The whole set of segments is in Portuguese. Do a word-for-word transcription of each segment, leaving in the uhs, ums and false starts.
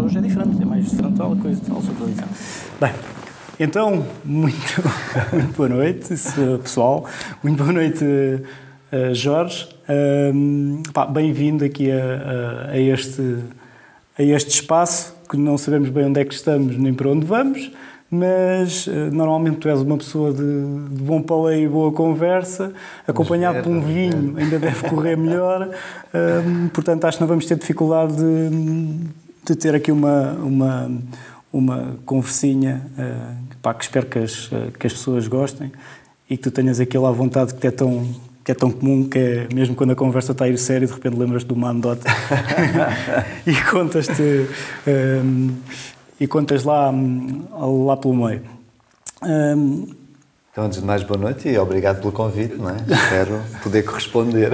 hoje é diferente, é mais frontal, coisa tal, sobre a lição. Bem, então, muito, muito boa noite, pessoal. Muito boa noite, Jorge. Um, Bem-vindo aqui a, a, a, este, a este espaço, que não sabemos bem onde é que estamos nem para onde vamos, mas uh, normalmente tu és uma pessoa de, de bom paleio e boa conversa, acompanhado por um vinho, ainda deve correr melhor, um, portanto acho que não vamos ter dificuldade de, de ter aqui uma, uma, uma conversinha, uh, pá, que espero que as, que as pessoas gostem e que tu tenhas aquilo à vontade que é tão, que é tão comum, que é mesmo quando a conversa está a ir sério, de repente lembras-te de uma anedota e contas-te... Um, e contas lá, lá pelo meio. Um... Então, antes de mais, boa noite e obrigado pelo convite, não é? Espero poder corresponder.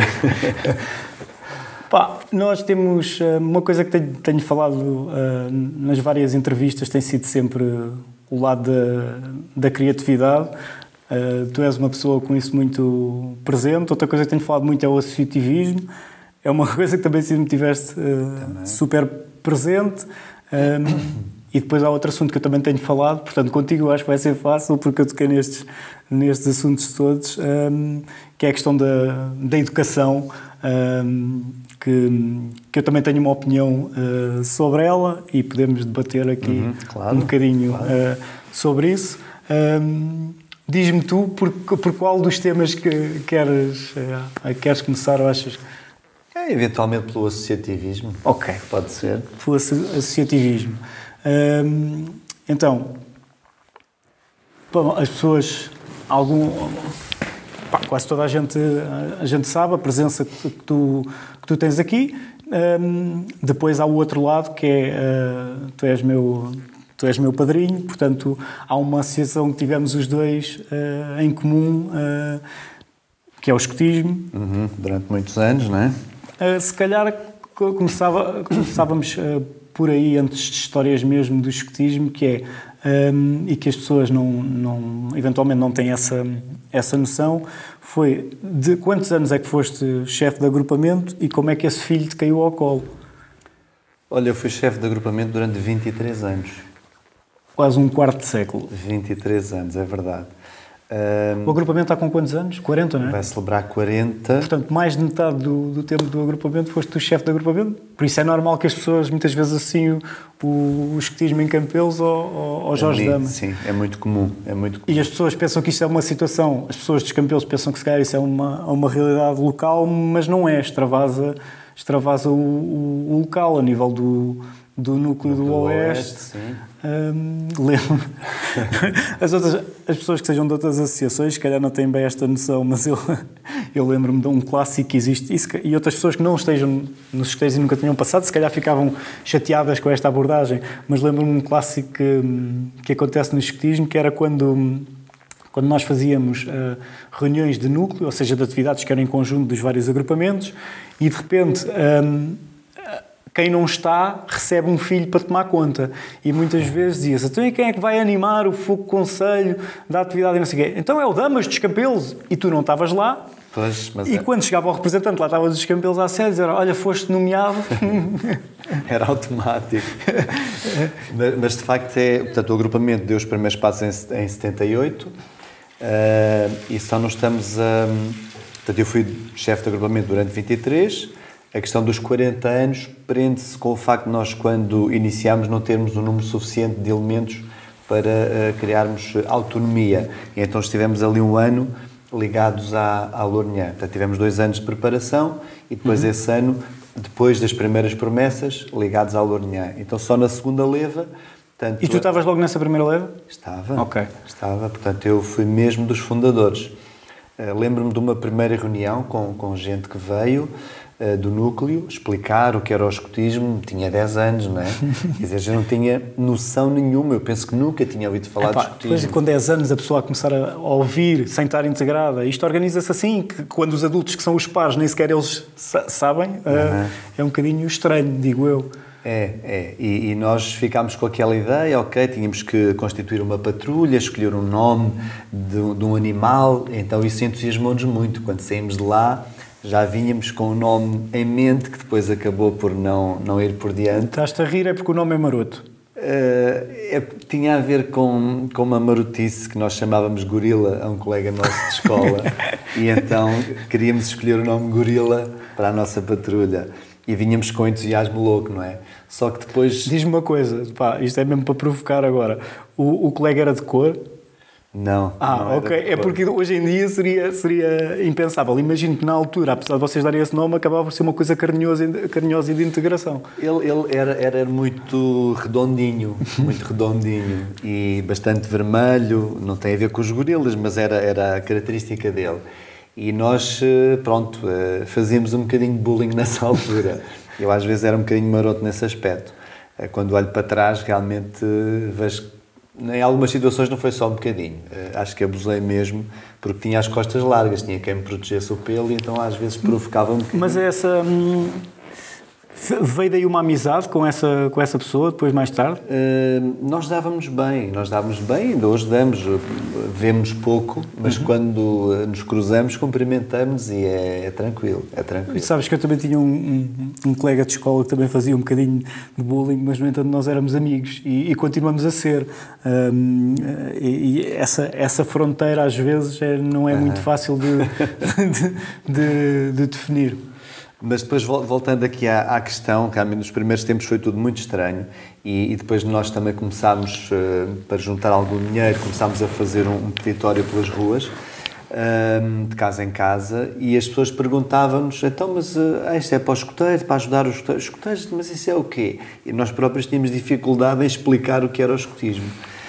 Pá, nós temos uma coisa que tenho, tenho falado uh, nas várias entrevistas, tem sido sempre o lado da, da criatividade. Uh, tu és uma pessoa com isso muito presente. Outra coisa que tenho falado muito é o associativismo. É uma coisa que também sempre tiveste uh, super presente. Um, E depois há outro assunto que eu também tenho falado, portanto, contigo eu acho que vai ser fácil, porque eu toquei nestes, nestes assuntos todos, um, que é a questão da, da educação, um, que, que eu também tenho uma opinião uh, sobre ela e podemos debater aqui uhum, claro, um bocadinho claro. uh, sobre isso. Um, Diz-me tu, por, por qual dos temas que queres, uh, queres começar ou achas? É, eventualmente pelo associativismo. Ok. Pode ser. Pelo associativismo. Hum, então, bom, as pessoas, algum, pá, quase toda a gente, a gente sabe a presença que tu, que tu tens aqui. Hum, depois há o outro lado, que é, uh, tu és meu, tu és meu padrinho, portanto, há uma associação que tivemos os dois uh, em comum, uh, que é o escotismo. Uhum, durante muitos anos, não é? Uh, se calhar começava, começávamos... Uh, por aí, antes de histórias mesmo do escotismo, que é, um, e que as pessoas não, não, eventualmente não têm essa, essa noção, foi de quantos anos é que foste chefe de agrupamento e como é que esse filho te caiu ao colo? Olha, eu fui chefe de agrupamento durante vinte e três anos. Quase um quarto de século. vinte e três anos, é verdade. Um, o agrupamento está com quantos anos? quarenta, não é? Vai celebrar quarenta. Portanto, mais de metade do, do tempo do agrupamento foste tu chefe de agrupamento. Por isso é normal que as pessoas muitas vezes associem o, o escotismo em Campelos ao, ao Jorge Dama. Sim, é muito comum, é muito comum. E as pessoas pensam que isto é uma situação, as pessoas dos Campelos pensam que se calhar isso é uma, uma realidade local, mas não é, extravasa, extravasa o, o, o local a nível do, do núcleo do, do Oeste. Oeste hum, lembro. As, outras, as pessoas que sejam de outras associações, se calhar não têm bem esta noção, mas eu, eu lembro-me de um clássico que existe, e, se, e outras pessoas que não estejam nos escuteiros e nunca tinham passado, se calhar ficavam chateadas com esta abordagem, mas lembro-me de um clássico que, que acontece no escotismo, que era quando, quando nós fazíamos uh, reuniões de núcleo, ou seja, de atividades que eram em conjunto dos vários agrupamentos, e de repente... Um, quem não está, recebe um filho para tomar conta. E muitas vezes dizia-se, então e quem é que vai animar o fogo conselho da atividade e não sei o quê? Então é o Damas dos Campelos. E tu não estavas lá. Pois, mas e é. Quando chegava o representante, lá estava dos Campelos à sede, dizia, olha, foste nomeado. Era automático. mas, mas, de facto, é, portanto, o agrupamento deu os primeiros passos em, em setenta e oito uh, e só não estamos a... Portanto, eu fui chefe de agrupamento durante vinte e três. A questão dos quarenta anos prende-se com o facto de nós, quando iniciámos, não termos um número suficiente de elementos para uh, criarmos autonomia. E então estivemos ali um ano ligados à, à Lourinhã. Portanto, tivemos dois anos de preparação e depois uhum. esse ano, depois das primeiras promessas, ligados à Lourinhã. Então só na segunda leva... Portanto, e tu estavas logo nessa primeira leva? Estava. Ok. Estava. Portanto, eu fui mesmo dos fundadores. Uh, lembro-me de uma primeira reunião com, com gente que veio... do núcleo, explicar o que era o escotismo, tinha dez anos, não é? Quer dizer, já não tinha noção nenhuma, eu penso que nunca tinha ouvido falar Epá, de escotismo. Depois, com dez anos, a pessoa a começar a ouvir, sem estar integrada, isto organiza-se assim, que quando os adultos que são os pares, nem sequer eles sabem, uhum. é um bocadinho estranho, digo eu. É, é. E, e nós ficámos com aquela ideia, ok, tínhamos que constituir uma patrulha, escolher um nome de, de um animal, então isso entusiasmou-nos muito. Quando saímos de lá, já vínhamos com o nome em mente, que depois acabou por não, não ir por diante. Estás-te a rir é porque o nome é maroto. Uh, é, tinha a ver com, com uma marotice que nós chamávamos Gorila a um colega nosso de escola e então queríamos escolher o nome Gorila para a nossa patrulha e vínhamos com entusiasmo louco, não é? Só que depois... Diz-me uma coisa, pá, isto é mesmo para provocar agora, o, o colega era de cor? Não. Ah, não ok. É porque hoje em dia seria, seria impensável. Imagino que na altura, apesar de vocês darem esse nome, acabava por ser uma coisa carinhosa, carinhosa e de integração. Ele, ele era, era muito redondinho, muito redondinho e bastante vermelho. Não tem a ver com os gorilas, mas era, era a característica dele. E nós, pronto, fazíamos um bocadinho de bullying nessa altura. Eu às vezes era um bocadinho maroto nesse aspecto. Quando olho para trás, realmente vejo... Em algumas situações não foi só um bocadinho, acho que abusei mesmo, porque tinha as costas largas, tinha quem me protegesse o pelo e então às vezes provocava um bocadinho. Mas essa... Hum, veio daí uma amizade com essa, com essa pessoa depois mais tarde? Uh, nós dávamos bem, nós dávamos bem, ainda hoje damos, vemos pouco, mas uhum. quando nos cruzamos cumprimentamos e é, é tranquilo, é tranquilo. E sabes que eu também tinha um, um, um colega de escola que também fazia um bocadinho de bullying, mas no entanto nós éramos amigos e, e continuamos a ser. Um, e, e essa, essa fronteira às vezes é, não é uhum. muito fácil de, de, de, de definir. Mas depois, voltando aqui à, à questão, que nos primeiros tempos foi tudo muito estranho e, e depois nós também começámos, uh, para juntar algum dinheiro, começámos a fazer um, um petitório pelas ruas, uh, de casa em casa, e as pessoas perguntavam-nos, então, mas uh, isto é para os escoteiros, para ajudar os escoteiros, escoteiros, mas isso é o quê? E nós próprios tínhamos dificuldade em explicar o que era o escotismo.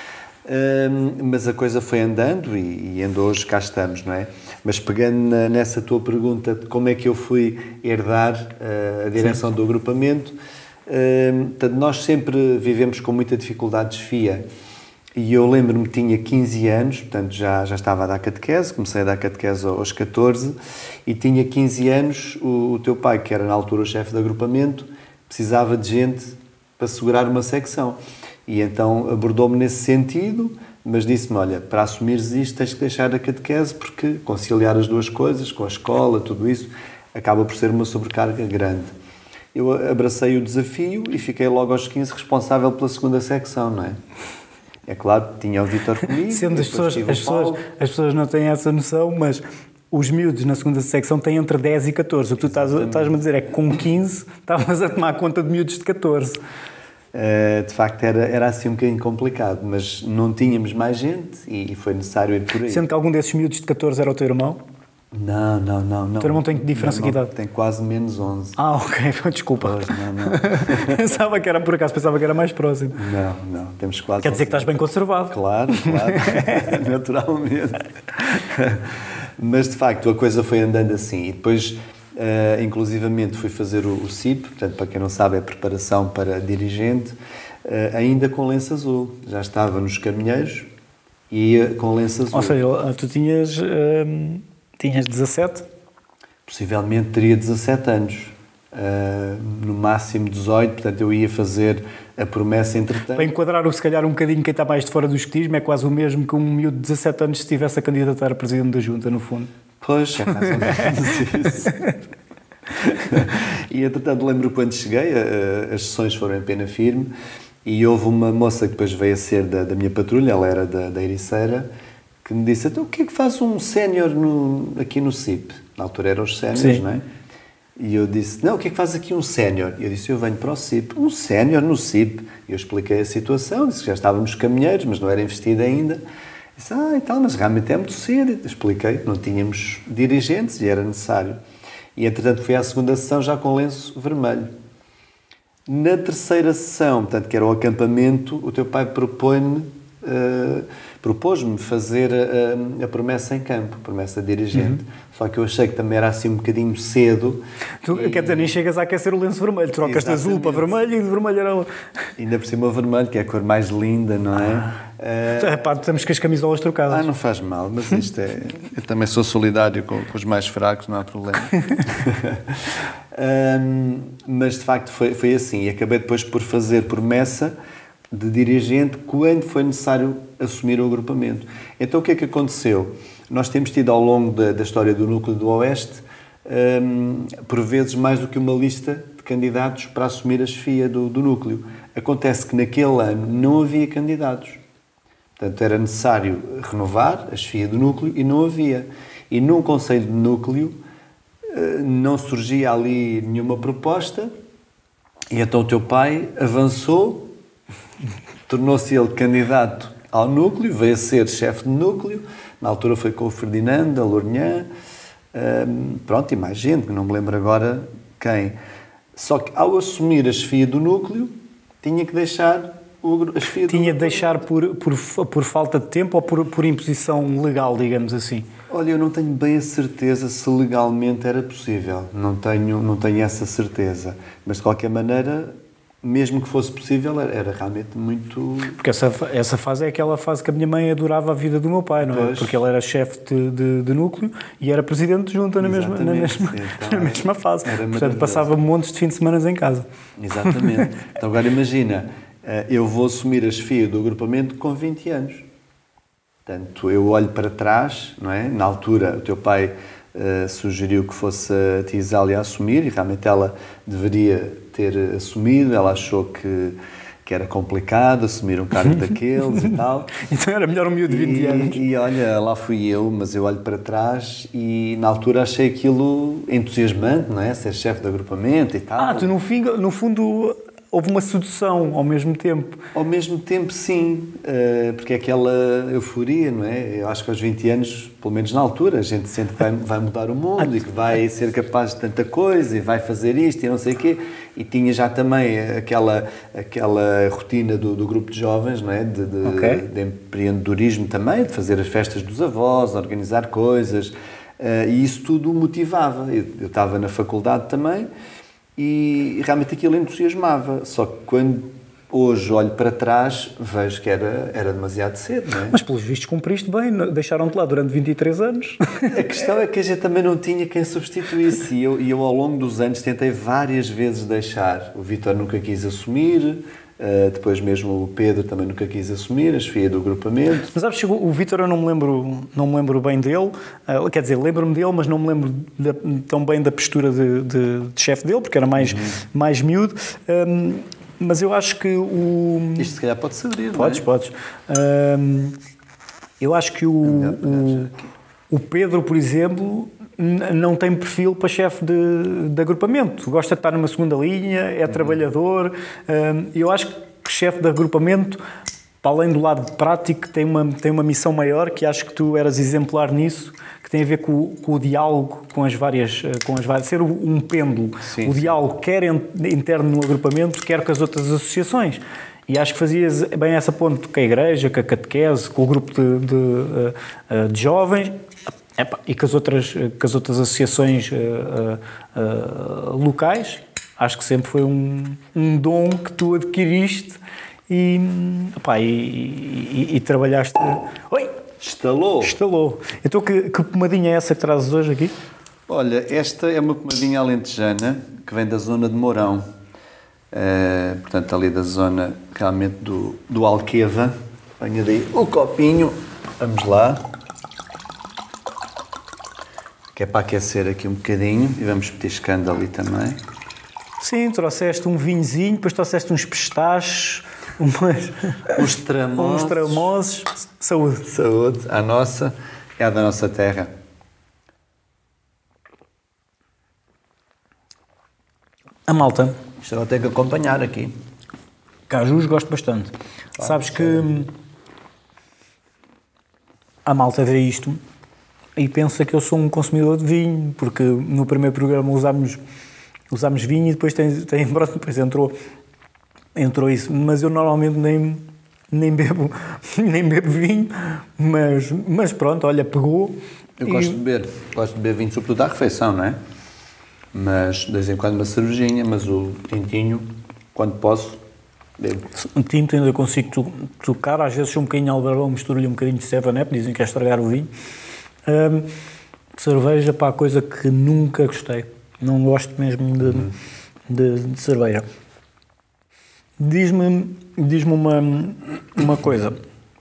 Uh, mas a coisa foi andando e, e andou hoje, cá estamos, não é? Mas pegando na, nessa tua pergunta de como é que eu fui herdar uh, a direção Sim. do agrupamento, uh, portanto, nós sempre vivemos com muita dificuldade de desfia e eu lembro-me que tinha quinze anos, portanto já, já estava a dar catequese, comecei a dar catequese aos catorze e tinha quinze anos, o, o teu pai, que era na altura o chefe de agrupamento, precisava de gente para segurar uma secção. E então abordou-me nesse sentido, mas disse-me, olha, para assumires isto tens que deixar a catequese porque conciliar as duas coisas, com a escola, tudo isso, acaba por ser uma sobrecarga grande. Eu abracei o desafio e fiquei logo aos quinze responsável pela segunda secção, não é? É claro, tinha o Vítor comigo. Sendo as pessoas, as, pessoas, as pessoas não têm essa noção, mas os miúdos na segunda secção têm entre dez e catorze. O que tu estás, estás-me a dizer é que com quinze estavas a tomar conta de miúdos de catorze. Uh, de facto era, era assim um bocadinho complicado, mas não tínhamos mais gente e foi necessário ir por aí. Sendo que algum desses miúdos de catorze era o teu irmão? Não, não, não. não. O teu irmão tem que diferença de idade? Tem quase menos onze. Ah, ok, desculpa. Pois, não, não. Pensava que era, por acaso, pensava que era mais próximo. Não, não, temos quase... Quer dizer que estás bem conservado. Claro, claro, naturalmente. Mas, de facto, a coisa foi andando assim e depois... Uh, inclusivamente fui fazer o, o C I P, portanto, para quem não sabe, é preparação para dirigente, uh, ainda com lenço azul. Já estava nos caminheiros e ia com lenço azul. Ou seja, tu tinhas, uh, tinhas dezassete? Possivelmente teria dezassete anos, uh, no máximo dezoito, portanto eu ia fazer a promessa entretanto. Para enquadrar, se calhar, um bocadinho quem está mais de fora do escotismo, é quase o mesmo que um miúdo de dezassete anos se estivesse a candidatar a presidente da Junta, no fundo. Pois, é mais ou menos isso. E, entretanto, lembro quando cheguei, as sessões foram em Pena Firme e houve uma moça que depois veio a ser da, da minha patrulha, ela era da, da Ericeira, que me disse, então, o que é que faz um sénior aqui no C I P? Na altura eram os séniores, não é? E eu disse, não, o que é que faz aqui um sénior? E eu disse, eu venho para o C I P. Um sénior no C I P? E eu expliquei a situação, disse que já estávamos caminheiros, mas não era investido ainda. Disse, ah, e tal, mas realmente é muito cedo. Expliquei, não tínhamos dirigentes e era necessário. E, entretanto, fui à segunda sessão já com lenço vermelho. Na terceira sessão, portanto, que era o acampamento, o teu pai propõe-me, uh, propôs-me fazer a, a promessa em campo, a promessa de dirigente. Uhum. Só que eu achei que também era assim um bocadinho cedo. Tu, e... Quer dizer, nem chegas a aquecer o lenço vermelho, trocas de azul para vermelho e de vermelho era... Ainda por cima o vermelho, que é a cor mais linda, não é? Ah. Uh... Pá, estamos com as camisolas trocadas. Ah, não faz mal, mas isto é... Eu também sou solidário com, com os mais fracos, não há problema. um, mas, de facto, foi, foi assim. E acabei depois por fazer promessa de dirigente quando foi necessário assumir o agrupamento. Então, o que é que aconteceu? Nós temos tido, ao longo da, da história do Núcleo do Oeste, um, por vezes mais do que uma lista de candidatos para assumir a chefia do, do núcleo. Acontece que naquele ano não havia candidatos. Portanto, era necessário renovar a chefia do núcleo e não havia. E num conselho de núcleo não surgia ali nenhuma proposta e então o teu pai avançou, tornou-se ele candidato ao núcleo, veio a ser chefe de núcleo, na altura foi com o Ferdinando, a Lourinhã, um, pronto, e mais gente, que não me lembro agora quem. Só que ao assumir a chefia do núcleo, tinha que deixar a chefia do Tinha núcleo. de deixar por, por, por falta de tempo ou por, por imposição legal, digamos assim? Olha, eu não tenho bem a certeza se legalmente era possível, não tenho, não tenho essa certeza, mas de qualquer maneira, mesmo que fosse possível, era, era realmente muito... Porque essa, essa fase é aquela fase que a minha mãe adorava a vida do meu pai, não é? Pois. Porque ele era chefe de, de, de núcleo e era presidente de junta na mesma, na, mesma, então, na mesma fase. Portanto, maravilhoso. passava montes de fins de semana em casa. Exatamente. Então agora imagina, eu vou assumir a chefia do agrupamento com vinte anos. Portanto, eu olho para trás, não é? Na altura, o teu pai uh, sugeriu que fosse a tia Isália a assumir e realmente ela deveria ter assumido. Ela achou que, que era complicado assumir um cargo daqueles e tal. Então era melhor um miúdo de vinte e, anos. E olha, lá fui eu, mas eu olho para trás e na altura achei aquilo entusiasmante, não é? Ser chefe de agrupamento e tal. Ah, tu no, fim, no fundo... Houve uma sedução ao mesmo tempo. Ao mesmo tempo, sim, porque é aquela euforia, não é? Eu acho que aos vinte anos, pelo menos na altura, a gente sente que vai, vai mudar o mundo e que vai ser capaz de tanta coisa e vai fazer isto e não sei o quê. E tinha já também aquela, aquela rotina do, do grupo de jovens, não é? De, de, okay. de empreendedorismo também, de fazer as festas dos avós, organizar coisas. E isso tudo motivava. Eu, eu estava na faculdade também. E realmente aquilo entusiasmava, só que quando hoje olho para trás vejo que era, era demasiado cedo, não é? Mas pelos vistos cumpriste bem, deixaram-te lá durante vinte e três anos. A questão é que a gente também não tinha quem substituísse e eu, e eu ao longo dos anos tentei várias vezes deixar. O Vítor nunca quis assumir, Uh, depois mesmo o Pedro também nunca quis assumir, a chefia do agrupamento. Mas sabes, o Vítor eu não me lembro, não me lembro bem dele, uh, quer dizer, lembro-me dele, mas não me lembro de, tão bem da postura de, de, de chefe dele, porque era mais, uhum. mais miúdo, um, mas eu acho que o... Isto se calhar pode saber, Podes, não é? podes. Um, eu acho que o, o, o Pedro, por exemplo... não tem perfil para chefe de, de agrupamento, gosta de estar numa segunda linha, é uhum. trabalhador. Eu acho que chefe de agrupamento, para além do lado prático, tem uma, tem uma missão maior, que acho que tu eras exemplar nisso, que tem a ver com, com o diálogo, com as várias, com as várias, ser um pêndulo, sim, o sim. diálogo quer interno no agrupamento, quer com as outras associações. E acho que fazias bem essa ponte com a igreja, com a catequese, com o grupo de, de, de jovens, Epa, e com as outras, com as outras associações uh, uh, uh, locais. Acho que sempre foi um, um dom que tu adquiriste e, epá, e, e, e trabalhaste... Oi! Estalou! Estalou. Então, que, que pomadinha é essa que trazes hoje aqui? Olha, esta é uma pomadinha alentejana que vem da zona de Mourão. Uh, portanto, ali da zona realmente do, do Alqueva. Venha daí o copinho. Vamos lá. Que é para aquecer aqui um bocadinho e vamos petiscando ali também. Sim, trouxeste um vinhozinho, depois trouxeste uns pistachos, umas, uns tramosos. uns tramosos. Saúde. Saúde. A nossa é a da nossa terra. A malta. Isto eu tenho que acompanhar aqui. Cajus gosto bastante. Ah, Sabes que é. A malta vê isto e pensa que eu sou um consumidor de vinho, porque no primeiro programa usámos, usámos vinho e depois, tem, tem, depois entrou, entrou isso. Mas eu normalmente nem, nem, bebo, nem bebo vinho, mas, mas pronto, olha, pegou. Eu e... gosto de beber, gosto de beber vinho, sobretudo à refeição, não é? Mas de vez em quando uma cervejinha, mas o tintinho, quando posso, bebo. Um tinto ainda consigo tocar, às vezes sou um bocadinho albarão, misturo-lhe um bocadinho de seven-up, dizem que é estragar o vinho. Um, cerveja, pá, coisa que nunca gostei. Não gosto mesmo de, uhum. de, de cerveja. Diz-me diz-me uma, uma coisa.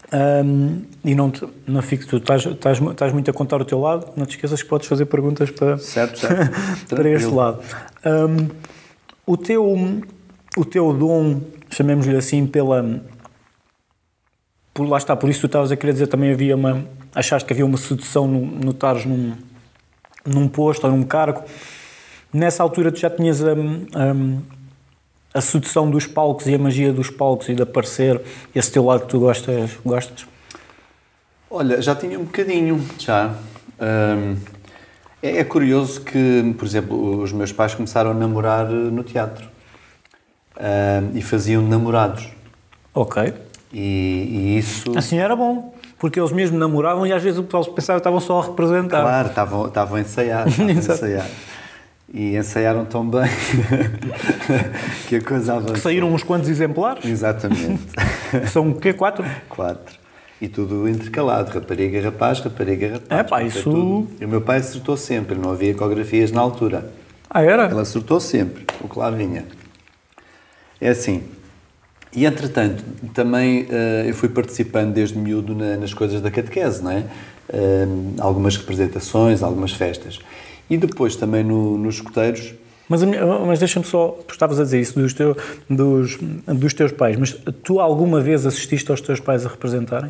Um, e não, te, não fico, tu estás, estás, estás muito a contar o teu lado, não te esqueças que podes fazer perguntas para, certo, certo. para este lado. Um, o, teu, o teu dom, chamemos-lhe assim, pela... Por, lá está, por isso tu estavas a querer dizer também havia uma... Achaste que havia uma sedução no, no estares num, num posto ou num cargo. Nessa altura tu já tinhas a, a, a sedução dos palcos e a magia dos palcos e de aparecer, esse teu lado que tu gostas? gostas? Olha, já tinha um bocadinho, já. Um, é, é curioso que, por exemplo, os meus pais começaram a namorar no teatro. Um, e faziam namorados. Ok. E, e isso... Assim era bom, porque eles mesmo namoravam e às vezes o pessoal pensava que estavam só a representar. Claro, estavam, estavam a ensaiar, estavam a ensaiar. E ensaiaram tão bem que a coisa avançou. Que saíram uns quantos exemplares? Exatamente. São o quê? Quatro? Quatro. E tudo intercalado, rapariga, rapaz, rapariga, rapaz. É pá, isso... Tudo. E o meu pai acertou sempre, não havia ecografias na altura. Ah, era? Ele acertou sempre, o que lá vinha. É assim... E, entretanto, também uh, eu fui participando desde miúdo na, nas coisas da catequese, não é? Uh, algumas representações, algumas festas. E depois também no, nos escuteiros... Mas, mas deixa-me só... Tu estavas a dizer isso dos, teu, dos, dos teus pais, mas tu alguma vez assististe aos teus pais a representarem?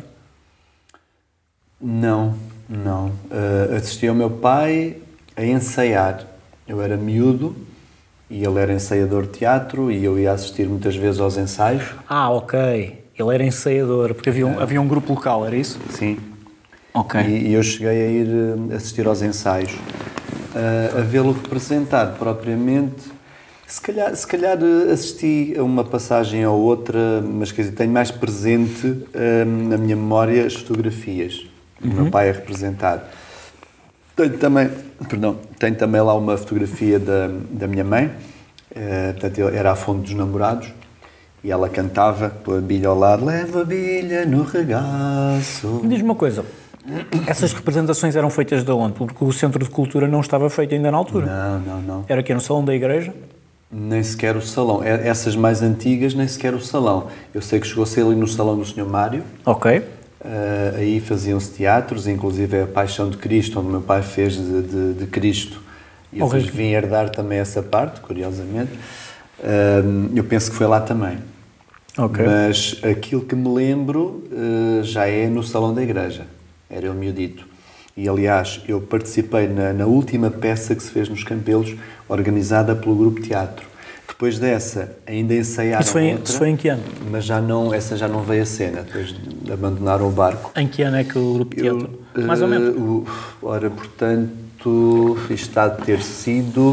Não, não. Uh, assisti ao meu pai a ensaiar. Eu era miúdo... E ele era ensaiador de teatro e eu ia assistir muitas vezes aos ensaios. Ah, ok. Ele era ensaiador, porque havia um, é. havia um grupo local, era isso? Sim. Ok. E, e eu cheguei a ir assistir aos ensaios. Uh, a vê-lo representar propriamente... Se calhar, se calhar assisti a uma passagem ou outra, mas quer dizer, tenho mais presente uh, na minha memória as fotografias do uhum. meu pai a representar. Tenho também, perdão, tenho também lá uma fotografia da, da minha mãe, uh, portanto, era a fonte dos namorados, e ela cantava com a bilha ao lado, leva a bilha no regaço. Diz-me uma coisa, essas representações eram feitas de onde? Porque o Centro de Cultura não estava feito ainda na altura. Não, não, não. Era aqui no Salão da Igreja? Nem sequer o salão. Essas mais antigas, nem sequer o salão. Eu sei que chegou a ser ali no Salão do senhor Mário. Ok. Uh, aí faziam-se teatros, inclusive a Paixão de Cristo, onde o meu pai fez de, de, de Cristo. E eu vim herdar também essa parte, curiosamente. Uh, eu penso que foi lá também. Okay. Mas aquilo que me lembro uh, já é no Salão da Igreja. Era eu miudito. E, aliás, eu participei na, na última peça que se fez nos Campelos, organizada pelo Grupo Teatro. Depois dessa, ainda ensaiaram isso foi, outra, isso foi em que ano? Mas já não, essa já não veio a cena, depois de abandonaram o barco. Em que ano é que o Grupo Teatro? Eu, Mais ou menos? Uh, ora, portanto, isto está de ter sido...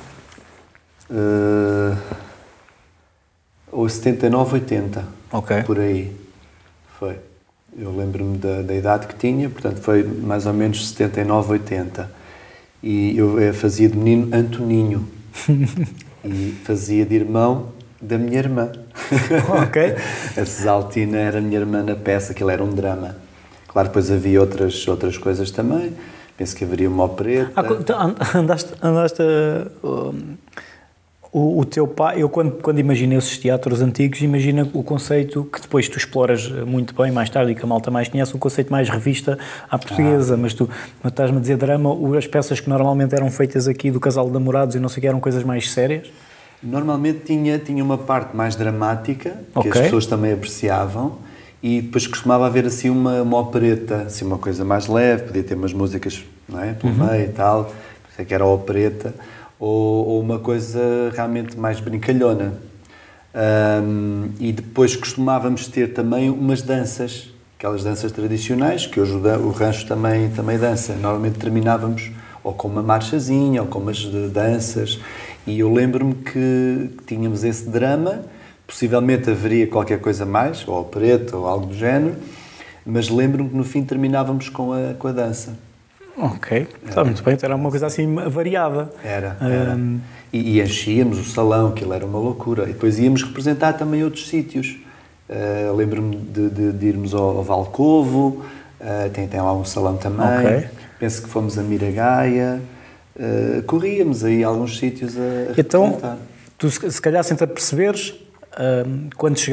Uh, ou setenta e nove, oitenta. Ok. Por aí. Foi. Eu lembro-me da, da idade que tinha, portanto, foi mais ou menos setenta e nove, oitenta. E eu, eu fazia de menino Antoninho. E fazia de irmão da minha irmã. Ok. A Cesaltina era a minha irmã na peça, aquilo era um drama. Claro, depois havia outras, outras coisas também. Penso que haveria uma opereta. Ah, andaste, andaste uh, o, o teu pai... Eu, quando, quando imagino esses teatros antigos, imagino o conceito que depois tu exploras muito bem, mais tarde, e que a malta mais conhece, um conceito mais revista à portuguesa. Ah. Mas tu mas estás-me a dizer drama, as peças que normalmente eram feitas aqui do casal de namorados e não sei o que, eram coisas mais sérias? Normalmente tinha, tinha uma parte mais dramática, que okay. as pessoas também apreciavam, e depois costumava haver assim uma, uma opereta, assim uma coisa mais leve, podia ter umas músicas, não é, pelo uhum. meio e tal, que era a opereta, ou, ou uma coisa realmente mais brincalhona. Um, e depois costumávamos ter também umas danças, aquelas danças tradicionais, que hoje o rancho também, também dança. Normalmente terminávamos ou com uma marchazinha, ou com umas danças, e eu lembro-me que tínhamos esse drama, possivelmente haveria qualquer coisa mais, ou opereta, ou algo do género, mas lembro-me que no fim terminávamos com a, com a dança. Ok, está muito bem, era uma coisa assim variada. Era, era. Um... E, e enchíamos o salão, aquilo era uma loucura. E depois íamos representar também outros sítios. Uh, lembro-me de, de, de irmos ao, ao Valcovo, uh, tem, tem lá um salão também. Okay. Penso que fomos a Miragaia. Uh, corríamos aí a alguns sítios a, a então, representar. Tu se calhar sem-te a perceberes, uh, quando chegaste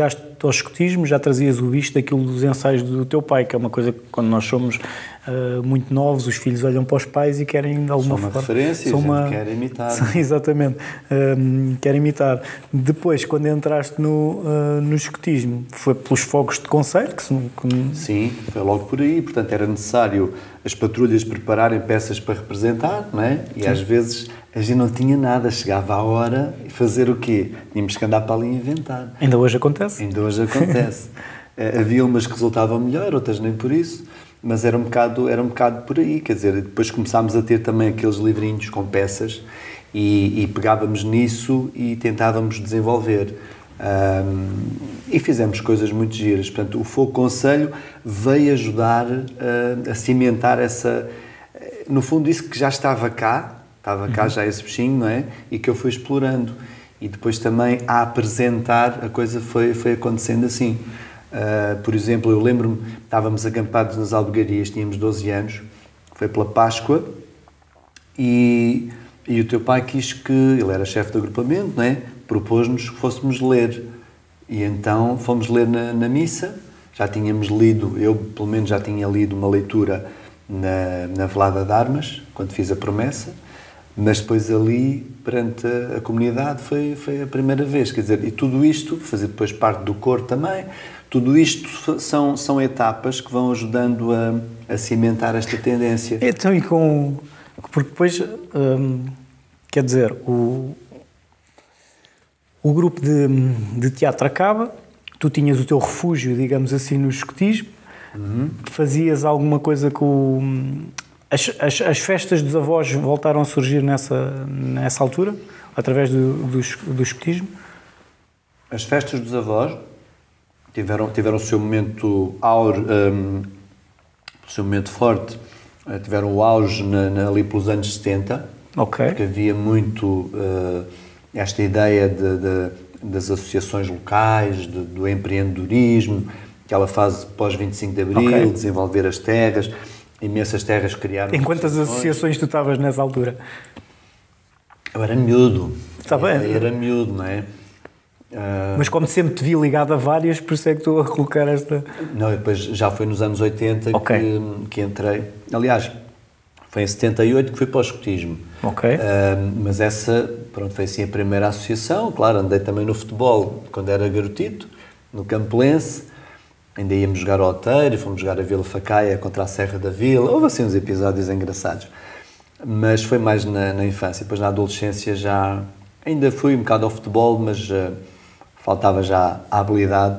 ao escotismo, já trazias o bicho daquilo dos ensaios do teu pai, que é uma coisa que quando nós somos uh, muito novos, os filhos olham para os pais e querem de alguma forma... forma... referência, são uma referência, quer imitar. São, exatamente, um, quer imitar. Depois, quando entraste no, uh, no escotismo, foi pelos fogos de concelho? Que, que... Sim, foi logo por aí, portanto era necessário as patrulhas prepararem peças para representar, não é? E Sim. às vezes a gente não tinha nada, chegava à hora e fazer o quê? Tínhamos que andar para ali inventar. Ainda hoje acontece? Ainda hoje acontece. Havia umas que resultavam melhor, outras nem por isso, mas era um bocado, era um bocado por aí, quer dizer, depois começámos a ter também aqueles livrinhos com peças e, e pegávamos nisso e tentávamos desenvolver. Um, e fizemos coisas muito giras. Portanto, o Fogo Concelho veio ajudar uh, a cimentar essa... No fundo, isso que já estava cá, estava cá uhum. já esse bichinho, não é? E que eu fui explorando. E depois também, a apresentar, a coisa foi, foi acontecendo assim. Uh, por exemplo, eu lembro-me, estávamos acampados nas Albergarias, tínhamos doze anos, foi pela Páscoa, e, e o teu pai quis que... Ele era chefe de agrupamento, não é? Propôs-nos que fôssemos ler. E então fomos ler na, na missa. Já tínhamos lido, eu pelo menos já tinha lido uma leitura na, na Velada de Armas, quando fiz a promessa, mas depois ali, perante a, a comunidade, foi, foi a primeira vez. Quer dizer, e tudo isto, fazer depois parte do coro também, tudo isto são, são etapas que vão ajudando a, a cimentar esta tendência. Então, e com... Porque depois, hum, quer dizer, o... O grupo de, de teatro acaba, tu tinhas o teu refúgio, digamos assim, no escotismo, uhum. fazias alguma coisa com... As, as, as festas dos avós voltaram a surgir nessa, nessa altura, através do, do, do escotismo? As festas dos avós tiveram, tiveram o seu momento aur, um, o seu momento forte, tiveram o auge na, na, ali pelos anos setenta, okay. porque havia muito... Uh, esta ideia de, de, das associações locais, de, do empreendedorismo, aquela fase pós vinte e cinco de Abril, okay. desenvolver as terras, imensas terras criaram... Em quantas associações, associações tu estavas nessa altura? Eu era miúdo. Está bem. Eu era miúdo, não é? Uh... Mas como sempre te vi ligado a várias, por isso é que estou a colocar esta... Não, depois já foi nos anos oitenta okay. que, que entrei. Aliás, foi em setenta e oito que fui para o escotismo. Ok. Uh, mas essa, pronto, foi assim a primeira associação. Claro, andei também no futebol quando era garotito, no Campelense. Ainda íamos jogar ao Oteiro, fomos jogar a Vila Facaia contra a Serra da Vila. Houve assim uns episódios engraçados. Mas foi mais na, na infância. Depois na adolescência já... Ainda fui um bocado ao futebol, mas uh, faltava já a habilidade.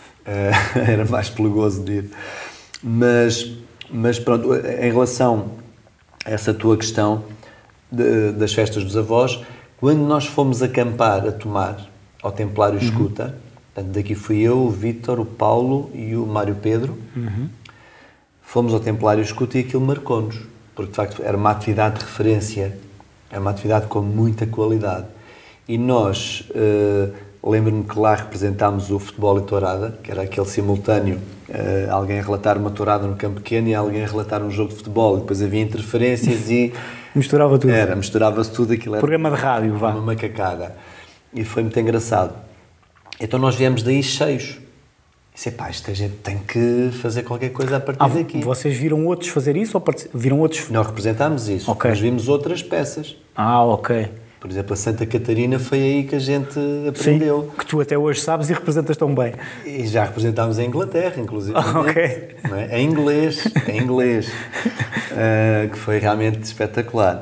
Uh, era mais perigoso de ir. Mas, mas pronto, em relação a essa tua questão de, das festas dos avós, quando nós fomos acampar a tomar ao Templário Escuta, uhum. portanto, daqui fui eu, o Vítor, o Paulo e o Mário Pedro, uhum. fomos ao Templário Escuta e aquilo marcou-nos, porque de facto era uma atividade de referência, era uma atividade com muita qualidade. E nós, uh, lembro-me que lá representámos o futebol e tourada, que era aquele simultâneo, uh, alguém a relatar uma tourada no campo pequeno e alguém a relatar um jogo de futebol, e depois havia interferências e... Misturava tudo. Era, misturava-se tudo aquilo. Era programa de rádio, vá. Uma macacada. E foi muito engraçado. Então nós viemos daí cheios. E disse, pá, esta gente tem que fazer qualquer coisa a partir ah, daqui. Vocês viram outros fazer isso ou viram outros? Nós representámos isso, okay. Mas vimos outras peças. Ah, ok. Por exemplo, a Santa Catarina foi aí que a gente aprendeu. Sim, que tu até hoje sabes e representas tão bem. E já representámos em Inglaterra, inclusive. Ah, ok. Não é? Em inglês, em inglês. uh, que foi realmente espetacular.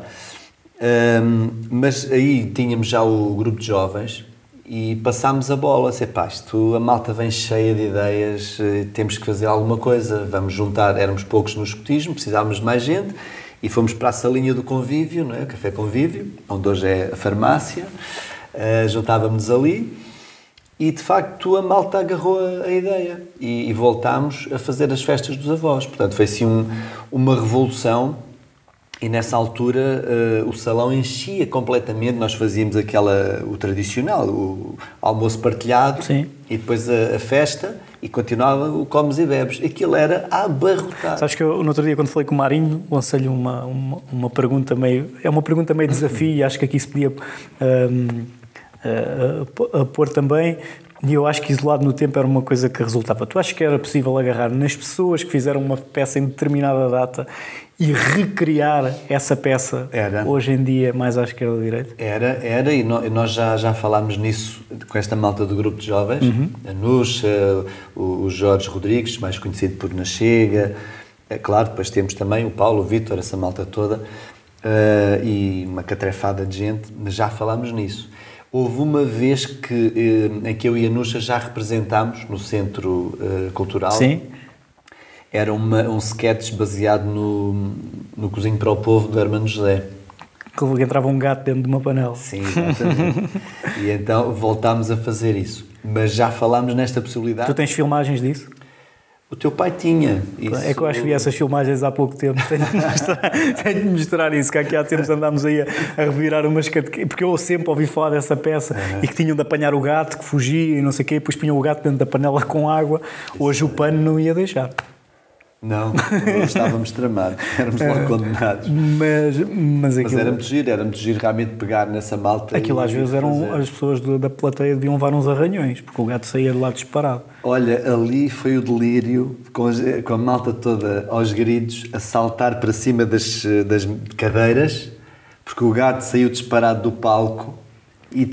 Um, mas aí tínhamos já o grupo de jovens e passámos a bola. Sei, pá, isto, a malta vem cheia de ideias, temos que fazer alguma coisa, vamos juntar, éramos poucos no escotismo, precisávamos de mais gente. E fomos para a salinha do convívio, não é? O Café Convívio, onde hoje é a farmácia, uh, juntávamos ali e, de facto, a malta agarrou a, a ideia e, e voltámos a fazer as festas dos avós. Portanto, foi assim um, uma revolução e, nessa altura, uh, o salão enchia completamente. Nós fazíamos aquela, o tradicional, o almoço partilhado. Sim. E depois a, a festa... E continuava o comes e bebes. Aquilo era a abarrotar. Sabes que eu, no outro dia, quando falei com o Marinho, lancei-lhe uma, uma, uma pergunta meio... É uma pergunta meio desafio e acho que aqui se podia um, a, a, a pôr também, E eu acho que isolado no tempo era uma coisa que resultava. Tu achas que era possível agarrar nas pessoas que fizeram uma peça em determinada data e recriar essa peça era. hoje em dia mais à esquerda ou à direita? Era, era, e nós já, já falámos nisso com esta malta do grupo de jovens, uhum. a Nuxa, o, o Jorge Rodrigues, mais conhecido por Nachega, é claro, depois temos também o Paulo, o Vítor, essa malta toda, uh, e uma catrefada de gente, mas já falámos nisso. Houve uma vez que, em que eu e a Nuxa já representámos no Centro uh, Cultural. Sim. Era uma, um sketch baseado no, no Cozinho para o Povo do Hermano José. Que entrava um gato dentro de uma panela. Sim, exatamente. E então voltámos a fazer isso. Mas já falámos nesta possibilidade. Tu tens filmagens disso? O teu pai tinha. Isso... É que eu acho que vi essas filmagens há pouco tempo. Tenho de mostrar, tenho de mostrar isso, que aqui há tempos andámos aí a, a revirar umas catequeses, porque eu sempre ouvi falar dessa peça uhum. e que tinham de apanhar o gato, que fugia e não sei o quê, e depois punham o gato dentro da panela com água. Hoje o pano não ia deixar. Não, não estávamos tramados, éramos logo condenados. Mas, mas, aquilo... mas era muito giro, era muito giro realmente pegar nessa malta. Aquilo às vezes eram, fazer. As pessoas da plateia deviam levar uns arranhões, porque o gato saía de lá disparado. Olha, ali foi o delírio, com, as, com a malta toda aos gritos, a saltar para cima das, das cadeiras, porque o gato saiu disparado do palco. E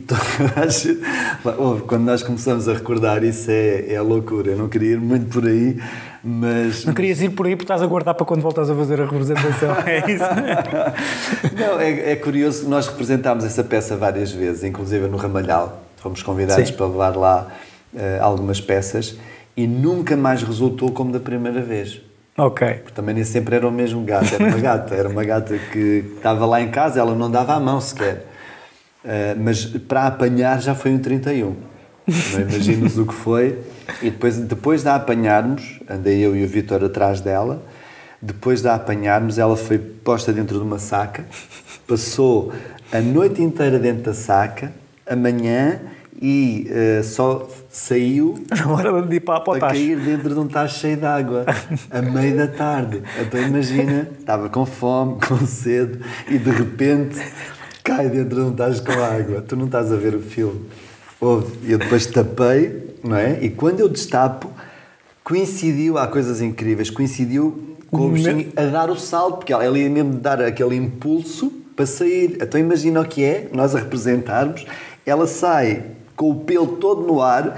quando nós começamos a recordar isso é, é a loucura. Eu não queria ir muito por aí, mas... Não querias ir por aí porque estás a guardar para quando voltas a fazer a representação, é isso? Não, é, é curioso, nós representámos essa peça várias vezes, inclusive no Ramalhal. Fomos convidados Sim. para levar lá uh, algumas peças e nunca mais resultou como da primeira vez. Ok. Porque também nem sempre era o mesmo gato, era uma gata. Era uma gata que estava lá em casa, ela não dava a mão sequer. Uh, mas para apanhar já foi um trinta e um. Não imaginas o que foi. E depois, depois de a apanharmos, andei eu e o Vítor atrás dela, depois de a apanharmos, ela foi posta dentro de uma saca, passou a noite inteira dentro da saca, amanhã, e uh, só saiu na hora de ir para, para, para cair dentro de um tacho cheio de água, a meio da tarde. Então imagina, estava com fome, com sede, e de repente... cai dentro de um tacho com água. Tu não estás a ver o filme. Eu depois tapei, não é? E quando eu destapo, coincidiu, há coisas incríveis, coincidiu com o bichinho a dar o salto, porque ela ia mesmo dar aquele impulso para sair. Então imagina o que é, nós a representarmos, ela sai com o pelo todo no ar,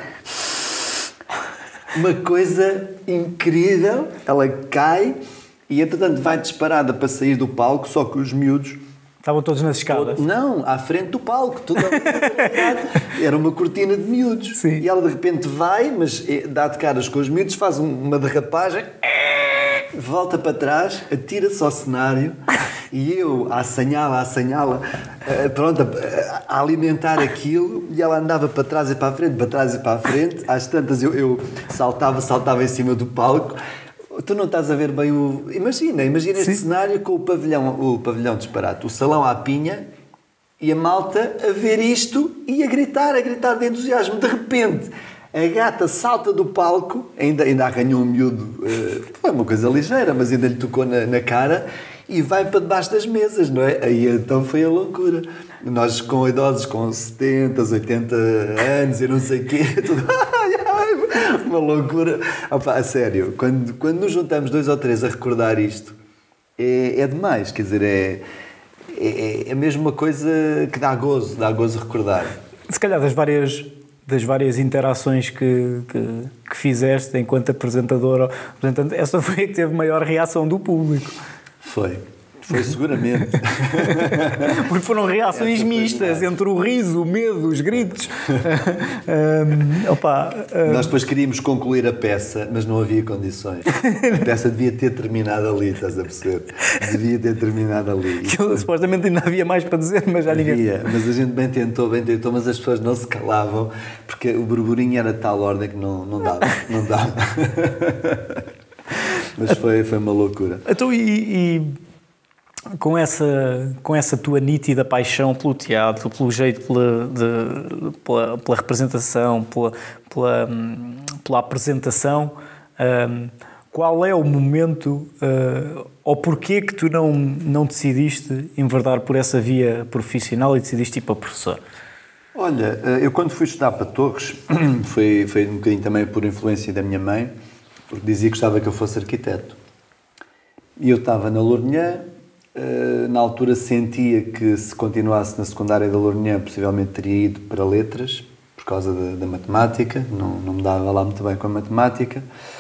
uma coisa incrível, ela cai e entretanto vai disparada para sair do palco, só que os miúdos estavam todos nas escadas? Não, à frente do palco. Tudo era uma cortina de miúdos. Sim. E ela de repente vai, mas dá de caras com os miúdos, faz uma derrapagem, volta para trás, atira-se ao cenário e eu a assanhá-la, a assanhá-la, pronto, a alimentar aquilo, e ela andava para trás e para a frente, para trás e para a frente. Às tantas eu, eu saltava, saltava em cima do palco. Tu não estás a ver bem o... Imagina, imagina este cenário com o pavilhão, o pavilhão disparado, o salão à pinha e a malta a ver isto e a gritar, a gritar de entusiasmo. De repente, a gata salta do palco, ainda, ainda arranhou um miúdo, uh, foi uma coisa ligeira, mas ainda lhe tocou na, na cara, e vai para debaixo das mesas, não é? Aí então foi a loucura. Nós com idosos com setenta, oitenta anos e não sei o quê, tudo... uma loucura. Opa, a sério, quando, quando nos juntamos dois ou três a recordar isto, é, é demais, quer dizer, é, é, é mesmo uma coisa que dá gozo, dá gozo recordar. Se calhar das várias, das várias interações que, que, que fizeste enquanto apresentador, essa foi a que teve maior reação do público. Foi. Foi seguramente. Porque foram reações mistas entre o riso, o medo, os gritos. um, opa, um... Nós depois queríamos concluir a peça, mas não havia condições. A peça devia ter terminado ali, estás a perceber? Devia ter terminado ali. Aquilo, supostamente ainda havia mais para dizer, mas já havia, ninguém... mas a gente bem tentou, bem tentou, mas as pessoas não se calavam, porque o burburinho era de tal ordem que não, não dava. Não dava. Mas foi, foi uma loucura. Então, e... e... Com essa, com essa tua nítida paixão pelo teatro, pelo jeito, pela, de, pela, pela representação, pela, pela, pela apresentação, um, qual é o momento uh, ou porquê que tu não, não decidiste enverdar por essa via profissional e decidiste ir para professor? Olha, eu quando fui estudar para Torres, foi, foi um bocadinho também por influência da minha mãe, porque dizia que gostava que eu fosse arquiteto. E eu estava na Lourinhã, na altura sentia que se continuasse na secundária da Lourinhã, possivelmente teria ido para letras, por causa da, da matemática, não, não me dava lá muito bem com a matemática.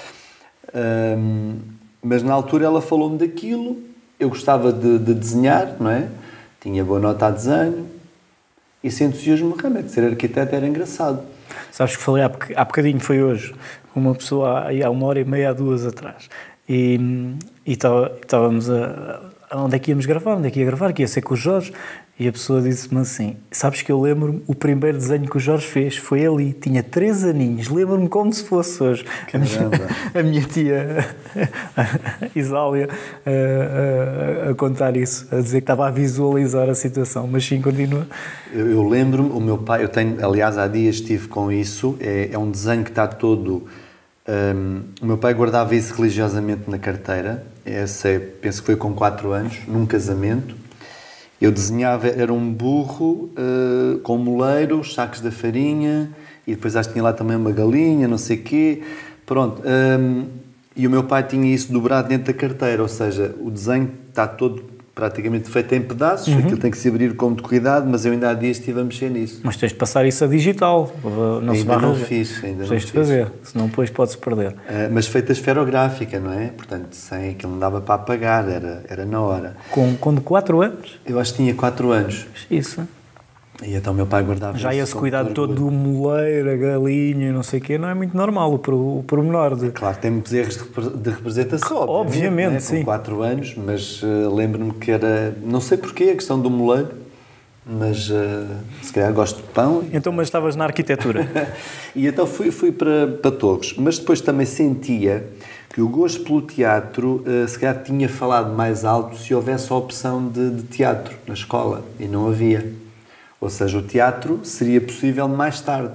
Um, mas na altura ela falou-me daquilo, eu gostava de, de desenhar, não é? Tinha boa nota a desenho, e esse entusiasmo realmente, ser arquiteto era engraçado. Sabes que falei há, boc- há bocadinho, foi hoje, com uma pessoa aí há uma hora e meia, há duas atrás, e estávamos a, a... Onde é que íamos gravar? Onde é que ia gravar? Que ia ser com o Jorge. E a pessoa disse-me assim, sabes que eu lembro-me, o primeiro desenho que o Jorge fez foi ali, tinha três aninhos, lembro-me como se fosse hoje. A minha, a minha tia, a Isália, a, a, a contar isso, a dizer que estava a visualizar a situação, mas sim, continua. Eu, eu lembro-me, o meu pai, eu tenho, aliás, há dias estive com isso, é, é um desenho que está todo... Um, o meu pai guardava isso religiosamente na carteira, esse, penso que foi com quatro anos, num casamento. Eu desenhava, era um burro uh, com moleiros, sacos da farinha, e depois acho que tinha lá também uma galinha, não sei o quê. Pronto. Um, e o meu pai tinha isso dobrado dentro da carteira, ou seja, o desenho está todo praticamente feito em pedaços, uhum. Aquilo tem que se abrir com muito cuidado, mas eu ainda há dias estive a mexer nisso. Mas tens de passar isso a digital, não ainda se vai não fiz, ainda não tens fiz. de fazer, senão depois pode-se perder. Uh, mas feita esferográfica, não é? Portanto, sem aquilo não dava para apagar, era, era na hora. Com, com de quatro anos? Eu acho que tinha quatro anos. Isso. E então o meu pai guardava já isso. esse cuidado todo do moleiro, a galinha, não sei o quê, não é muito normal o, o pormenor de... Claro, tem muitos erros de, de representação, obviamente, obviamente, né? sim. Com quatro anos, mas uh, lembro-me que era, não sei porquê, a questão do moleiro, mas uh, se calhar gosto de pão. Então, mas estavas na arquitetura. E então fui, fui para, para Torres, mas depois também sentia que o gosto pelo teatro, uh, se calhar tinha falado mais alto se houvesse a opção de, de teatro na escola, e não havia. Ou seja, o teatro seria possível mais tarde.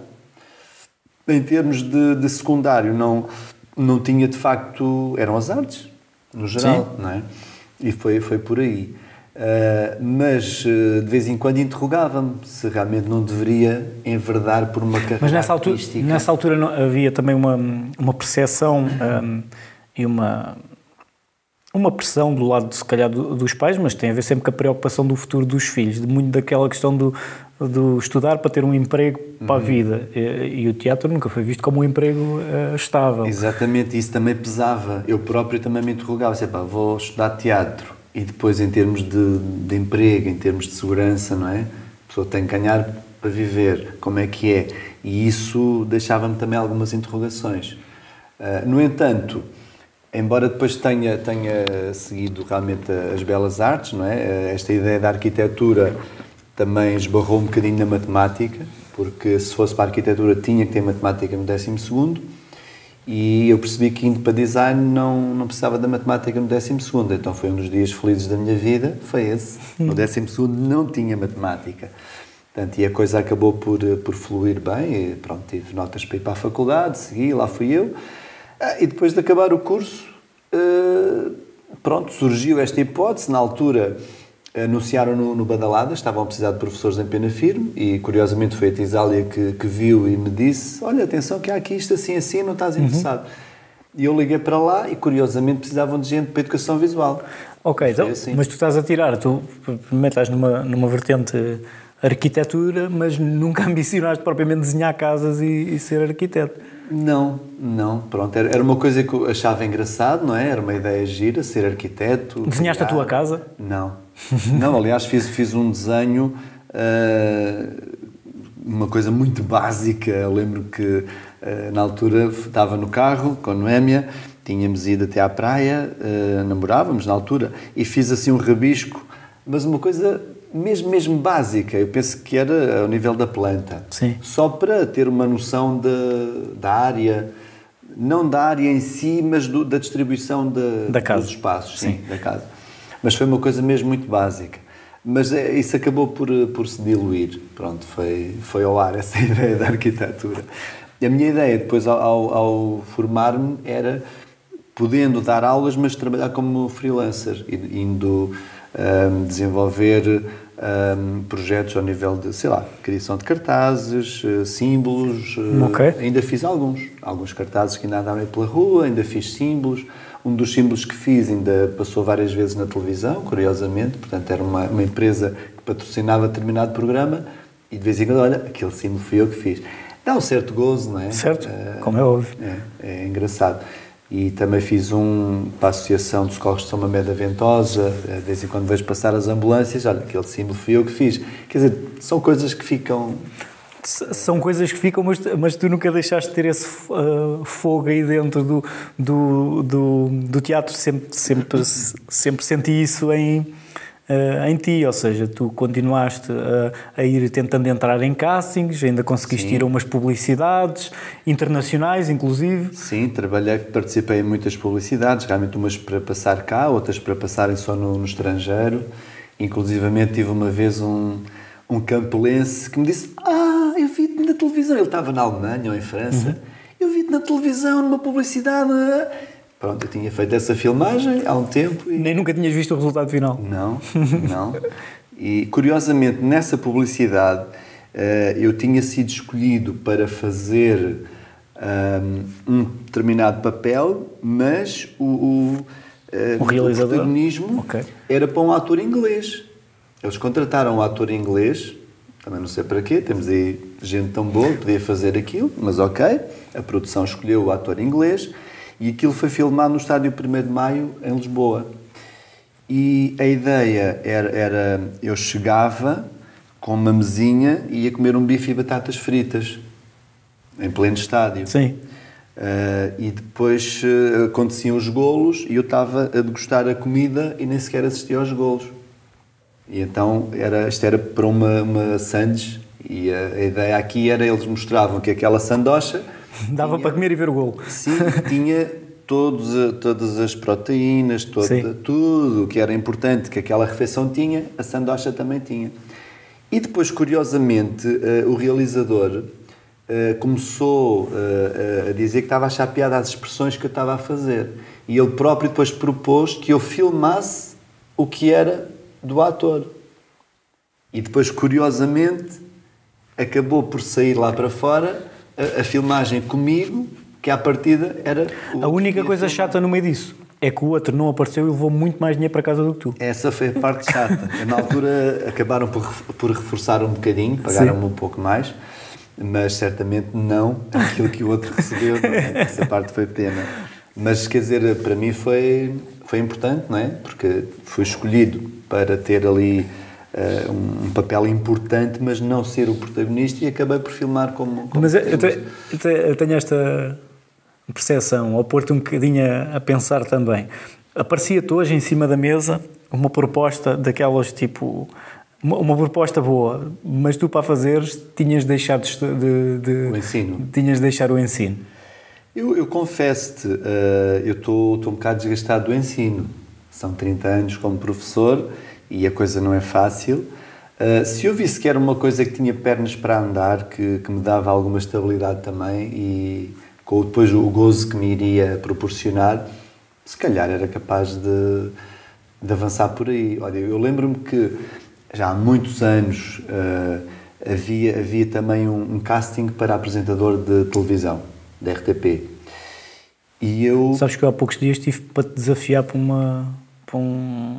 Em termos de, de secundário, não, não tinha de facto... Eram as artes, no geral, sim. Não é? E foi, foi por aí. Uh, mas, uh, de vez em quando, interrogava-me se realmente não deveria enverdar por uma carreira mas nessa artística. Altura, nessa altura não, havia também uma, uma percepção um, e uma... uma pressão do lado, se calhar, do, dos pais, mas tem a ver sempre com a preocupação do futuro dos filhos, de muito daquela questão do, do estudar para ter um emprego para a vida. E, e o teatro nunca foi visto como um emprego uh, estável. Exatamente, isso também pesava. Eu próprio também me interrogava, assim, pá, vou estudar teatro e depois em termos de, de emprego, em termos de segurança, não é? A pessoa tem que ganhar para viver, como é que é? E isso deixava-me também algumas interrogações. Uh, no entanto, embora depois tenha, tenha seguido realmente as belas artes, não é? Esta ideia da arquitetura também esbarrou um bocadinho na matemática, porque se fosse para a arquitetura tinha que ter matemática no décimo segundo, e eu percebi que indo para design não, não precisava da matemática no décimo segundo, então foi um dos dias felizes da minha vida, foi esse. No décimo segundo não tinha matemática. Portanto, e a coisa acabou por, por fluir bem, e pronto, tive notas para ir para a faculdade, segui, lá fui eu. E depois de acabar o curso, pronto, surgiu esta hipótese. Na altura, anunciaram no, no Badalada, estavam a precisar de professores em pena firme, e curiosamente foi a Tisália que, que viu e me disse: olha, atenção que há aqui isto assim assim, não estás interessado? Uhum. E eu liguei para lá e curiosamente precisavam de gente para a educação visual. Ok, então, assim. Mas tu estás a tirar, tu primeiro estás numa, numa vertente arquitetura, mas nunca ambicionaste propriamente desenhar casas e, e ser arquiteto. Não, não, pronto, era, era uma coisa que eu achava engraçado, não é? Era uma ideia gira, ser arquiteto. Desenhaste criar. A tua casa? Não, não, aliás fiz, fiz um desenho, uh, uma coisa muito básica. Eu lembro que uh, na altura estava no carro com a Noémia, tínhamos ido até à praia, uh, namorávamos na altura, e fiz assim um rabisco, mas uma coisa... mesmo, mesmo básica, eu penso que era ao nível da planta. Sim. Só para ter uma noção de, da área, não da área em si, mas do, da distribuição de, da casa. Dos espaços, sim, sim, da casa. Mas foi uma coisa mesmo muito básica. Mas é, isso acabou por, por se diluir. Pronto, foi, foi ao ar essa ideia da arquitetura. E a minha ideia, depois, ao, ao, ao formar-me, era podendo dar aulas, mas trabalhar como freelancer, indo... Um, desenvolver um, projetos ao nível de, sei lá, criação de cartazes, uh, símbolos. Okay. Uh, ainda fiz alguns. Alguns cartazes que ainda andavam pela rua, ainda fiz símbolos. Um dos símbolos que fiz ainda passou várias vezes na televisão, curiosamente. Portanto, era uma, uma empresa que patrocinava determinado programa e de vez em quando, olha, aquele símbolo fui eu que fiz. Dá um certo gozo, não é? Certo, uh, como é óbvio. É, é engraçado. E também fiz um para a Associação dos Socorros de São Mamede da Ventosa, de vez em quando vejo passar as ambulâncias, olha, aquele símbolo fui eu que fiz. Quer dizer, são coisas que ficam... São coisas que ficam, mas, mas tu nunca deixaste de ter esse uh, fogo aí dentro do, do, do, do teatro, sempre, sempre, sempre senti isso em, uh, em ti, ou seja, tu continuaste uh, a ir tentando entrar em castings, ainda conseguiste Sim. ir a umas publicidades internacionais, inclusive. Sim, trabalhei, participei em muitas publicidades, realmente umas para passar cá, outras para passarem só no, no estrangeiro. Inclusivamente tive uma vez um, um campelense que me disse: ah, eu vi-te na televisão. Ele estava na Alemanha ou em França. Uhum. Eu vi-te na televisão, numa publicidade. Pronto, eu tinha feito essa filmagem há um tempo. E... Nem nunca tinhas visto o resultado final? Não, não. E, curiosamente, nessa publicidade, eu tinha sido escolhido para fazer um determinado papel, mas o, o, o, realizador? o protagonismo okay. era para um ator inglês. Eles contrataram um ator inglês, também não sei para quê, temos aí gente tão boa que podia fazer aquilo, mas ok, a produção escolheu o ator inglês e aquilo foi filmado no estádio primeiro de Maio, em Lisboa. E a ideia era, era eu chegava com uma mesinha e ia comer um bife e batatas fritas, em pleno estádio. Sim. Uh, e depois uh, aconteciam os golos e eu estava a degustar a comida e nem sequer assistia aos golos. E então, era, isto era para uma, uma sandes e a, a ideia aqui era, eles mostravam que aquela sandocha... Dava tinha, para comer e ver o golo. Sim, tinha todos, todas as proteínas, toda, tudo o que era importante que aquela refeição tinha, a sandocha também tinha. E depois, curiosamente, uh, o realizador uh, começou uh, a dizer que estava a achar piada às expressões que eu estava a fazer. E ele próprio depois propôs que eu filmasse o que era do ator. E depois, curiosamente, acabou por sair lá para fora a, a filmagem comigo, que à partida era... A única coisa filmar. chata no meio disso é que o outro não apareceu e levou muito mais dinheiro para casa do que tu. Essa foi a parte chata. Na altura acabaram por, por reforçar um bocadinho, pagaram-me um pouco mais, mas certamente não aquilo que o outro recebeu. Não é? Essa parte foi pena. Mas, quer dizer, para mim foi, foi importante, não é? Porque fui escolhido para ter ali uh, um papel importante, mas não ser o protagonista, e acabei por filmar como... como mas eu, te, eu, te, eu tenho esta percepção, ao pôr-te um bocadinho a, a pensar também. Aparecia-te hoje em cima da mesa uma proposta daquelas tipo... Uma, uma proposta boa, mas tu para fazeres tinhas deixado de, de, o ensino. Tinhas de deixar o ensino. Eu, eu confesso-te, uh, eu estou um bocado desgastado do ensino. São trinta anos como professor e a coisa não é fácil. Uh, se eu visse que era uma coisa que tinha pernas para andar, que, que me dava alguma estabilidade também e com depois o gozo que me iria proporcionar, se calhar era capaz de, de avançar por aí. Olha, eu lembro-me que já há muitos anos uh, havia, havia também um, um casting para apresentador de televisão, da R T P. E eu... Sabes que eu há poucos dias estive para te desafiar para uma... para um...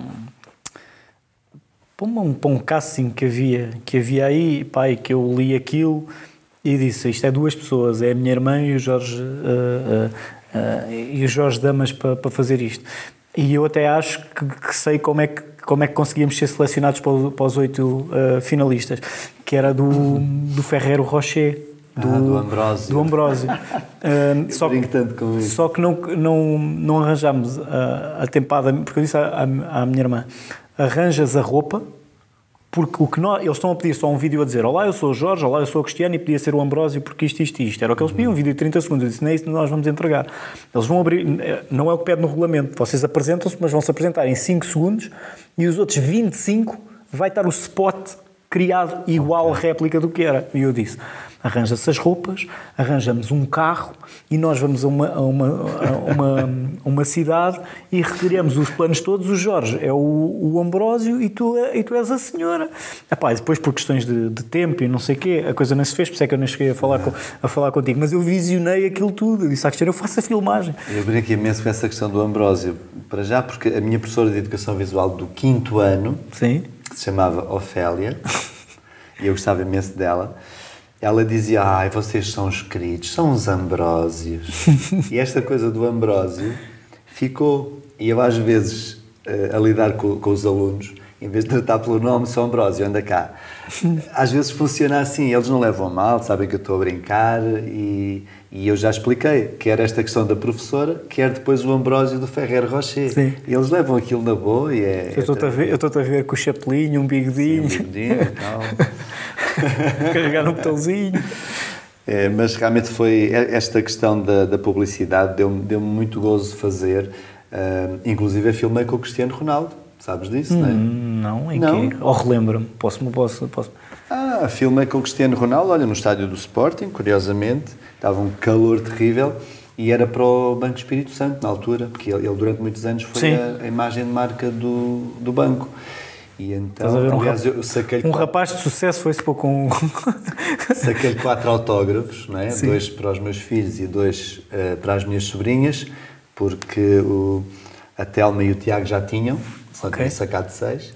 para um, para um casting que havia, que havia aí, pai, que eu li aquilo e disse, isto é duas pessoas, é a minha irmã e o Jorge, uh, uh, uh, e o Jorge Damas para, para fazer isto. E eu até acho que, que sei como é que, como é que conseguíamos ser selecionados para, para os oito uh, finalistas, que era do, do Ferrero Rocher. Do, ah, do Ambrósio. Do Ambrósio. uh, só, que, tanto com isso. só que não, não, não arranjámos a, a tempada, porque eu disse à, à, à minha irmã, arranjas a roupa, porque o que nós, eles estão a pedir só um vídeo a dizer, olá, eu sou o Jorge, olá, eu sou o Cristiano, e podia ser o Ambrósio porque isto, isto, isto. Era o que eles pediam, um vídeo de trinta segundos. Eu disse, não é isso que nós vamos entregar. Eles vão abrir, não é o que pede no regulamento, vocês apresentam-se, mas vão-se apresentar em cinco segundos, e os outros vinte e cinco vai estar o spot criado igual okay. réplica do que era. E eu disse, arranja-se as roupas, arranjamos um carro e nós vamos a uma, a uma, a uma, uma cidade e retiramos os planos todos. O Jorge é o, o Ambrósio e tu, e tu és a senhora. Epá, depois por questões de, de tempo e não sei o quê, a coisa não se fez, por isso é que eu nem cheguei a falar, com, a falar contigo, mas eu visionei aquilo tudo. Eu disse à Cristina, eu faço a filmagem. Eu brinco imenso com essa questão do Ambrósio, para já, porque a minha professora de Educação Visual do quinto ano, Sim. que se chamava Ofélia, e eu gostava imenso dela, ela dizia, ai, vocês são os queridos, são os Ambrósios. E esta coisa do Ambrósio ficou. E eu, às vezes, a lidar com, com os alunos, em vez de tratar pelo nome, sou Ambrósio, anda cá. Às vezes funciona assim, eles não levam mal, sabem que eu estou a brincar, e, e eu já expliquei, quer esta questão da professora, quer depois o Ambrósio do Ferrer Rocher. Sim. E eles levam aquilo na boa e é... Eu estou-te a ver, eu estou-te a ver com o chapelinho, um bigodinho. Sim, um bigodinho e tal. Carregar no botãozinho. É, mas realmente foi esta questão da, da publicidade, deu-me deu muito gozo fazer. Uh, inclusive eu filmei com o Cristiano Ronaldo, sabes disso, hum, não é? Não, em não? quê? Ou relembra-me, posso, posso, posso. Ah, filmei com o Cristiano Ronaldo, olha, no estádio do Sporting, curiosamente, estava um calor terrível e era para o Banco Espírito Santo na altura, porque ele, ele durante muitos anos foi a, a imagem de marca do, do banco. E então, aliás, um, eu saquei-lhe um quatro... rapaz de sucesso foi-se pôr com... Saquei-lhe quatro autógrafos, não é? Dois para os meus filhos e dois uh, para as minhas sobrinhas, porque o, a Telma e o Tiago já tinham, só okay. tinha sacado seis.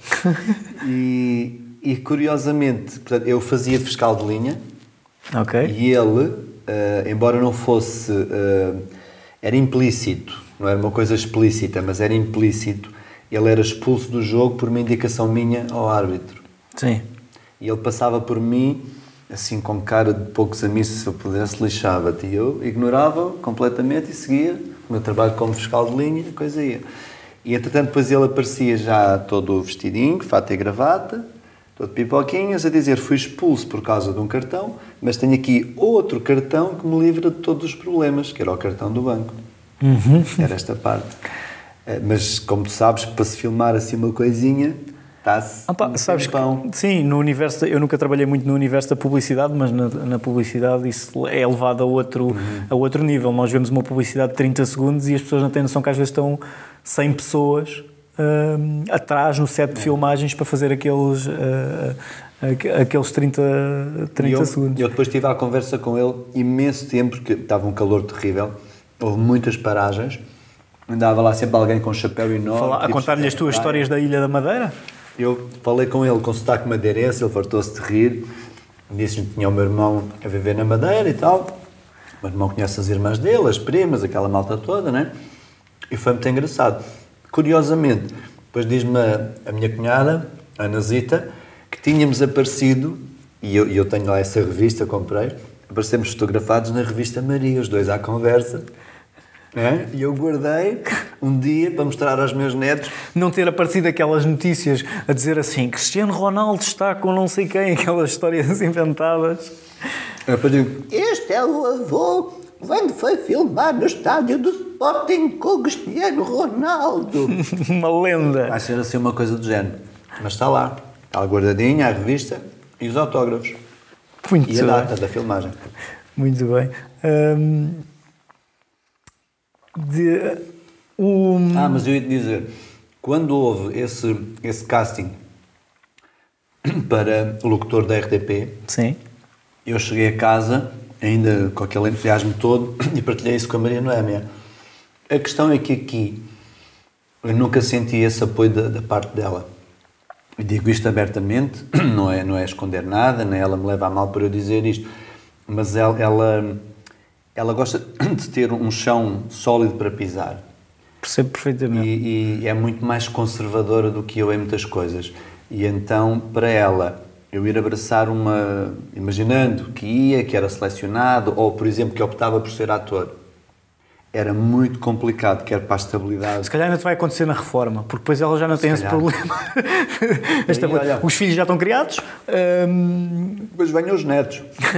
E, e, curiosamente, portanto, eu fazia fiscal de linha, okay. e ele, uh, embora não fosse... Uh, era implícito, não era uma coisa explícita, mas era implícito. Ele era expulso do jogo por uma indicação minha ao árbitro. Sim. E ele passava por mim, assim, com cara de poucos amigos, se eu pudesse, lixava-te. E eu ignorava completamente e seguia o meu trabalho como fiscal de linha e a coisa ia. E, entretanto, depois ele aparecia já todo vestidinho, fato e gravata, todo pipoquinhas, a dizer, fui expulso por causa de um cartão, mas tenho aqui outro cartão que me livra de todos os problemas, que era o cartão do banco. Uhum. Era esta parte. Mas, como tu sabes, para se filmar assim uma coisinha, está-se ah, pá, um sabes tempão. Que, sim, no universo, eu nunca trabalhei muito no universo da publicidade, mas na, na publicidade isso é elevado a outro, uhum. a outro nível. Nós vemos uma publicidade de trinta segundos e as pessoas não têm noção que às vezes estão cem pessoas uh, atrás no set de filmagens para fazer aqueles, uh, aqueles trinta, trinta eu, segundos. Eu depois tive a conversa com ele imenso tempo, porque estava um calor terrível, houve muitas paragens. Andava lá sempre alguém com um chapéu enorme. Falar, a tipo contar-lhe as tuas histórias da Ilha da Madeira? Eu falei com ele com sotaque madeirense, ele fartou-se de rir, disse-me que tinha o meu irmão a viver na Madeira e tal. O meu irmão conhece as irmãs dele, as primas, aquela malta toda, né? E foi muito engraçado. Curiosamente, depois diz-me a, a minha cunhada, a Ana Zita, que tínhamos aparecido, e eu, eu tenho lá essa revista, comprei, aparecemos fotografados na revista Maria, os dois à conversa. É? E eu guardei um dia para mostrar aos meus netos. Não ter aparecido aquelas notícias a dizer assim, Cristiano Ronaldo está com não sei quem, aquelas histórias inventadas. Eu digo, este é o avô quando foi filmar no estádio do Sporting com o Cristiano Ronaldo. Uma lenda. Vai ser assim uma coisa do género. Mas está lá, está guardadinha a revista e os autógrafos. Muito e a data da filmagem. Muito bem. Hum... De, um... Ah, mas eu ia te dizer, quando houve esse, esse casting para o locutor da R T P, sim. Eu cheguei a casa, ainda com aquele entusiasmo todo, e partilhei isso com a Maria Noémia. A questão é que aqui eu nunca senti esse apoio da, da parte dela. Eu digo isto abertamente, não é, não é esconder nada, nem ela me leva a mal por eu dizer isto, mas ela... ela Ela gosta de ter um chão sólido para pisar. Percebo perfeitamente. E, e é muito mais conservadora do que eu em muitas coisas. E então, para ela, eu ir abraçar uma... Imaginando que ia, que era selecionado, ou, por exemplo, que optava por ser ator. era muito complicado, quer para a estabilidade. Se calhar ainda te vai acontecer na reforma, porque depois ela já não tem esse problema. Esta, aí, olha, os filhos já estão criados. Hum... Depois venham os netos.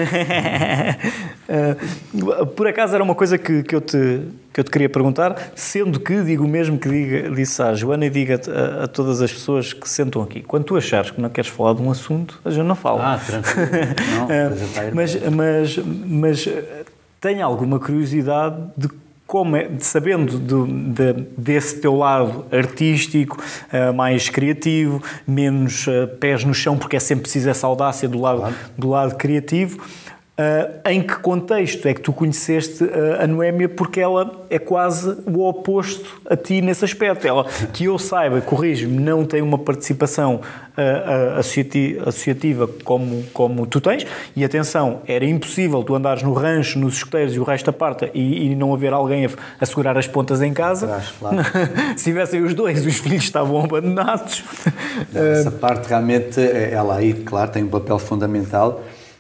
Por acaso era uma coisa que, que, eu te, que eu te queria perguntar, sendo que digo o mesmo que diga, disse à Joana e diga a, a todas as pessoas que se sentam aqui. Quando tu achares que não queres falar de um assunto, a gente não fala. Ah, tranquilo. Não, mas, mas, mas tenho alguma curiosidade de como é, sabendo do, de, desse teu lado artístico, uh, mais criativo, menos uh, pés no chão, porque é sempre preciso essa audácia do lado, claro. do lado criativo, uh, em que contexto é que tu conheceste uh, a Noémia, porque ela é quase o oposto a ti nesse aspecto. Ela, que eu saiba, corrijo-me, não tem uma participação uh, associativa, associativa como, como tu tens, e atenção, era impossível tu andares no rancho, nos escuteiros e o resto da parte e, e não haver alguém a, a segurar as pontas em casa. Acho, claro. Se tivessem os dois, os filhos estavam abandonados. Não, essa parte realmente, ela aí, claro, tem um papel fundamental,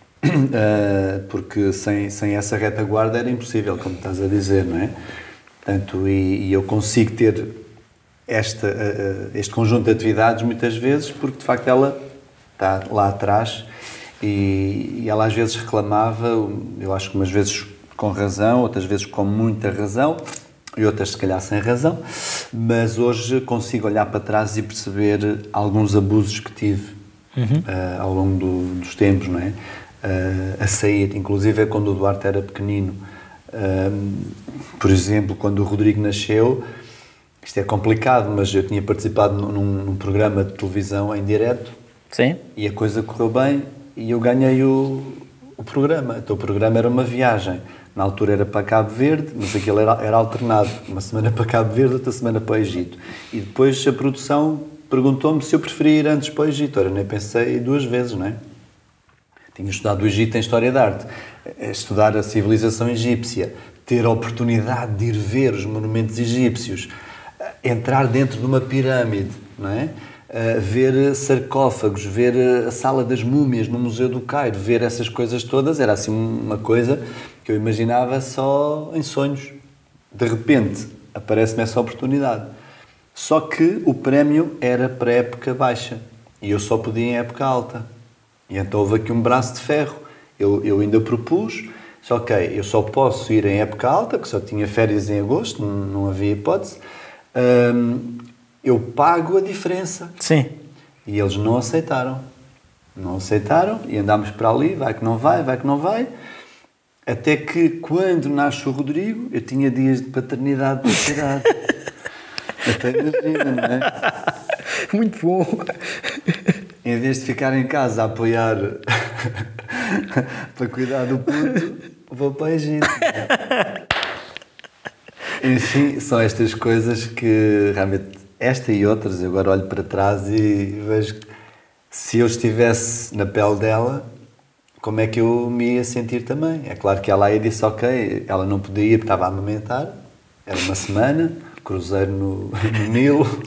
uh, porque sem, sem essa retaguarda era impossível, como estás a dizer, não é? Portanto, e, e eu consigo ter esta, uh, este conjunto de atividades muitas vezes porque, de facto, ela está lá atrás e, e ela às vezes reclamava, eu acho que umas vezes com razão, outras vezes com muita razão, e outras se calhar sem razão, mas hoje consigo olhar para trás e perceber alguns abusos que tive uhum. uh, ao longo do, dos tempos, não é? Uh, a sair, inclusive quando o Duarte era pequenino. Uh, por exemplo, quando o Rodrigo nasceu, isto é complicado, mas eu tinha participado num, num programa de televisão em direto. Sim. E a coisa correu bem e eu ganhei o, o programa. Então o programa era uma viagem. Na altura era para Cabo Verde, mas aquilo era, era alternado. Uma semana para Cabo Verde, outra semana para o Egito. E depois a produção perguntou-me se eu preferia ir antes para o Egito. Ora, nem pensei duas vezes, não é? Tinha estudado o Egito em História da Arte. Estudar a civilização egípcia, ter a oportunidade de ir ver os monumentos egípcios, entrar dentro de uma pirâmide, não é? Uh, ver sarcófagos, ver a Sala das Múmias no Museu do Cairo, ver essas coisas todas, era assim uma coisa que eu imaginava só em sonhos. De repente, aparece-me essa oportunidade. Só que o prémio era para a época baixa e eu só podia em época alta. E então houve aqui um braço de ferro. Eu, eu ainda propus, só que ok, eu só posso ir em época alta, que só tinha férias em agosto, não, não havia hipótese. Um, eu pago a diferença. Sim. E eles não aceitaram. Não aceitaram e andámos para ali, vai que não vai, vai que não vai. Até que, quando nasce o Rodrigo, eu tinha dias de paternidade para tirar. Até imagina, não é? Muito bom. Em vez de ficar em casa a apoiar para cuidar do puto, vou para o Egito. Enfim, são estas coisas que realmente, esta e outras, eu agora olho para trás e vejo que se eu estivesse na pele dela, como é que eu me ia sentir também? É claro que ela aí disse, ok, ela não podia porque estava a amamentar, era uma semana, cruzeiro no, no Nilo,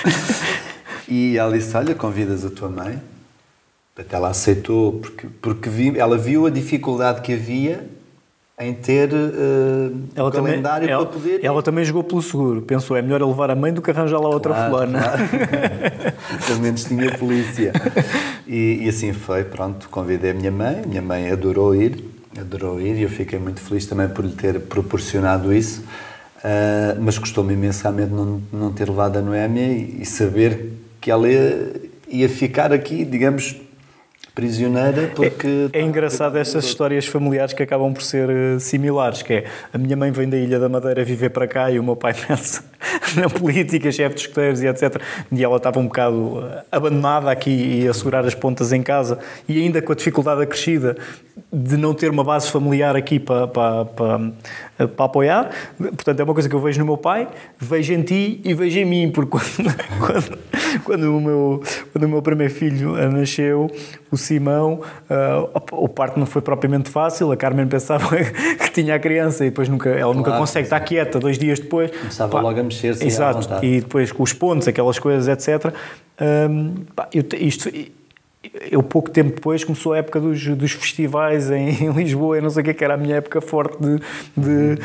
e ela disse, olha, convidas a tua mãe. Até ela aceitou, porque, porque vi, ela viu a dificuldade que havia em ter uh, ela um calendário também, ela, para poder... Ela também jogou pelo seguro. Pensou, é melhor eu levar a mãe do que arranjar lá outra claro, fulana. Claro. Pelo menos tinha polícia. E, e assim foi, pronto, convidei a minha mãe. Minha mãe adorou ir, adorou ir e eu fiquei muito feliz também por lhe ter proporcionado isso. Uh, mas custou-me imensamente não, não ter levado a Noémia e, e saber que ela ia, ia ficar aqui, digamos... prisioneira, porque... É, é engraçado estas histórias familiares que acabam por ser uh, similares, que é, a minha mãe vem da Ilha da Madeira viver para cá e o meu pai pensa na política, chefe de escuteiros e etcétera. E ela estava um bocado uh, abandonada aqui e a segurar as pontas em casa e ainda com a dificuldade acrescida de não ter uma base familiar aqui para, para, para, para apoiar. Portanto, é uma coisa que eu vejo no meu pai, vejo em ti e vejo em mim, porque quando, quando, quando, o, meu, quando o meu primeiro filho nasceu, o Simão, uh, o parto não foi propriamente fácil, a Carmen pensava que tinha a criança e depois nunca, ela claro, nunca consegue estar quieta, dois dias depois. Começava pá, logo a mexer-se. Exato, e depois com os pontos, aquelas coisas, etcétera. Um, pá, eu, isto... eu pouco tempo depois começou a época dos, dos festivais em, em Lisboa, eu não sei o que, que era a minha época forte de, de,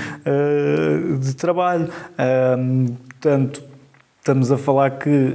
uh, de trabalho. Uh, portanto, estamos a falar que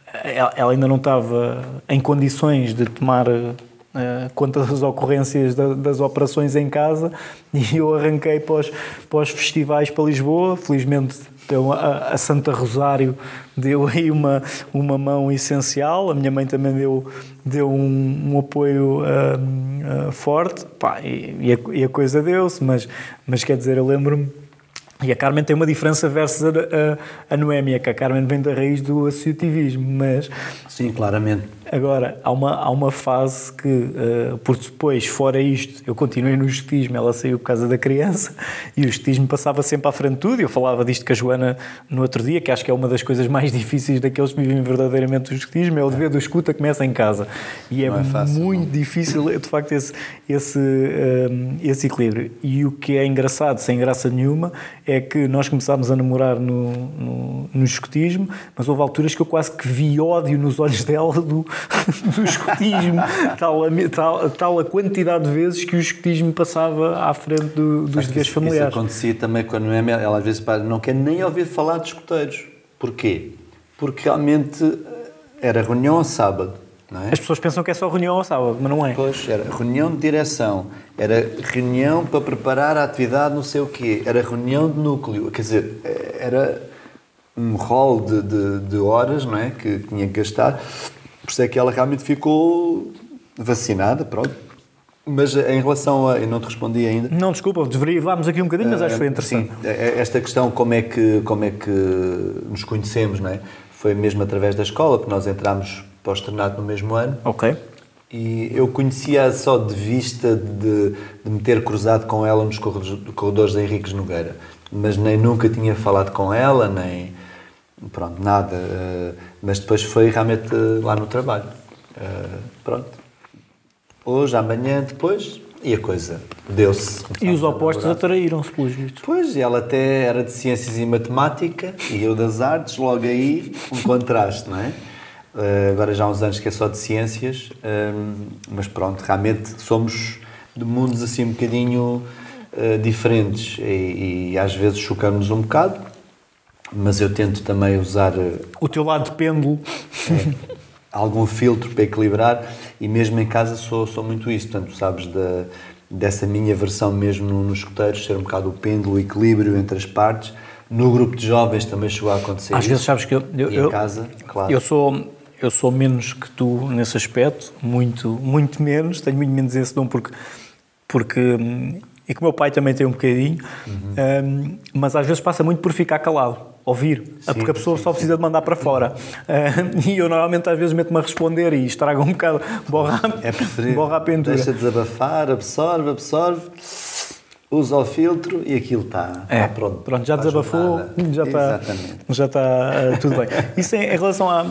ela ainda não estava em condições de tomar uh, conta das ocorrências da, das operações em casa, e eu arranquei para os, para os festivais para Lisboa. Felizmente então, a, a Santa Rosário deu aí uma, uma mão essencial, a minha mãe também deu, deu um, um apoio uh, uh, forte. Pá, e, e, a, e a coisa deu-se, mas, mas quer dizer, eu lembro-me. E a Carmen tem uma diferença versus a, a, a Noémia, que a Carmen vem da raiz do associativismo, mas... Sim, claramente. Agora, há uma, há uma fase que, uh, por depois, fora isto, eu continuei no escotismo, ela saiu por causa da criança, e o escotismo passava sempre à frente de tudo. Eu falava disto com a Joana no outro dia, que acho que é uma das coisas mais difíceis daqueles que vivem verdadeiramente o escotismo, é o dever do escuta começa em casa. E é, é fácil, muito não. difícil, de facto, esse, esse, um, esse equilíbrio. E o que é engraçado, sem graça nenhuma, é que nós começámos a namorar no, no, no escotismo, mas houve alturas que eu quase que vi ódio nos olhos dela do, do escotismo, tal, tal, tal a quantidade de vezes que o escotismo passava à frente do, dos deveres familiares. Isso acontecia também com a Noémia, ela às vezes não quer nem ouvir falar de escoteiros. Porquê? Porque realmente era reunião ao sábado. Não é? As pessoas pensam que é só reunião ao sábado, mas não é. Pois, era reunião de direção, era reunião para preparar a atividade não sei o quê, era reunião de núcleo, quer dizer, era um rol de, de, de horas, não é, que tinha que gastar, por isso é que ela realmente ficou vacinada, pronto. Mas em relação a... Eu não te respondi ainda. Não, desculpa, derivámos aqui um bocadinho, mas acho que foi interessante. Sim, esta questão, como é que, como é que nos conhecemos, não é? Foi mesmo através da escola, porque nós entramos para o externato no mesmo ano. Ok. E eu conhecia só de vista de, de me ter cruzado com ela nos corredores, corredores de Henriques Nogueira, mas nem nunca tinha falado com ela, nem... Pronto, nada. Mas depois foi realmente lá no trabalho. Pronto. Hoje, amanhã, depois, e a coisa deu-se. E os opostos atraíram-se, pelos vistos. Pois, ela até era de ciências e matemática, e eu das artes, logo aí um contraste, não é? Uh, agora já há uns anos que é só de ciências, um, mas pronto, realmente somos de mundos assim um bocadinho uh, diferentes, e, e às vezes chocamos um bocado, mas eu tento também usar... Uh, o teu lado de pêndulo. É, algum filtro para equilibrar, e mesmo em casa sou, sou muito isso, portanto, sabes, da, dessa minha versão mesmo nos escoteiros, ser um bocado o pêndulo, o equilíbrio entre as partes. No grupo de jovens também chegou a acontecer. Às isso. vezes sabes que eu... eu e em eu, casa, claro. Eu sou... Eu sou menos que tu nesse aspecto, muito, muito menos, tenho muito menos esse dom, porque, porque e que o meu pai também tem um bocadinho, uhum. um, mas às vezes passa muito por ficar calado, ouvir, sim, porque a pessoa sim, só precisa sim. de mandar para fora. Uh, e eu normalmente às vezes meto-me a responder e estraga um bocado, borra, é preferível. borra a pintura. Deixa desabafar, absorve, absorve, usa o filtro e aquilo está, é, está pronto. Pronto, já desabafou, já está, já está uh, tudo bem. Isso em, em relação à...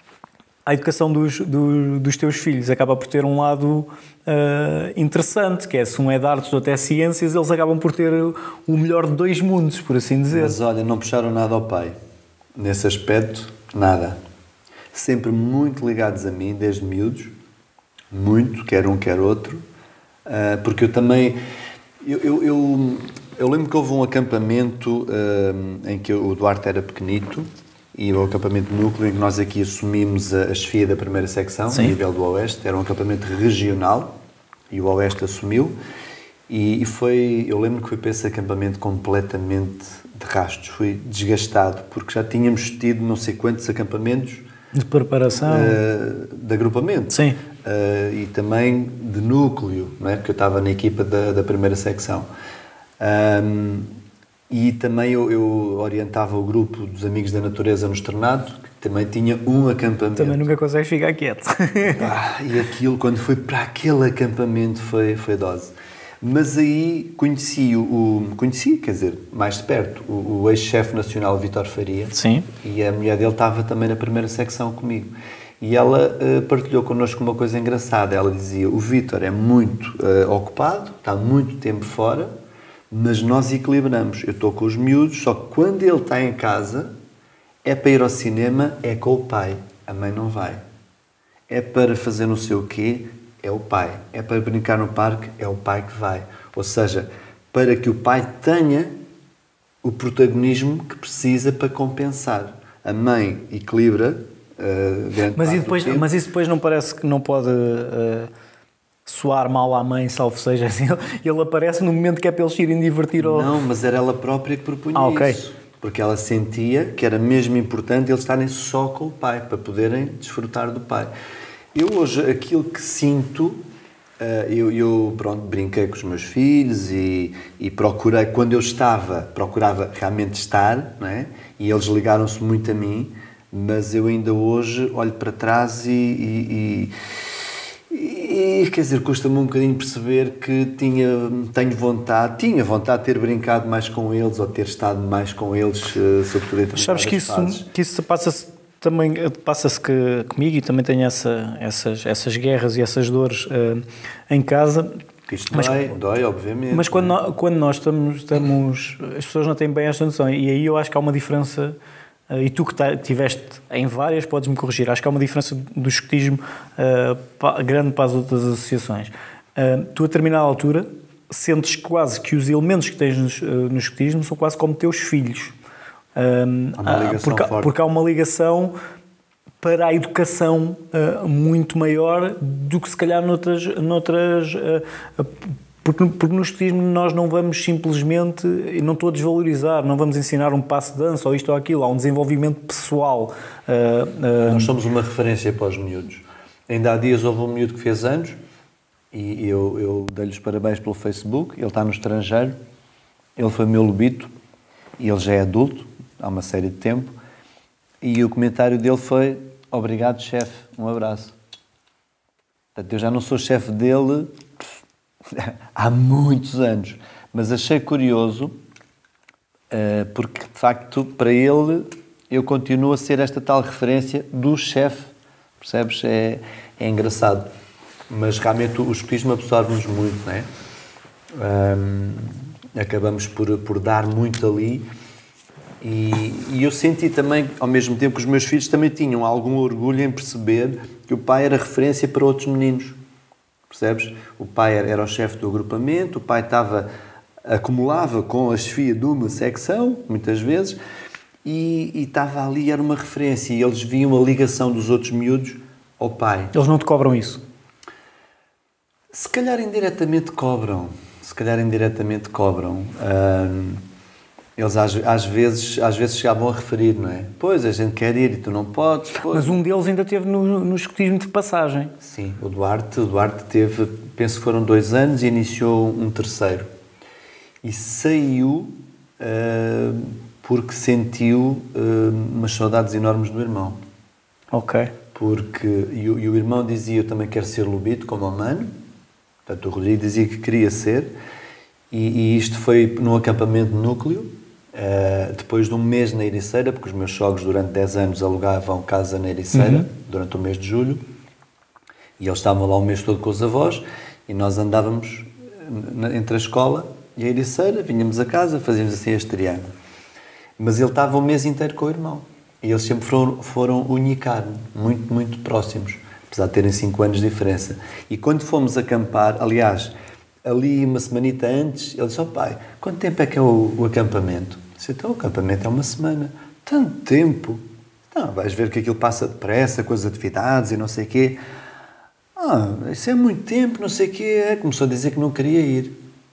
A educação dos, dos, dos teus filhos acaba por ter um lado uh, interessante, que é, se um é de artes ou até ciências, eles acabam por ter o melhor de dois mundos, por assim dizer. Mas olha, não puxaram nada ao pai. Nesse aspecto, nada. Sempre muito ligados a mim, desde miúdos. Muito, quer um, quer outro. Uh, porque eu também... Eu, eu, eu, eu lembro que houve um acampamento uh, em que o Duarte era pequenito, e o acampamento de núcleo, em que nós aqui assumimos a, a chefia da primeira secção, a nível do Oeste. Era um acampamento regional, e o Oeste assumiu, e, e foi, eu lembro que fui para esse acampamento completamente de rastros, fui desgastado, porque já tínhamos tido não sei quantos acampamentos de preparação, uh, de agrupamento. Sim. Uh, e também de núcleo, não é? Porque eu estava na equipa da, da primeira secção. Um, E também eu, eu orientava o grupo dos Amigos da Natureza no Externato, que também tinha um acampamento. Também nunca consegues ficar quieto. Ah, e aquilo, quando fui para aquele acampamento, foi, foi dose. Mas aí conheci, o, conheci, quer dizer, mais de perto, o, o ex-chefe nacional Vítor Faria. Sim. E a mulher dele estava também na primeira secção comigo. E ela uh, partilhou connosco uma coisa engraçada. Ela dizia, o Vítor é muito uh, ocupado, está muito tempo fora, mas nós equilibramos. Eu estou com os miúdos, só que quando ele está em casa, é para ir ao cinema, é com o pai. A mãe não vai. é para fazer não sei o quê, é o pai. É para brincar no parque, é o pai que vai. Ou seja, para que o pai tenha o protagonismo que precisa para compensar. A mãe equilibra uh, grande mas, parte e depois, do tempo. mas isso depois não parece que não pode uh, soar mal à mãe, salvo seja assim. Ele aparece no momento que é para eles irem divertir ao... Não, mas era ela própria que propunha ah, okay. isso. Porque ela sentia que era mesmo importante eles estarem só com o pai, para poderem desfrutar do pai. Eu hoje, aquilo que sinto, eu, eu pronto, brinquei com os meus filhos e, e procurei, quando eu estava, procurava realmente estar, não é? E eles ligaram-se muito a mim, mas eu ainda hoje olho para trás e, e, e, e quer dizer, custa-me um bocadinho perceber que tinha, tenho vontade, tinha vontade de ter brincado mais com eles ou ter estado mais com eles, sobretudo em Sabes que isso, que isso passa-se também, passa-se que, comigo, e também tenho essa, essas, essas guerras e essas dores uh, em casa. Isto mas, dói, dói, obviamente. Mas quando, nós, quando nós estamos, estamos... As pessoas não têm bem esta noção. E aí eu acho que há uma diferença... Uh, e tu que estiveste em várias, podes-me corrigir. Acho que há uma diferença do escotismo uh, pa, grande para as outras associações. Uh, tu, a determinada altura, sentes quase que os elementos que tens no, uh, no escotismo são quase como teus filhos. Uh, há uma ligação porque, forte. Porque há uma ligação... para a educação uh, muito maior do que se calhar noutras... noutras uh, porque, porque no escotismo nós não vamos simplesmente, e não estou a desvalorizar, não vamos ensinar um passo de dança ou isto ou aquilo, há um desenvolvimento pessoal. Uh, uh, nós somos uma referência para os miúdos. Ainda há dias houve um miúdo que fez anos e eu, eu dei-lhe os parabéns pelo Facebook, ele está no estrangeiro, ele foi meu lobito e ele já é adulto, há uma série de tempo, e o comentário dele foi: obrigado, chefe, um abraço. Portanto, eu já não sou chefe dele há muitos anos, mas achei curioso porque, de facto, para ele eu continuo a ser esta tal referência do chefe, percebes? É, é engraçado, mas realmente o escotismo absorve-nos muito, não é? Um, acabamos por, por dar muito ali. E, e eu senti também, ao mesmo tempo, que os meus filhos também tinham algum orgulho em perceber que o pai era referência para outros meninos. Percebes? O pai era, era o chefe do agrupamento, o pai estava, acumulava com a chefia de uma secção, muitas vezes, e, e estava ali, era uma referência, e eles viam a ligação dos outros miúdos ao pai. Eles não te cobram isso? Se calhar indiretamente cobram. Se calhar indiretamente cobram. Hum, Eles às, às, vezes, às vezes chegavam a referir, não é? Pois, a gente quer ir e tu não podes. Pois. Mas um deles ainda teve no, no escotismo de passagem. Sim, o Duarte, o Duarte teve, penso que foram dois anos e iniciou um terceiro. E saiu uh, porque sentiu uh, umas saudades enormes do irmão. Ok. Porque, e, o, e o irmão dizia: eu também quero ser lobito, como o Mano. Portanto, o Rodrigo dizia que queria ser. E, e isto foi num acampamento núcleo. Uh, depois de um mês na Ericeira, porque os meus sogros durante dez anos alugavam casa na Ericeira, uhum. durante o mês de julho, e eles estavam lá o mês todo com os avós, e nós andávamos entre a escola e a Ericeira, vinhamos a casa, fazíamos assim este triângulo. Mas ele estava o mês inteiro com o irmão, e eles sempre foram, foram unicarne, muito, muito próximos, apesar de terem cinco anos de diferença. E quando fomos acampar, aliás, ali uma semanita antes, ele disse: ó pai, quanto tempo é que é o, o acampamento? Disse: então, o acampamento é uma semana. Tanto tempo? Não, vais ver que aquilo passa depressa, com as atividades e não sei o quê. Ah, isso é muito tempo, não sei o quê. Começou a dizer que não queria ir.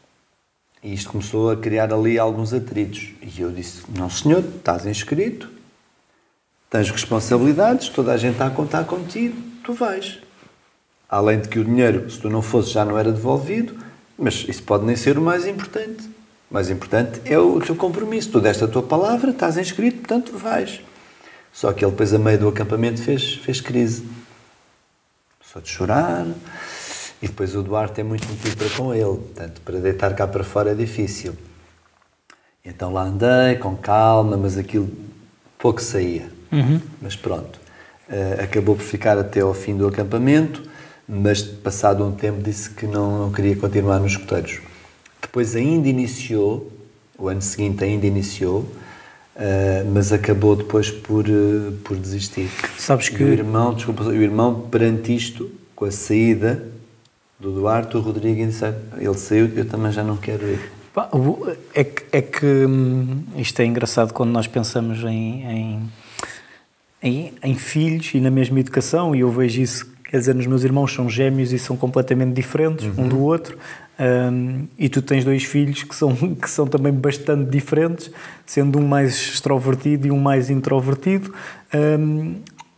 E isto começou a criar ali alguns atritos. E eu disse: não senhor, estás inscrito, tens responsabilidades, toda a gente está a contar contigo, tu vais. Além de que o dinheiro, se tu não fosses, já não era devolvido, mas isso pode nem ser o mais importante. O mais importante é o teu compromisso. Tu deste a tua palavra, estás inscrito, portanto vais. Só que ele depois, a meio do acampamento, fez, fez crise. Começou a chorar. E depois o Duarte é muito motivo para com ele. Portanto, para deitar cá para fora é difícil. E então lá andei, com calma, mas aquilo pouco saía. Uhum. Mas pronto. Uh, acabou por ficar até ao fim do acampamento, mas passado um tempo disse que não, não queria continuar nos escoteiros. Depois ainda iniciou, o ano seguinte ainda iniciou, Uh, mas acabou depois por, uh, por desistir. Sabes que... E o irmão, desculpa, o irmão perante isto, com a saída do Duarte, o Rodrigo disse, ele saiu, eu também já não quero ir. É que, é que hum, isto é engraçado quando nós pensamos em, em, em, em filhos e na mesma educação, e eu vejo isso, quer dizer, nos meus irmãos são gêmeos e são completamente diferentes uhum. um do outro, um, e tu tens dois filhos que são, que são também bastante diferentes, sendo um mais extrovertido e um mais introvertido. Um,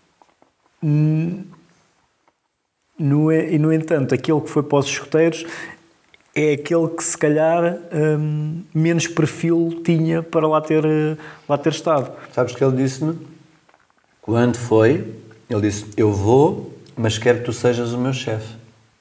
no, e, no entanto, aquele que foi para os escoteiros é aquele que, se calhar, um, menos perfil tinha para lá ter, lá ter estado. Sabes que ele disse-me? Quando foi, ele disse, eu vou, mas quero que tu sejas o meu chefe.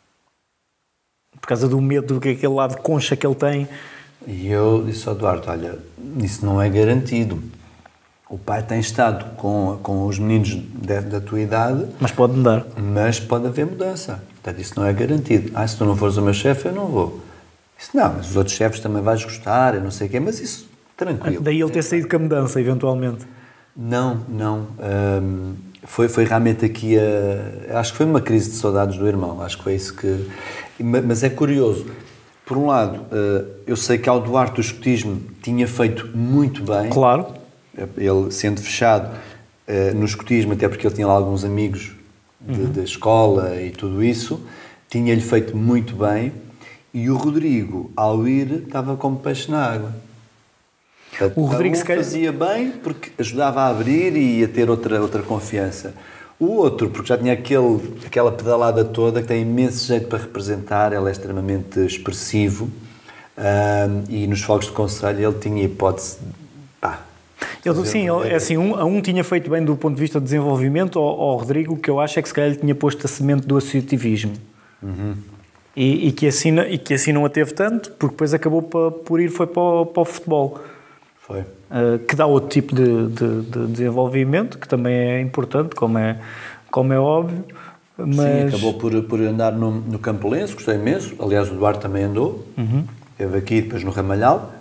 Por causa do medo, do aquele lado de concha que ele tem. E eu disse ao Duarte, olha, isso não é garantido. O pai tem estado com, com os meninos de, da tua idade... Mas pode mudar. Mas pode haver mudança. Portanto, isso não é garantido. Ah, se tu não fores o meu chefe, eu não vou. Isso não, mas os outros chefes também vais gostar, eu não sei o quê, mas isso, tranquilo. Daí ele ter saído com a mudança, eventualmente. Não, não. Um, foi, foi realmente aqui a... Acho que foi uma crise de saudades do irmão. Acho que foi isso que... Mas é curioso. Por um lado, eu sei que ao Duarte o escotismo tinha feito muito bem. Claro. Ele sendo fechado no escotismo, até porque ele tinha lá alguns amigos de, uhum. de escola e tudo isso, tinha-lhe feito muito bem. E o Rodrigo, ao ir, estava como peixe na água. Portanto, o Rodrigo se fazia bem porque ajudava a abrir e a ter outra, outra confiança. O outro, porque já tinha aquele, aquela pedalada toda, que tem imenso jeito para representar, ele é extremamente expressivo, um, e nos fogos de conselho ele tinha hipótese de, pá, ele, sim, ele, é assim, um, a um tinha feito bem do ponto de vista de desenvolvimento, ao, ao Rodrigo, o que eu acho é que se calhar ele tinha posto a semente do associativismo. Uhum. E, e, que assim, e que assim não a teve tanto, porque depois acabou por, por ir foi para o, para o futebol. Foi. Uh, que dá outro tipo de, de, de desenvolvimento, que também é importante, como é, como é óbvio. Mas... Sim, acabou por, por andar no, no Campolense, gostei imenso. Aliás, o Duarte também andou. Uhum. Esteve aqui, depois no Ramalhal.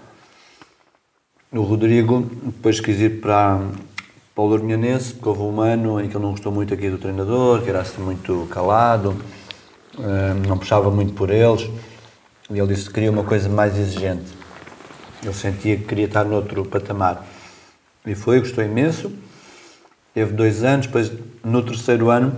O Rodrigo depois quis ir para, para o Lourinhanense, porque houve um ano em que ele não gostou muito aqui do treinador, que era assim muito calado, uh, não puxava muito por eles. E ele disse que queria uma coisa mais exigente. Ele sentia que queria estar noutro patamar. E foi, gostou imenso. Teve dois anos, depois no terceiro ano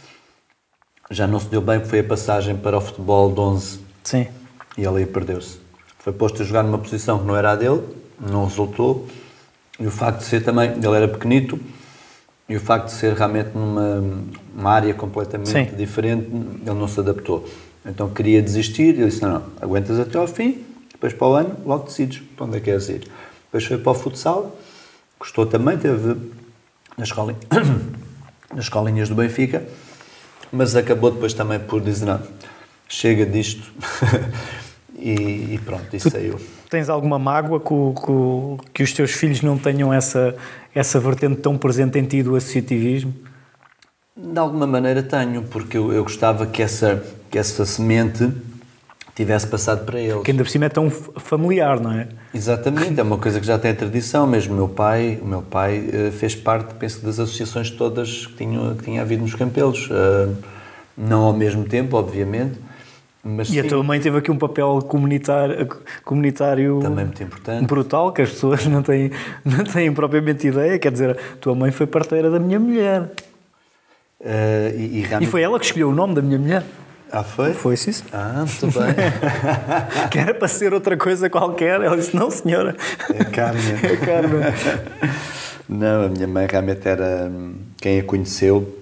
já não se deu bem, porque foi a passagem para o futebol de onze. Sim. E ele aí perdeu-se. Foi posto a jogar numa posição que não era a dele, não resultou. E o facto de ser também, ele era pequenito, e o facto de ser realmente numa uma área completamente Sim. diferente, ele não se adaptou. Então queria desistir, e eu disse, não, não, aguentas até ao fim, depois para o ano, logo decides para onde é que queres ir. Depois foi para o futsal, gostou também, teve nas, escolinha, nas escolinhas do Benfica, mas acabou depois também por dizer, não, chega disto, e, e pronto, e saiu. Tens alguma mágoa que, que, que os teus filhos não tenham essa, essa vertente tão presente em ti do associativismo? De alguma maneira tenho, porque eu, eu gostava que essa, que essa semente tivesse passado para eles. Que ainda por cima é tão familiar, não é? Exatamente, é uma coisa que já tem tradição. Mesmo o meu pai, o meu pai fez parte, penso, das associações todas que tinha, que tinha havido nos Campelos. Não ao mesmo tempo, obviamente. Mas e sim, a tua mãe teve aqui um papel comunitário, comunitário também muito importante. Brutal, que as pessoas não têm, não têm propriamente ideia. Quer dizer, a tua mãe foi parteira da minha mulher. Uh, e, e, realmente... e foi ela que escolheu o nome da minha mulher. Ah, foi? Foi, sim. Ah, muito bem. Que era para ser outra coisa qualquer. Ela disse, não, senhora. É Carmen. É Carmen. Não, a minha mãe realmente era... Quem a conheceu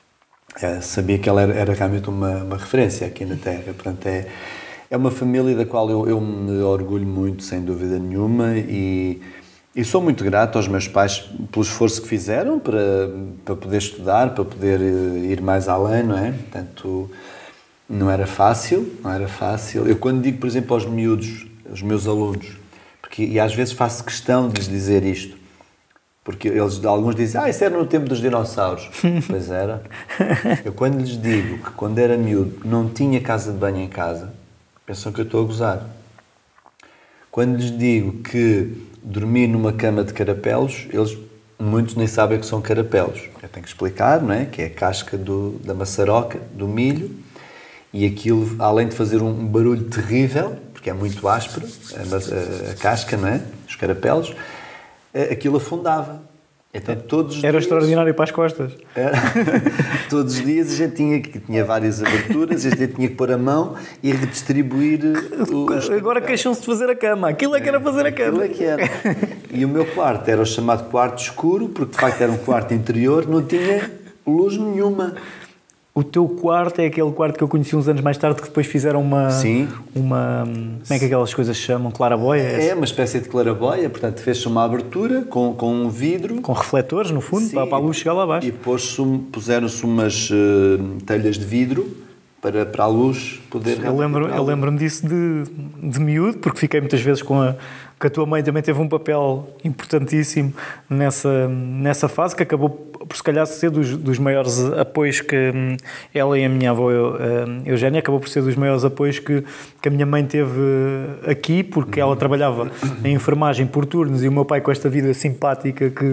sabia que ela era, era realmente uma, uma referência aqui na Terra. Portanto, é, é uma família da qual eu, eu me orgulho muito, sem dúvida nenhuma, e, e sou muito grato aos meus pais pelo esforço que fizeram para, para poder estudar, para poder ir mais além, não é? Portanto... Não era fácil, não era fácil. Eu quando digo, por exemplo, aos miúdos, aos meus alunos, porque, e às vezes faço questão de lhes dizer isto, porque eles, alguns dizem, ah, isso era no tempo dos dinossauros. Pois era. Eu quando lhes digo que quando era miúdo não tinha casa de banho em casa, pensam que eu estou a gozar. Quando lhes digo que dormi numa cama de carapelos, eles, muitos nem sabem o que são carapelos. Eu tenho que explicar, não é? Que é a casca do, da maçaroca, do milho, e aquilo, além de fazer um barulho terrível, porque é muito áspero, a, a, a casca, não é? Os carapelos, aquilo afundava. Então, todos os Era dias, extraordinário para as costas. Era, todos os dias a gente tinha, tinha várias aberturas, a gente tinha que pôr a mão e redistribuir os... Agora queixam-se de fazer a cama. Aquilo é que era fazer a cama. Aquilo é que era. E o meu quarto era o chamado quarto escuro, porque de facto era um quarto interior, não tinha luz nenhuma. O teu quarto é aquele quarto que eu conheci uns anos mais tarde, que depois fizeram uma... Sim. uma como é que aquelas coisas se chamam? Claraboia? É, uma espécie de claraboia, portanto fez-se uma abertura com, com um vidro. Com refletores, no fundo, para, para a luz chegar lá abaixo. E puseram-se umas uh, telhas de vidro para, para a luz poder... Eu lembro, eu lembro-me disso de, de miúdo, porque fiquei muitas vezes com a... que a tua mãe também teve um papel importantíssimo nessa, nessa fase, que acabou por se calhar ser dos, dos maiores apoios que hum, ela e a minha avó hum, Eugénia, acabou por ser dos maiores apoios que, que a minha mãe teve aqui, porque ela trabalhava em enfermagem por turnos e o meu pai com esta vida simpática que,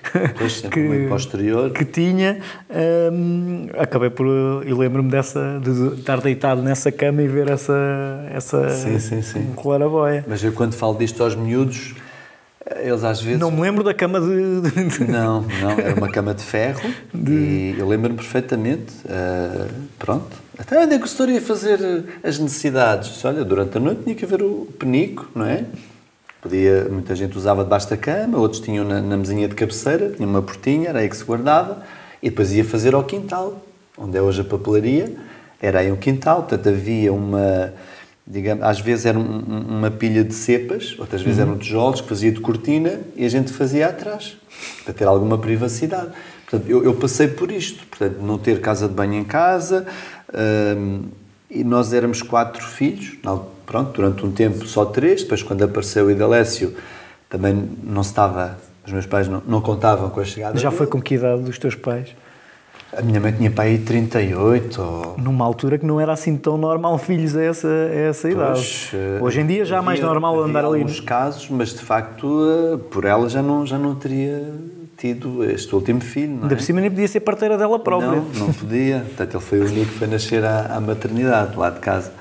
que, posterior. que tinha, hum, acabei por... e lembro-me dessa, de estar deitado nessa cama e ver essa, essa sim, sim, sim. claraboia. Mas eu quando falo disto aos miúdos, eles às vezes... Não me lembro da cama de... Não, não, era uma cama de ferro de... e eu lembro-me perfeitamente. Uh, pronto. Até onde é que o senhor ia fazer as necessidades? Olha, durante a noite tinha que haver o penico, não é? Podia, muita gente usava debaixo da cama, outros tinham na, na mesinha de cabeceira, tinha uma portinha, era aí que se guardava, e depois ia fazer ao quintal, onde é hoje a papelaria, era aí um quintal, portanto havia uma... Digamos, às vezes era um, uma pilha de cepas, outras vezes uhum. eram tijolos que fazia de cortina e a gente fazia atrás, para ter alguma privacidade. Portanto, eu, eu passei por isto, portanto, não ter casa de banho em casa, hum, e nós éramos quatro filhos, não, pronto, durante um tempo só três, depois quando apareceu o Idalécio também não se estava, os meus pais não, não contavam com a chegada Já dele. foi com que idade dos teus pais? A minha mãe tinha para aí trinta e oito. Ou... Numa altura que não era assim tão normal filhos a essa, a essa idade. Pois, hoje em dia já é mais normal andar ali. Havia alguns casos, mas de facto por ela já não, já não teria tido este último filho. Não Ainda é? por cima nem podia ser parteira dela própria. Não, não podia. Portanto, ele foi o único que foi nascer à, à maternidade, lá de casa.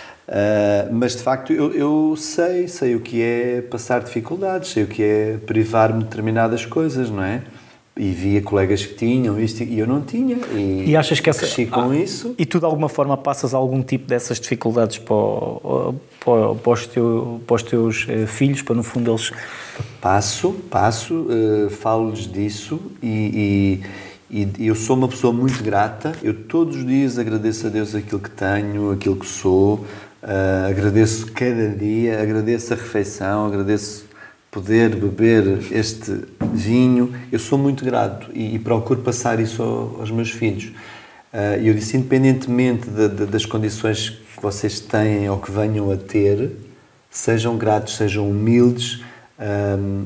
Uh, mas de facto eu, eu sei, sei o que é passar dificuldades, sei o que é privar-me de determinadas coisas, não é? E via colegas que tinham isto e eu não tinha. E, e achas que essa... cresci com ah, isso. E tu de alguma forma passas algum tipo dessas dificuldades para, o, para, para, os, teu, para os teus filhos, para no fundo eles... Passo, passo, uh, falo-lhes disso e, e, e eu sou uma pessoa muito grata. Eu todos os dias agradeço a Deus aquilo que tenho, aquilo que sou, uh, agradeço cada dia, agradeço a refeição, agradeço poder beber este vinho. Eu sou muito grato e, e procuro passar isso ao, aos meus filhos. E uh, eu disse, independentemente de, de, das condições que vocês têm ou que venham a ter, sejam gratos, sejam humildes, um,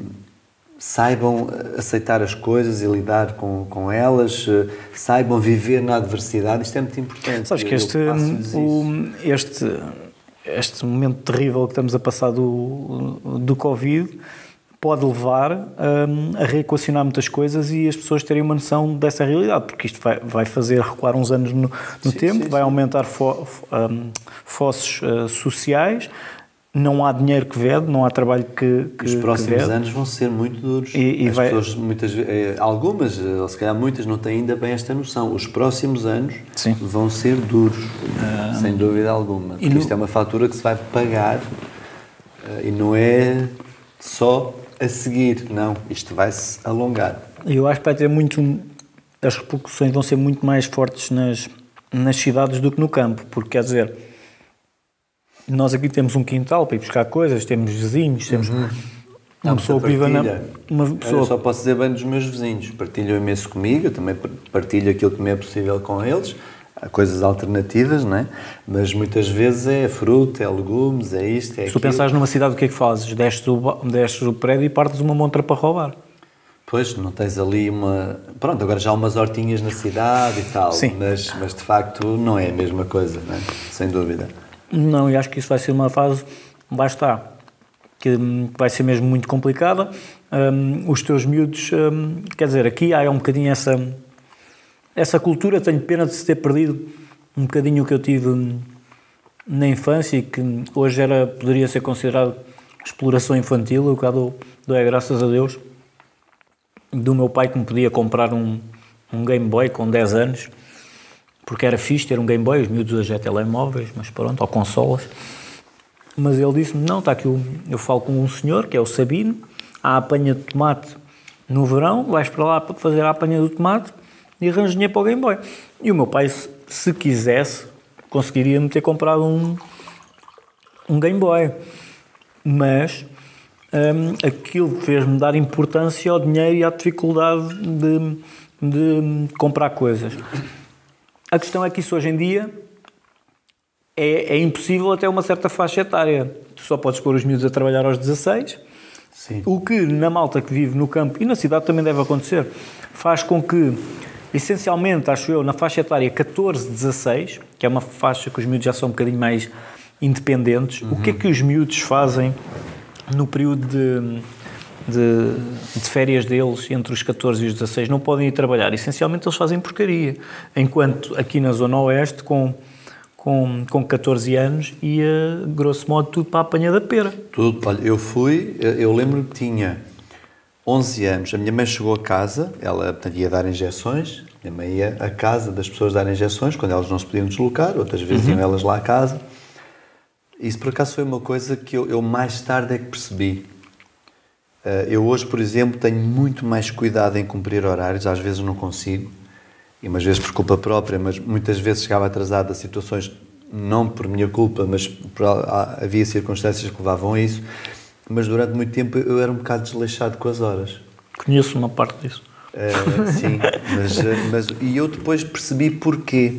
saibam aceitar as coisas e lidar com, com elas, uh, saibam viver na adversidade. Isto é muito importante. Sabes que este, o, este, este momento terrível que estamos a passar do, do Covid pode levar um, a reequacionar muitas coisas e as pessoas terem uma noção dessa realidade, porque isto vai, vai fazer recuar uns anos no, no sim, tempo, sim, vai sim. aumentar fo, um, fossos uh, sociais, não há dinheiro que vede, não há trabalho que, que Os próximos que anos vão ser muito duros. E, e As vai... pessoas, muitas, algumas, ou se calhar muitas, não têm ainda bem esta noção. Os próximos anos sim. vão ser duros, uh, sem dúvida alguma. Porque no... isto é uma fatura que se vai pagar uh, e não é só a seguir, não. Isto vai-se alongar. Eu acho que vai ter muito... As repercussões vão ser muito mais fortes nas, nas cidades do que no campo, porque quer dizer... Nós aqui temos um quintal para ir buscar coisas, temos vizinhos, temos uhum. uma não, pessoa que vive na... Uma pessoa... Eu só posso dizer bem dos meus vizinhos. Partilham imenso comigo, eu também partilho aquilo que me é possível com eles. Há coisas alternativas, não é? Mas muitas vezes é fruta, é legumes, é isto, é aquilo. Se tu pensares numa cidade, o que é que fazes? Desces o, desces o prédio e partes uma montra para roubar. Pois, não tens ali uma... Pronto, agora já há umas hortinhas na cidade e tal, mas, mas de facto não é a mesma coisa, não é? Sem dúvida. Não, e acho que isso vai ser uma fase, vai estar. que vai ser mesmo muito complicada. Um, os teus miúdos, um, quer dizer, aqui há um bocadinho essa, essa cultura. Tenho pena de se ter perdido um bocadinho o que eu tive na infância e que hoje era, poderia ser considerado exploração infantil. Eu cá dou, dou é graças a Deus do meu pai que me podia comprar um, um Game Boy com dez anos, porque era fixe ter um Game Boy. Os miúdos hoje é telemóveis, mas pronto, ou consolas. Mas ele disse-me, não, está aqui, o, eu falo com um senhor, que é o Sabino, há a apanha de tomate no verão, vais para lá para fazer a apanha do tomate e arranjas dinheiro para o Game Boy. E o meu pai, se, se quisesse, conseguiria-me ter comprado um, um Game Boy. Mas um, aquilo fez-me dar importância ao dinheiro e à dificuldade de, de comprar coisas. A questão é que isso hoje em dia é, é impossível até uma certa faixa etária. Tu só podes pôr os miúdos a trabalhar aos dezasseis. Sim. O que na malta que vive no campo e na cidade também deve acontecer, faz com que, essencialmente, acho eu, na faixa etária catorze, dezasseis, que é uma faixa que os miúdos já são um bocadinho mais independentes, uhum. O que é que os miúdos fazem no período de, de, de férias deles, entre os catorze e os dezasseis? Não podem ir trabalhar. Essencialmente, eles fazem porcaria. Enquanto aqui na Zona Oeste, com, com, com catorze anos, ia, grosso modo, tudo para a apanha da pera. Tudo. Olha, eu fui, eu lembro que tinha onze anos. A minha mãe chegou a casa, ela portanto, ia dar injeções. A minha mãe ia à casa das pessoas dar injeções, quando elas não se podiam deslocar, outras vezes uhum. iam elas lá à casa. Isso, por acaso, foi uma coisa que eu, eu mais tarde é que percebi. Eu hoje, por exemplo, tenho muito mais cuidado em cumprir horários, às vezes não consigo, e umas vezes por culpa própria, mas muitas vezes chegava atrasado a situações, não por minha culpa, mas por, havia circunstâncias que levavam a isso, mas durante muito tempo eu era um bocado desleixado com as horas. Conheço uma parte disso. Uh, sim, mas, mas e eu depois percebi porquê.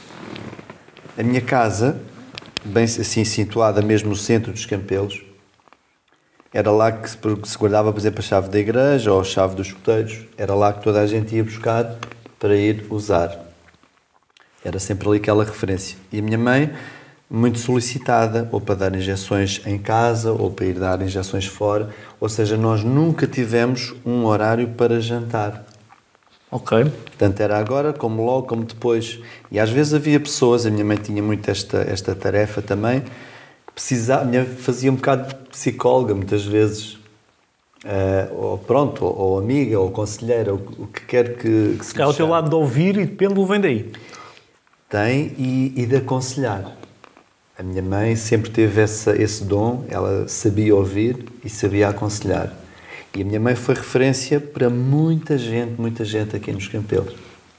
A minha casa, bem assim situada mesmo no centro dos Campelos, era lá que se, que se guardava, por exemplo, a chave da igreja ou a chave dos escuteiros. Era lá que toda a gente ia buscar para ir usar. Era sempre ali aquela referência. E a minha mãe, muito solicitada, ou para dar injeções em casa, ou para ir dar injeções fora. Ou seja, nós nunca tivemos um horário para jantar. Ok. Tanto era agora, como logo, como depois. E às vezes havia pessoas, a minha mãe tinha muito esta, esta tarefa também, precisava, minha, fazia um bocado de psicóloga, muitas vezes. Uh, ou pronto, ou, ou amiga, ou conselheira, o, o que quer que, que se É o teu lado de ouvir e de pêndulo vem daí. Tem, e, e de aconselhar. A minha mãe sempre teve essa, esse dom, ela sabia ouvir e sabia aconselhar. E a minha mãe foi referência para muita gente, muita gente aqui nos Campelos.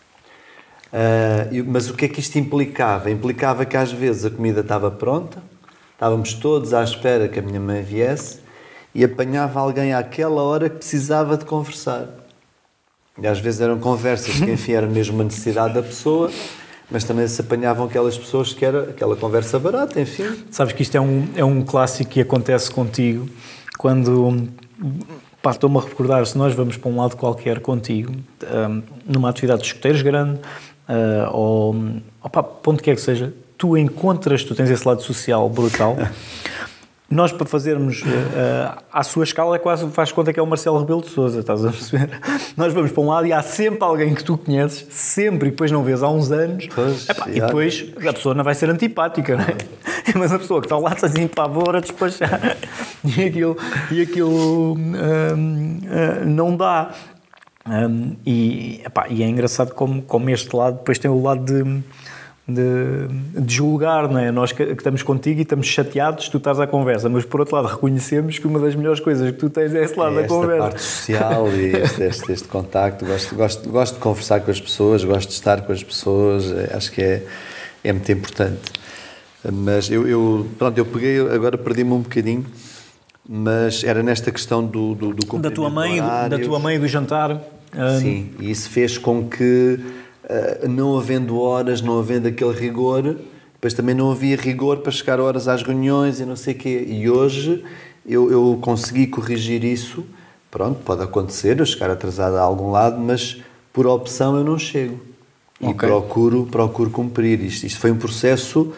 Uh, mas o que é que isto implicava? Implicava que às vezes a comida estava pronta, estávamos todos à espera que a minha mãe viesse e apanhava alguém àquela hora que precisava de conversar. E às vezes eram conversas que, enfim, era mesmo uma necessidade da pessoa, mas também se apanhavam aquelas pessoas que era aquela conversa barata, enfim. Sabes que isto é um, é um clássico que acontece contigo quando... Pá, estou-me a recordar, se nós vamos para um lado qualquer contigo, um, numa atividade de escuteiros grande, uh, ou, ou pá, ponto que é que seja, tu encontras, tu tens esse lado social brutal. Nós, para fazermos uh, à sua escala, é quase, faz conta que é o Marcelo Rebelo de Sousa, estás a perceber? Nós vamos para um lado e há sempre alguém que tu conheces, sempre, e depois não vês há uns anos, pois, epá, e depois a pessoa não vai ser antipática, não é? Mas a pessoa que está ao lado está assim, pavor a despachar, e aquilo, e aquilo um, uh, não dá. Um, e, epá, e é engraçado como, como este lado depois tem o lado de... De, de julgar, não é? Nós que, que estamos contigo e estamos chateados, tu estás à conversa, mas por outro lado reconhecemos que uma das melhores coisas que tu tens é esse lado é da conversa. Esta parte social e este, este, este contacto, gosto, gosto, gosto de conversar com as pessoas, gosto de estar com as pessoas, acho que é, é muito importante. Mas eu, eu, pronto, eu peguei, agora perdi-me um bocadinho, mas era nesta questão do, do, do cumprimento da tua mãe, da tua mãe e do jantar. Sim, e isso fez com que Uh, não havendo horas, não havendo aquele rigor, depois também não havia rigor para chegar horas às reuniões e não sei o quê. E hoje eu, eu consegui corrigir isso. Pronto, pode acontecer, eu chegar atrasado a algum lado, mas por opção eu não chego. E okay. procuro, procuro cumprir isto. Isto foi um processo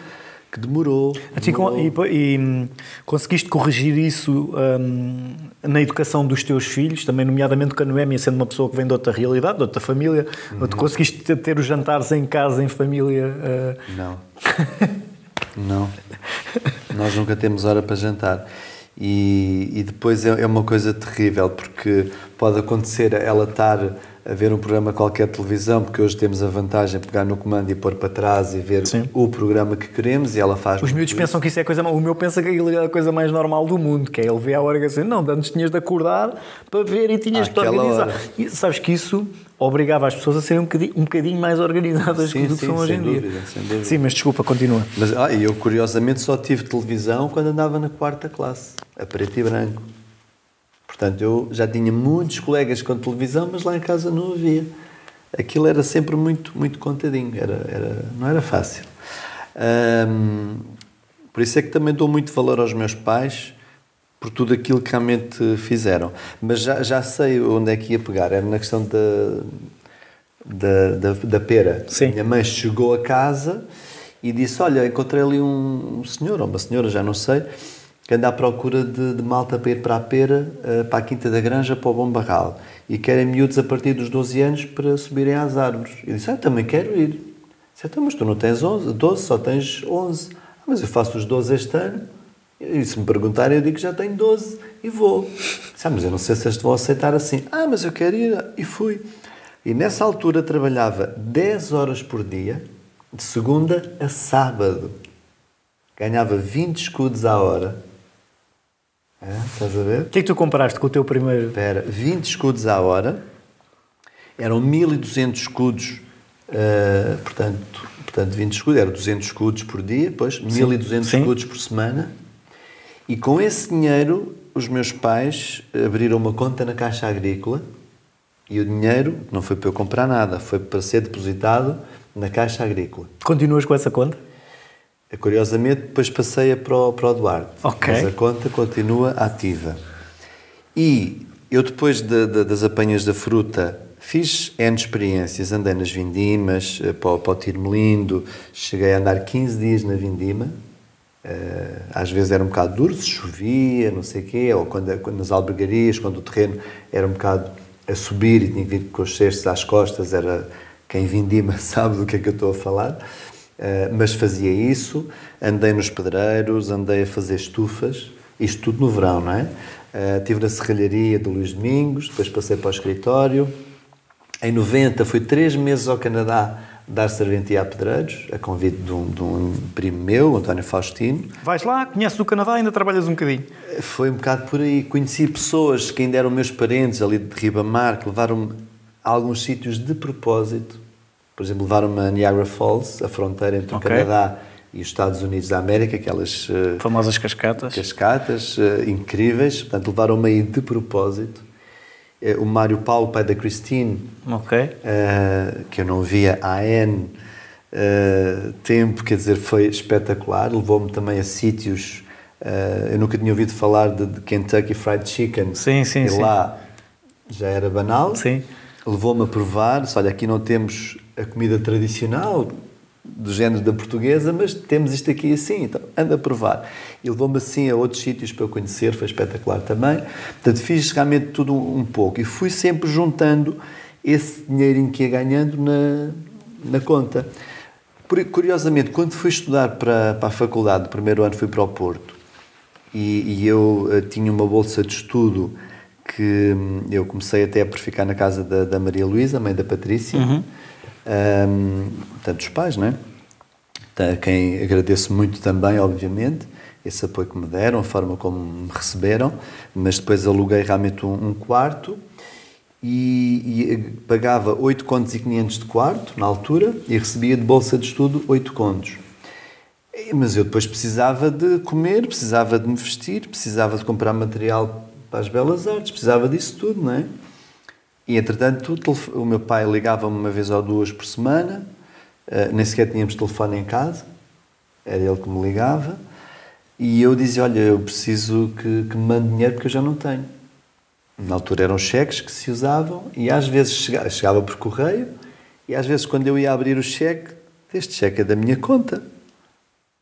que demorou. Assim, demorou. E, e conseguiste corrigir isso hum, na educação dos teus filhos, também nomeadamente com a Noémia, sendo uma pessoa que vem de outra realidade, de outra família, uhum. Tu conseguiste ter, ter os jantares em casa, em família? Uh... Não. Não. Nós nunca temos hora para jantar. E, e depois é, é uma coisa terrível, porque pode acontecer ela estar a ver um programa qualquer de televisão, porque hoje temos a vantagem de pegar no comando e pôr para trás e ver Sim. o programa que queremos, e ela faz... Os miúdos pensam que isso é a coisa... O meu pensa que é a coisa mais normal do mundo, que é ele vê a hora e assim, não, antes tinhas de acordar para ver e tinhas de organizar. Hora. E sabes que isso obrigava as pessoas a serem um bocadinho, um bocadinho mais organizadas sim, do que sim, são hoje em dúvida, dia. Sem dúvida. Sim, mas desculpa, continua. Mas ah, eu, curiosamente, só tive televisão quando andava na quarta classe, a preto e branco. Portanto, eu já tinha muitos colegas com televisão, mas lá em casa não havia. Aquilo era sempre muito, muito contadinho, era, era, não era fácil. Hum, por isso é que também dou muito valor aos meus pais, por tudo aquilo que realmente fizeram. Mas já, já sei onde é que ia pegar, era na questão da, da, da, da pera. Sim. Minha mãe chegou a casa e disse, olha, encontrei ali um senhor, ou uma senhora, já não sei, que anda à procura de, de malta para ir para a pera, uh, para a Quinta da Granja, para o Bom Barral. E querem miúdos a partir dos doze anos para subirem às árvores. E disse, ah, também quero ir. Disse, então, mas tu não tens onze, doze, só tens onze. Ah, mas eu faço os doze este ano. E se me perguntarem, eu digo que já tenho doze e vou. Disse, ah, mas eu não sei se eles vão aceitar assim. Ah, mas eu quero ir. E fui. E nessa altura trabalhava dez horas por dia, de segunda a sábado. Ganhava vinte escudos à hora. É, estás a ver? O que é que tu compraste com o teu primeiro? Espera, vinte escudos à hora, eram mil e duzentos escudos, uh, portanto, portanto, vinte escudos, eram duzentos escudos por dia, depois mil e duzentos escudos por semana, e com esse dinheiro os meus pais abriram uma conta na Caixa Agrícola, e o dinheiro não foi para eu comprar nada, foi para ser depositado na Caixa Agrícola. Continuas com essa conta? Curiosamente, depois passei-a para o, para o Duarte. Okay. Mas a conta continua ativa. E eu, depois de, de, das apanhas da fruta, fiz N experiências. Andei nas vindimas, para, para o Tirmelindo, cheguei a andar quinze dias na vindima. Às vezes era um bocado duro, se chovia, não sei o quê, ou quando, quando, nas albergarias, quando o terreno era um bocado a subir e tinha que vir com os cestos às costas, era quem vindima sabe do que é que eu estou a falar. Uh, mas fazia isso, andei nos pedreiros, andei a fazer estufas, isto tudo no verão, não é? Uh, estive na serralharia do Luís Domingos, depois passei para o escritório. Em noventa fui três meses ao Canadá dar serventia a pedreiros, a convite de um, de um primo meu, António Faustino. Vais lá, conheces o Canadá e ainda trabalhas um bocadinho? Foi um bocado por aí. Conheci pessoas que ainda eram meus parentes ali de Ribamar, que levaram-me a alguns sítios de propósito. Por exemplo, levaram-me a Niagara Falls, a fronteira entre okay. o Canadá e os Estados Unidos da América, aquelas... Uh, famosas cascatas. Cascatas uh, incríveis. Portanto, levaram-me aí de propósito. Uh, o Mário Paulo, pai da Christine, okay. uh, que eu não via há N uh, tempo, quer dizer, foi espetacular. Levou-me também a sítios... Uh, eu nunca tinha ouvido falar de, de Kentucky Fried Chicken. Sim, sim, e sim. lá já era banal. Sim. Levou-me a provar, olha, aqui não temos a comida tradicional do género da portuguesa, mas temos isto aqui assim, então anda a provar. E levou-me assim a outros sítios para eu conhecer, foi espetacular também. Portanto, fiz realmente tudo um pouco e fui sempre juntando esse dinheirinho que ia ganhando na, na conta. Curiosamente, quando fui estudar para, para a faculdade, no primeiro ano fui para o Porto e, e eu uh, tinha uma bolsa de estudo que eu comecei até a ficar na casa da, da Maria Luísa, mãe da Patrícia, uhum. um, tanto os pais, não é? A quem agradeço muito também, obviamente, esse apoio que me deram, a forma como me receberam, mas depois aluguei realmente um, um quarto e, e pagava oito contos e quinhentos de quarto, na altura, e recebia de bolsa de estudo oito contos. Mas eu depois precisava de comer, precisava de me vestir, precisava de comprar material para as belas artes, precisava disso tudo, não é? E, entretanto, o meu pai ligava-me uma vez ou duas por semana, uh, nem sequer tínhamos telefone em casa, era ele que me ligava, e eu dizia, olha, eu preciso que, que me mande dinheiro porque eu já não tenho. Na altura eram cheques que se usavam, e às vezes chegava, chegava por correio, e às vezes quando eu ia abrir o cheque, este cheque é da minha conta.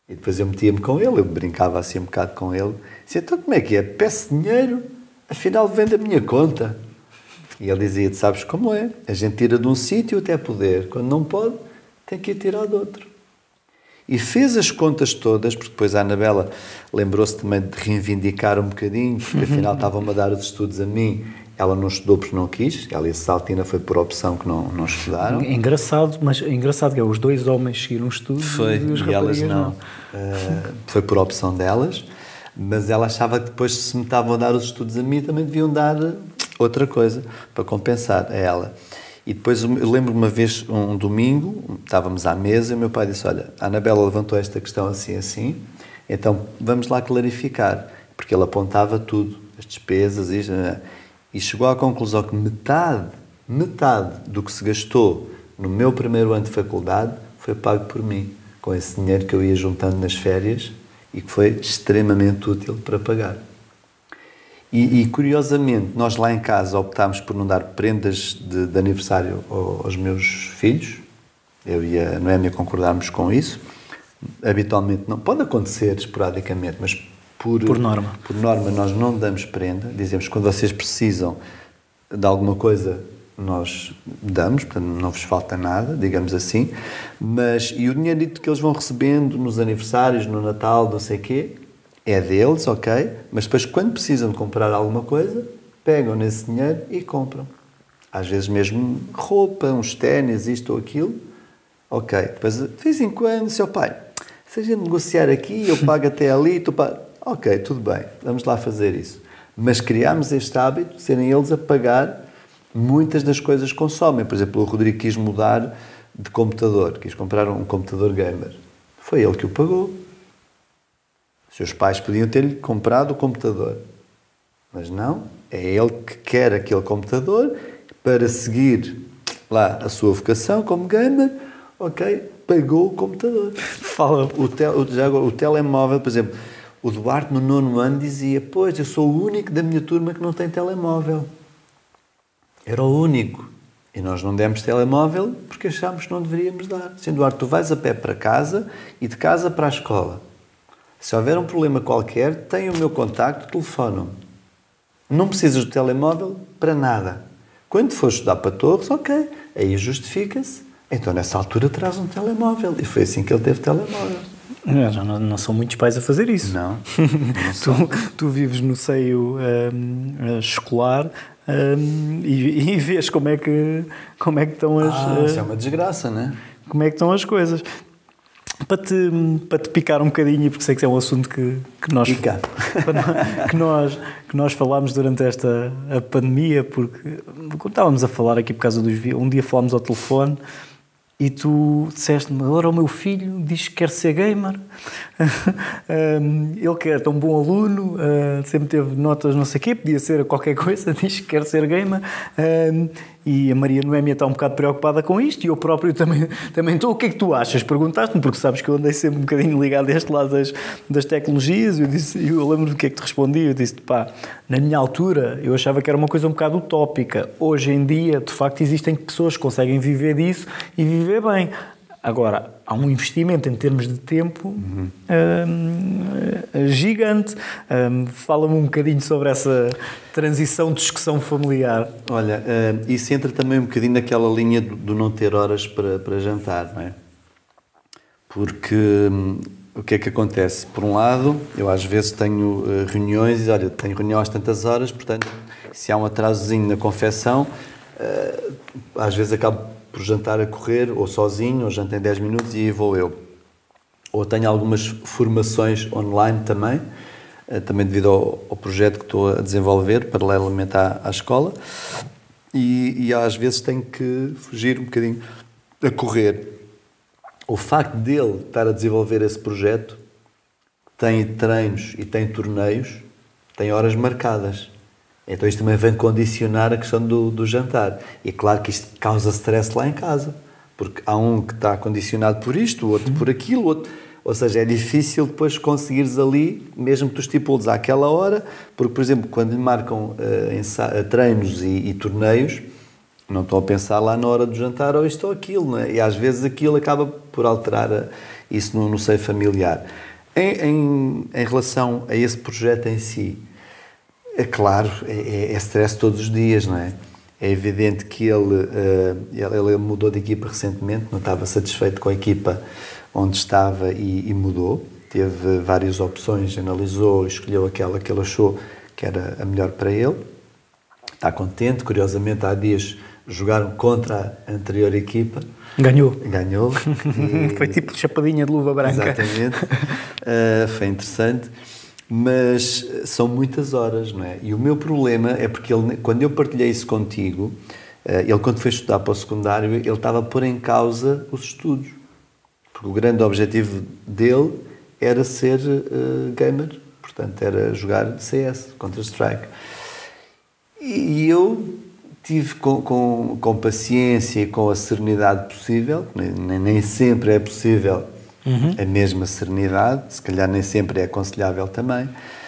E depois eu metia-me com ele, eu brincava assim um bocado com ele. Dizia, então como é que é? Peço dinheiro, afinal vem da minha conta. E ele dizia, sabes como é? A gente tira de um sítio até poder. Quando não pode, tem que ir tirar de outro. E fez as contas todas, porque depois a Anabela lembrou-se também de reivindicar um bocadinho, porque afinal estavam-me a dar os estudos a mim. Ela não estudou porque não quis. Ela e a Saltina foi por opção que não, não estudaram. Engraçado, mas engraçado que é, os dois homens seguiram estudos foi, e os e elas não. não. Uh, foi por opção delas, mas ela achava que depois, se me estavam a dar os estudos a mim, também deviam dar outra coisa para compensar a ela. E depois eu lembro uma vez, um domingo, estávamos à mesa e o meu pai disse, olha, a Anabela levantou esta questão assim, assim, então vamos lá clarificar, porque ele apontava tudo, as despesas, isto, e chegou à conclusão que metade, metade do que se gastou no meu primeiro ano de faculdade foi pago por mim, com esse dinheiro que eu ia juntando nas férias e que foi extremamente útil para pagar. E, e, curiosamente, nós lá em casa optámos por não dar prendas de, de aniversário aos meus filhos. Eu e a Noémia concordámos com isso. Habitualmente não. Pode acontecer esporadicamente, mas por, por norma. Por norma nós não damos prenda. Dizemos que quando vocês precisam de alguma coisa, nós damos, portanto não vos falta nada, digamos assim. Mas, e o dinheirito que eles vão recebendo nos aniversários, no Natal, não sei o quê, é deles, ok, mas depois quando precisam de comprar alguma coisa, pegam nesse dinheiro e compram. Às vezes mesmo roupa, uns ténis, isto ou aquilo, ok. Depois, de vez em quando, seu pai, se a gente negociar aqui, eu pago até ali, tu pagas... Ok, tudo bem, vamos lá fazer isso. Mas criámos este hábito de serem eles a pagar muitas das coisas que consomem. Por exemplo, o Rodrigo quis mudar de computador, quis comprar um computador gamer. Foi ele que o pagou. Seus pais podiam ter-lhe comprado o computador, mas não, é ele que quer aquele computador para seguir lá a sua vocação como gamer, ok, pagou o computador. Fala. O, tel, o, já agora, o telemóvel, por exemplo, o Duarte no nono ano dizia, pois, eu sou o único da minha turma que não tem telemóvel. Era o único. E nós não demos telemóvel porque achámos que não deveríamos dar. Assim, Duarte, tu vais a pé para casa e de casa para a escola. Se houver um problema qualquer, tem o meu contacto, telefone-me. Não precisas do telemóvel para nada. Quando for estudar para Torres, ok, aí justifica-se. Então, nessa altura, traz um telemóvel. E foi assim que ele teve telemóvel. Não, não, não são muitos pais a fazer isso. Não. não tu, tu vives no seio um, escolar um, e, e vês como é que, como é que estão as... Ah, isso é uma desgraça, não é? Como é que estão as coisas. Para te, para te picar um bocadinho, porque sei que é um assunto que, que, nós, que, nós, que nós falámos durante esta a pandemia, porque quando estávamos a falar aqui por causa dos... Um dia falámos ao telefone e tu disseste-me, agora o meu filho diz que quer ser gamer, ele que é tão bom aluno, sempre teve notas não sei o quê, podia ser qualquer coisa, diz que quer ser gamer, e a Maria Noémia está um bocado preocupada com isto, e eu próprio também, também estou. O que é que tu achas? Perguntaste-me, porque sabes que eu andei sempre um bocadinho ligado a este lado das, das tecnologias, eu, disse, eu lembro do que é que te respondi, eu disse, pá, na minha altura eu achava que era uma coisa um bocado utópica, hoje em dia, de facto, existem pessoas que conseguem viver disso e viver bem. Agora, há um investimento em termos de tempo uhum. um, gigante. Um, fala-me um bocadinho sobre essa transição de discussão familiar. Olha, uh, isso entra também um bocadinho naquela linha do, do não ter horas para, para jantar, não é? Porque um, o que é que acontece? Por um lado, eu às vezes tenho uh, reuniões e, olha, tenho reunião às tantas horas, portanto, se há um atrasozinho na confecção, uh, às vezes acabo por jantar a correr, ou sozinho, ou janto em dez minutos e aí vou eu. Ou tenho algumas formações online também, também devido ao, ao projeto que estou a desenvolver, paralelamente à, à escola, e, e às vezes tenho que fugir um bocadinho a correr. O facto dele estar a desenvolver esse projeto, tem treinos e tem torneios, tem horas marcadas. Então isto também vem condicionar a questão do, do jantar. E é claro que isto causa stress lá em casa, porque há um que está condicionado por isto, o outro por aquilo, outro... ou seja, é difícil depois conseguires ali, mesmo que tu estipules àquela hora, porque, por exemplo, quando lhe marcam uh, ensa... treinos e, e torneios, Não estão a pensar lá na hora do jantar ou isto ou aquilo, não é? E às vezes aquilo acaba por alterar a, isso no, no seio familiar. Em, em, em relação a esse projeto em si, é claro, é, é stress todos os dias, não é? É evidente que ele, uh, ele, ele mudou de equipa recentemente, não estava satisfeito com a equipa onde estava e, e mudou. Teve várias opções, analisou, escolheu aquela que ele achou que era a melhor para ele. Está contente, curiosamente há dias jogaram contra a anterior equipa. Ganhou. Ganhou. E... Foi tipo chapadinha de luva branca. Exatamente. Uh, foi interessante. Mas são muitas horas, não é? E o meu problema é porque ele, quando eu partilhei isso contigo, ele quando foi estudar para o secundário, ele estava a pôr em causa os estudos. Porque o grande objetivo dele era ser uh, gamer, portanto era jogar C S, Counter-Strike. E eu tive com, com, com paciência e com a serenidade possível, nem, nem sempre é possível uhum. a mesma serenidade, se calhar nem sempre é aconselhável também,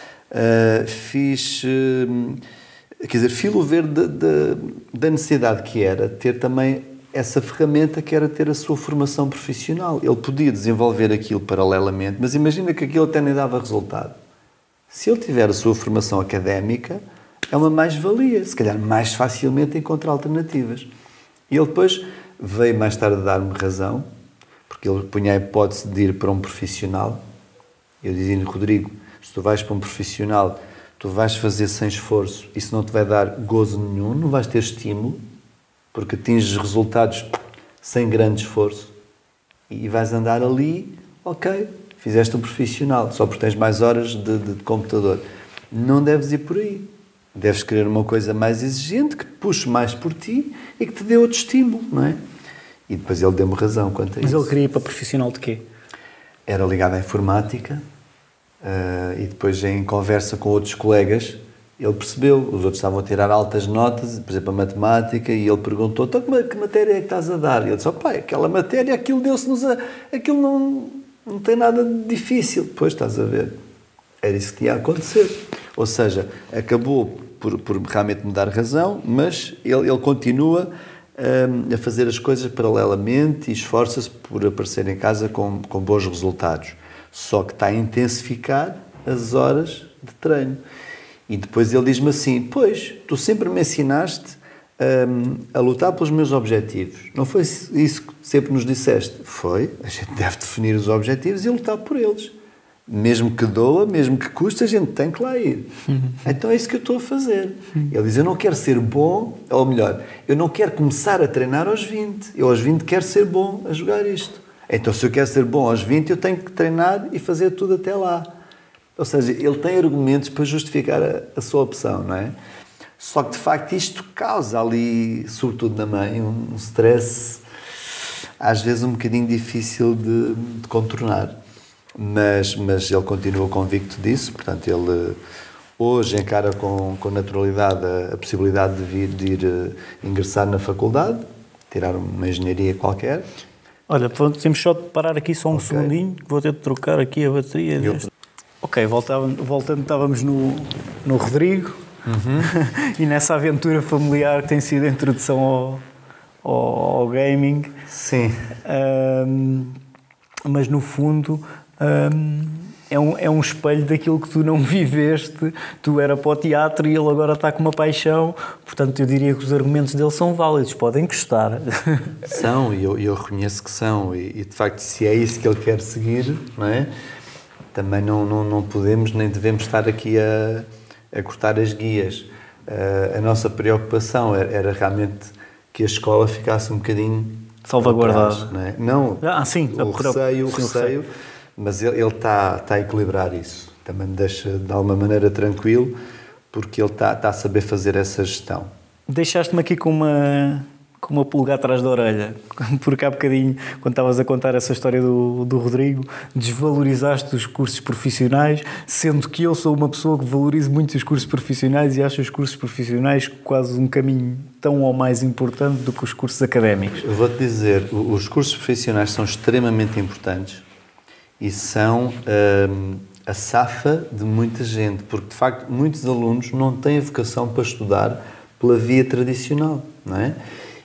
uh, fiz, uh, quer dizer, filo verde da, da necessidade que era ter também essa ferramenta que era ter a sua formação profissional. Ele podia desenvolver aquilo paralelamente, mas imagina que aquilo até nem dava resultado. Se ele tiver a sua formação académica, é uma mais-valia, se calhar mais facilmente encontra alternativas. E ele depois veio mais tarde dar-me razão, porque ele punha a hipótese de ir para um profissional. Eu dizia-lhe, Rodrigo, se tu vais para um profissional, tu vais fazer sem esforço, isso não te vai dar gozo nenhum, não vais ter estímulo, porque atinges resultados sem grande esforço. E vais andar ali, ok, fizeste um profissional, só porque tens mais horas de, de, de computador. Não deves ir por aí. Deves querer uma coisa mais exigente, que te puxe mais por ti e que te dê outro estímulo, não é? E depois ele deu-me razão quanto a Mas isso. Mas ele queria ir para profissional de quê? Era ligado à informática uh, e depois em conversa com outros colegas ele percebeu, os outros estavam a tirar altas notas, por exemplo a matemática, e ele perguntou, então que matéria é que estás a dar? E ele disse, oh, pai, aquela matéria, aquilo deu-se-nos a... aquilo não, não tem nada de difícil. Pois, estás a ver, era isso que tinha a acontecer. Ou seja, acabou por, por realmente me dar razão, mas ele, ele continua um, a fazer as coisas paralelamente e esforça-se por aparecer em casa com, com bons resultados. Só que está a intensificar as horas de treino. E depois ele diz-me assim, pois, tu sempre me ensinaste um, a lutar pelos meus objetivos. Não foi isso que sempre nos disseste? Foi, a gente deve definir os objetivos e lutar por eles. Mesmo que doa, mesmo que custe, a gente tem que lá ir. Então é isso que eu estou a fazer. Ele diz, eu não quero ser bom, ou melhor, eu não quero começar a treinar aos vinte. Eu aos vinte quero ser bom a jogar isto. Então se eu quero ser bom aos vinte, eu tenho que treinar e fazer tudo até lá. Ou seja, ele tem argumentos para justificar a, a sua opção, não é? Só que de facto isto causa ali, sobretudo na mãe, um, um stress às vezes um bocadinho difícil de, de contornar. Mas, mas ele continua convicto disso, portanto ele hoje encara com, com naturalidade a, a possibilidade de vir de ir uh, ingressar na faculdade, tirar uma engenharia qualquer. Olha, temos só de parar aqui só um okay. segundinho, vou ter de trocar aqui a bateria. Eu... Ok, voltava, voltando, estávamos no, no Rodrigo uhum. e nessa aventura familiar que tem sido a introdução ao, ao, ao gaming. Sim. Um, mas no fundo... Um, é, um, é um espelho daquilo que tu não viveste, tu era para o teatro e ele agora está com uma paixão, portanto eu diria que os argumentos dele são válidos, podem gostar. São, e eu, eu reconheço que são, e, e de facto se é isso que ele quer seguir, não é? Também não, não, não podemos nem devemos estar aqui a, a cortar as guias. Uh, a nossa preocupação era, era realmente que a escola ficasse um bocadinho salvaguardada. Não, é? Não, ah, sim, o receio, o receio, mas ele, ele está, está a equilibrar isso. Também me deixa de alguma maneira tranquilo, porque ele está, está a saber fazer essa gestão. Deixaste-me aqui com uma, com uma pulga atrás da orelha, porque há bocadinho, quando estavas a contar essa história do, do Rodrigo, desvalorizaste os cursos profissionais, sendo que eu sou uma pessoa que valorizo muito os cursos profissionais e acho os cursos profissionais quase um caminho tão ou mais importante do que os cursos académicos. Eu vou-te dizer, os cursos profissionais são extremamente importantes e são hum, a safa de muita gente, porque de facto muitos alunos não têm a vocação para estudar pela via tradicional, não é?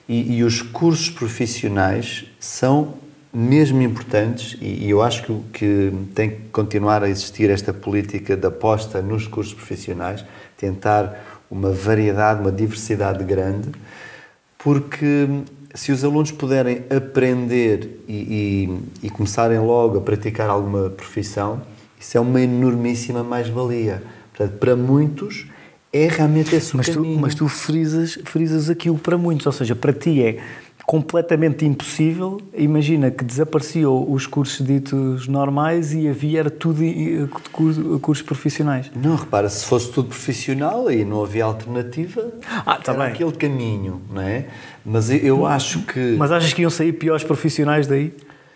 E, e os cursos profissionais são mesmo importantes e, e eu acho que, que tem que continuar a existir esta política de aposta nos cursos profissionais, tentar uma variedade, uma diversidade grande, porque se os alunos puderem aprender e, e, e começarem logo a praticar alguma profissão, isso é uma enormíssima mais-valia. Portanto, para muitos é realmente esse o mas caminho. Tu, mas tu frisas, frisas aquilo para muitos, ou seja, para ti é completamente impossível. Imagina que desapareciam os cursos ditos normais e havia era tudo cursos profissionais. Não, repara, se fosse tudo profissional e não havia alternativa, ah, tá era bem. aquele caminho, não é? Mas eu acho que... Mas achas que iam sair piores profissionais daí?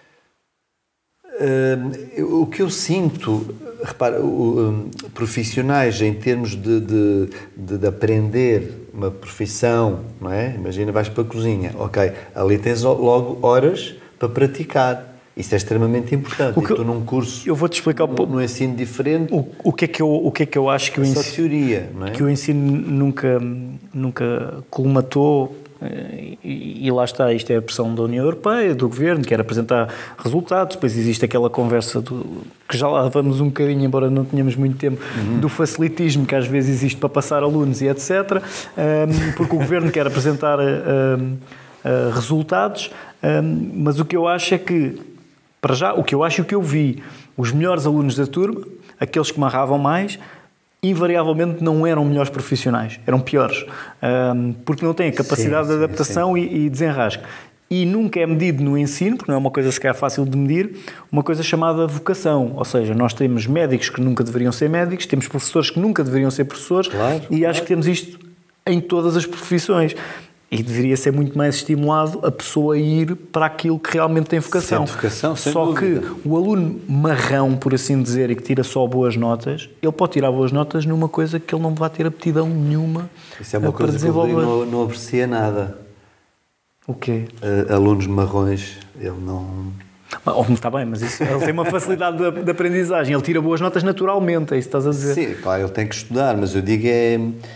Uh, o que eu sinto, repara, uh, profissionais em termos de, de, de, de aprender uma profissão, não é? Imagina, vais para a cozinha, ok, ali tens logo horas para praticar. Isso é extremamente importante. O que, e tu num curso, eu vou-te explicar num, num ensino diferente... O, o, que é que eu, o que é que eu acho que o é ensino... só teoria, não é? Que o ensino nunca, nunca colmatou... E, e lá está, isto é a pressão da União Europeia, do Governo, quer apresentar resultados, depois existe aquela conversa do, que já lá vamos um bocadinho, embora não tenhamos muito tempo, uhum. do facilitismo que às vezes existe para passar alunos e etcétera, um, porque o Governo quer apresentar um, uh, resultados, um, mas o que eu acho é que, para já, o que eu acho e o que eu vi, os melhores alunos da turma, aqueles que marravam mais, invariavelmente não eram melhores profissionais, eram piores, um, porque não têm a capacidade sim, de adaptação sim, sim. E, e desenrasque. E nunca é medido no ensino, porque não é uma coisa sequer fácil de medir, uma coisa chamada vocação, ou seja, nós temos médicos que nunca deveriam ser médicos, temos professores que nunca deveriam ser professores, claro, e claro. acho que temos isto em todas as profissões. E deveria ser muito mais estimulado a pessoa a ir para aquilo que realmente tem vocação. Sem vocação, sem só dúvida. Que o aluno marrão, por assim dizer, e que tira só boas notas, ele pode tirar boas notas numa coisa que ele não vai ter aptidão nenhuma. Isso é uma coisa que eu não, não aprecia nada. O quê? Uh, alunos marrões, ele não... Oh, está bem, mas isso, ele tem uma facilidade de, de aprendizagem, ele tira boas notas naturalmente, é isso que estás a dizer. Sim, claro, ele tem que estudar, mas eu digo é...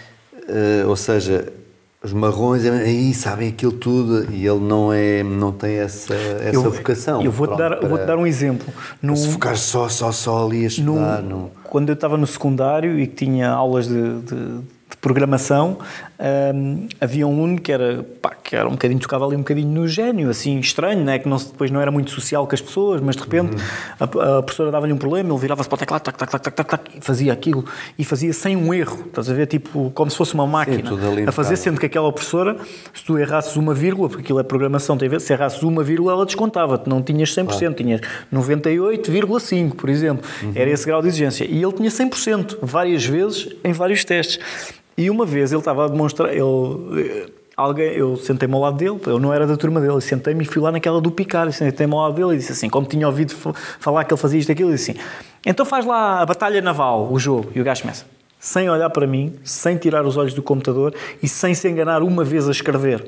Uh, ou seja... Os marrões aí sabem aquilo tudo e ele não, é, não tem essa, essa eu, vocação. Eu vou-te dar, para, vou dar um exemplo. No, se focar só, só, só ali a estudar. No, no... Quando eu estava no secundário e que tinha aulas de, de, de programação, um, havia um aluno que era, pá, que era um bocadinho, tocava ali um bocadinho no gênio, assim, estranho, né? Que não, depois não era muito social com as pessoas, mas de repente uhum. a, a professora dava-lhe um problema, ele virava-se para o teclado, tac, tac, tac, tac, tac, tac, e fazia aquilo, e fazia sem um erro, estás a ver, tipo, como se fosse uma máquina, sim, a fazer, sendo que aquela professora, se tu errasses uma vírgula, porque aquilo é programação, tem a ver, se errasses uma vírgula, ela descontava-te, não tinhas cem por cento, claro. Tinhas noventa e oito vírgula cinco por cento, por exemplo, uhum. Era esse grau de exigência, e ele tinha cem por cento, várias vezes, em vários testes. E uma vez ele estava a demonstrar, ele, alguém, eu sentei-me ao lado dele, eu não era da turma dele, sentei-me e fui lá naquela do picar, sentei-me ao lado dele e disse assim, como tinha ouvido falar que ele fazia isto e aquilo, disse assim, então faz lá a batalha naval, o jogo, e o gajo começa, sem olhar para mim, sem tirar os olhos do computador e sem se enganar uma vez a escrever,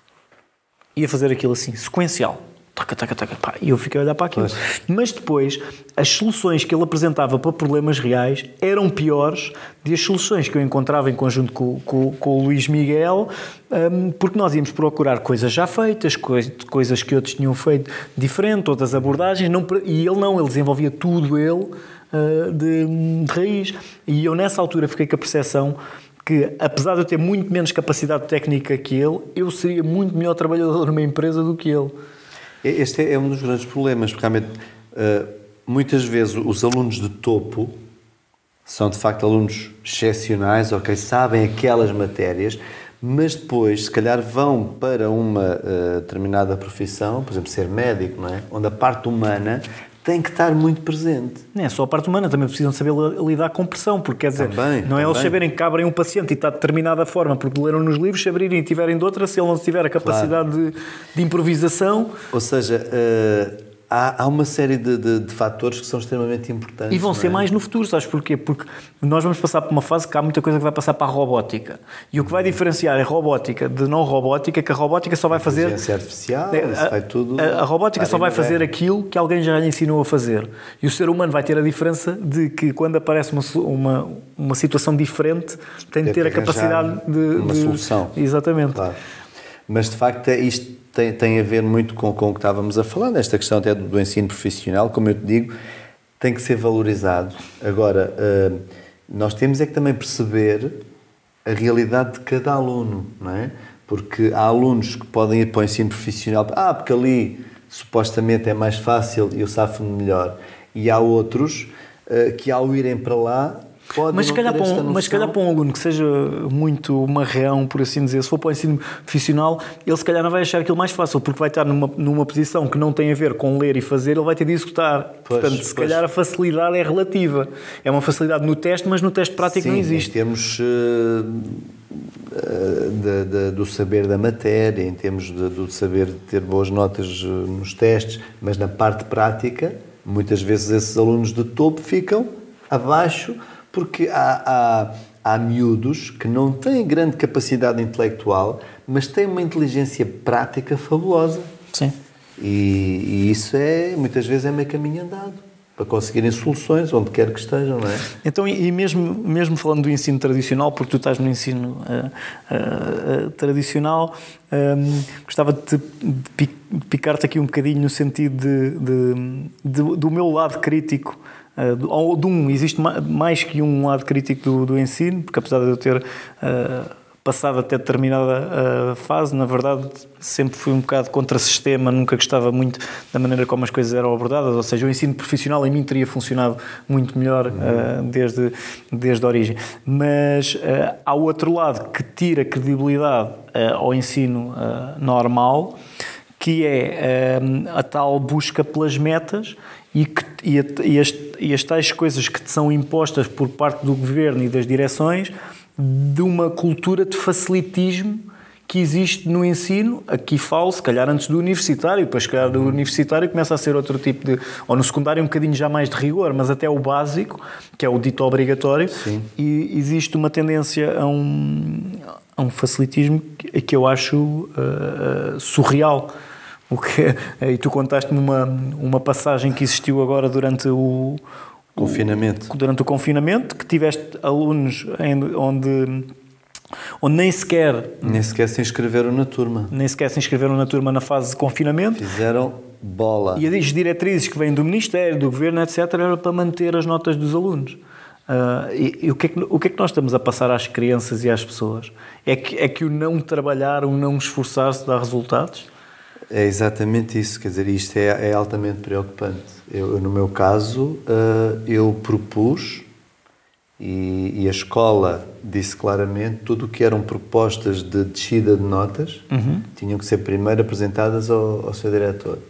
ia fazer aquilo assim, sequencial. Taca, taca, taca, pá, e eu fiquei a olhar para aquilo. Pois. Mas depois, as soluções que ele apresentava para problemas reais eram piores do que as soluções que eu encontrava em conjunto com, com, com o Luís Miguel, um, porque nós íamos procurar coisas já feitas, coisas, coisas que outros tinham feito diferente, outras abordagens, não, e ele não, ele desenvolvia tudo ele uh, de, de raiz. E eu nessa altura fiquei com a percepção que, apesar de eu ter muito menos capacidade técnica que ele, eu seria muito melhor trabalhador numa empresa do que ele. Este é um dos grandes problemas, porque realmente, muitas vezes os alunos de topo são de facto alunos excepcionais, ok, sabem aquelas matérias, mas depois, se calhar, vão para uma uh, determinada profissão, por exemplo, ser médico, não é? Onde a parte humana tem que estar muito presente. Não é só a parte humana, também precisam saber lidar com pressão, porque quer dizer, também, não é eles saberem que abrem um paciente e está de determinada forma, porque leram nos livros, se abrirem e tiverem de outra, se ele não tiver a capacidade claro. de, de improvisação... Ou seja, uh, há, há uma série de, de, de fatores que são extremamente importantes. E vão ser é? mais no futuro, sabes porquê? Porque nós vamos passar por uma fase que há muita coisa que vai passar para a robótica. E o que vai diferenciar a robótica de não robótica, que a robótica só vai fazer... Inteligência artificial, é, isso vai tudo... A, a robótica só vai fazer aquilo que alguém já lhe ensinou a fazer. E o ser humano vai ter a diferença de que quando aparece uma, uma, uma situação diferente, tem de ter a capacidade de... Uma de, solução. Exatamente. Claro. Mas, de facto, isto tem, tem a ver muito com, com o que estávamos a falar, esta questão até do, do ensino profissional, como eu te digo, tem que ser valorizado. Agora, uh, nós temos é que também perceber a realidade de cada aluno, não é? Porque há alunos que podem ir para o ensino profissional, ah, porque ali supostamente é mais fácil e eu safo-me melhor. E há outros uh, que ao irem para lá podem mas se calhar não ter esta para um, mas se calhar para um aluno que seja muito marreão, por assim dizer, se for para o ensino profissional, ele se calhar não vai achar aquilo mais fácil, porque vai estar numa, numa posição que não tem a ver com ler e fazer, ele vai ter de executar. Pois, Portanto, se pois. calhar a facilidade é relativa. É uma facilidade no teste, mas no teste prático Sim, não existe. Em termos uh, de, de, do saber da matéria, em termos de, do saber de ter boas notas uh, nos testes, mas na parte prática, muitas vezes esses alunos de topo ficam abaixo, porque há, há, há miúdos que não têm grande capacidade intelectual, mas têm uma inteligência prática fabulosa. Sim. E, e isso é, muitas vezes, é meio caminho andado, para conseguirem soluções onde quer que estejam, não é? Então, e mesmo, mesmo falando do ensino tradicional, porque tu estás no ensino uh, uh, uh, tradicional, um, gostava de, de picar-te aqui um bocadinho no sentido de, de, de, do meu lado crítico. Uh, ou de um, existe mais que um lado crítico do, do ensino, porque apesar de eu ter uh, passado até determinada uh, fase, na verdade sempre fui um bocado contra-sistema, nunca gostava muito da maneira como as coisas eram abordadas, ou seja, o ensino profissional em mim teria funcionado muito melhor uh, desde, desde a origem. Mas uh, há outro lado que tira credibilidade uh, ao ensino uh, normal, que é uh, a tal busca pelas metas e, que, e, a, e, as, e as tais coisas que te são impostas por parte do governo e das direções, de uma cultura de facilitismo que existe no ensino. Aqui falo, se calhar antes do universitário, depois se calhar do universitário começa a ser outro tipo de... Ou no secundário um bocadinho já mais de rigor, mas até o básico, que é o dito obrigatório, Sim. E existe uma tendência a um, a um facilitismo que, que eu acho uh, surreal. O que, e tu contaste-me uma, uma passagem que existiu agora durante o... Confinamento. O, durante o confinamento, que tiveste alunos em, onde... onde nem sequer... Nem sequer se inscreveram na turma. Nem sequer se inscreveram na turma na fase de confinamento. Fizeram bola. E as diretrizes que vêm do Ministério, do Governo, etcétera, era para manter as notas dos alunos. Uh, e e o, que é que, o que é que nós estamos a passar às crianças e às pessoas? É que, é que o não trabalhar, o não esforçar-se dá resultados? É exatamente isso. Quer dizer, isto é, é altamente preocupante. Eu, no meu caso, uh, eu propus... E, e a escola disse claramente tudo o que eram propostas de descida de notas uhum. tinham que ser primeiro apresentadas ao, ao seu diretor.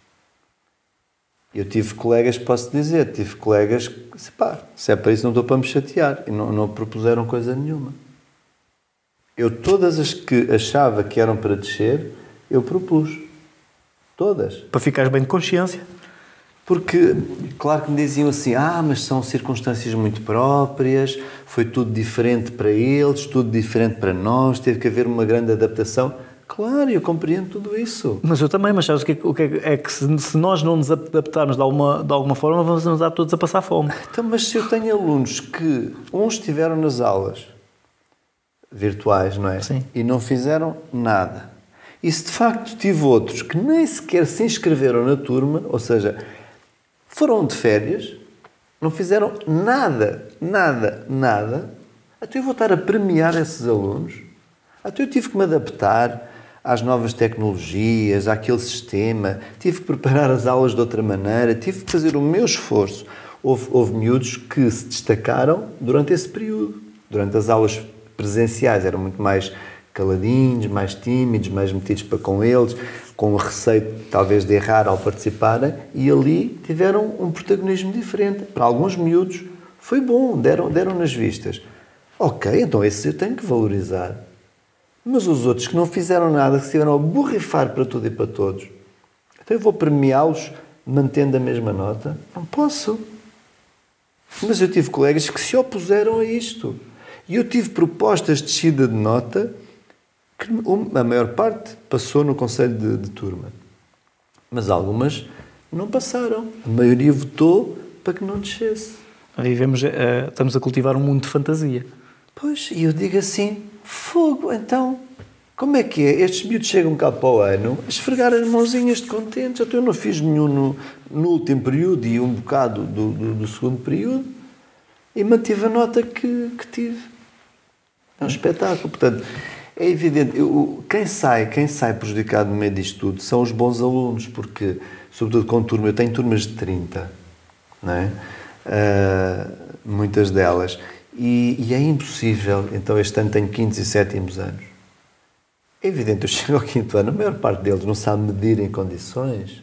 Eu tive colegas, posso dizer, tive colegas que disse, pá, se é para isso não estou para me chatear, e não, não propuseram coisa nenhuma. Eu todas as que achava que eram para descer, eu propus. Todas. Para ficares bem de consciência. Porque, claro que me diziam assim, ah, mas são circunstâncias muito próprias, foi tudo diferente para eles, tudo diferente para nós, teve que haver uma grande adaptação. Claro, eu compreendo tudo isso. Mas eu também, mas sabes o que é, o que, é, é que se, se nós não nos adaptarmos de alguma, de alguma forma, vamos nos dar todos a passar fome. Então, mas se eu tenho alunos que uns estiveram nas aulas virtuais, não é? Sim. E não fizeram nada. E se de facto tive outros que nem sequer se inscreveram na turma, ou seja... foram de férias, não fizeram nada, nada, nada. Até eu vou estar a premiar esses alunos. Até eu tive que me adaptar às novas tecnologias, àquele sistema. Tive que preparar as aulas de outra maneira. Tive que fazer o meu esforço. Houve, houve miúdos que se destacaram durante esse período. Durante as aulas presenciais eram muito mais caladinhos, mais tímidos, mais metidos para com eles, com o receio talvez de errar ao participarem, e ali tiveram um protagonismo diferente. Para alguns miúdos foi bom, deram, deram nas vistas. Ok, então esses eu tenho que valorizar. Mas os outros que não fizeram nada, que se tiveram a borrifar para tudo e para todos, então eu vou premiá-los mantendo a mesma nota? Não posso. Mas eu tive colegas que se opuseram a isto. E eu tive propostas de descida de nota que a maior parte passou no conselho de, de turma. Mas algumas não passaram. A maioria votou para que não descesse. Vivemos, uh, estamos a cultivar um mundo de fantasia. Pois, e eu digo assim, fogo, então, Como é que é? Estes miúdos chegam cá para o ano a esfregar as mãozinhas de contentes. Até eu não fiz nenhum no, no último período e um bocado do, do, do segundo período e mantive a nota que, que tive. É um espetáculo. Portanto, é evidente, eu, quem, sai, quem sai prejudicado no meio disto tudo são os bons alunos, porque, sobretudo com turma, eu tenho turmas de trinta, não é? Uh, muitas delas. E, e é impossível, então este ano tenho quintos e sétimos anos. É evidente, eu chego ao quinto ano, a maior parte deles não sabe medir em condições.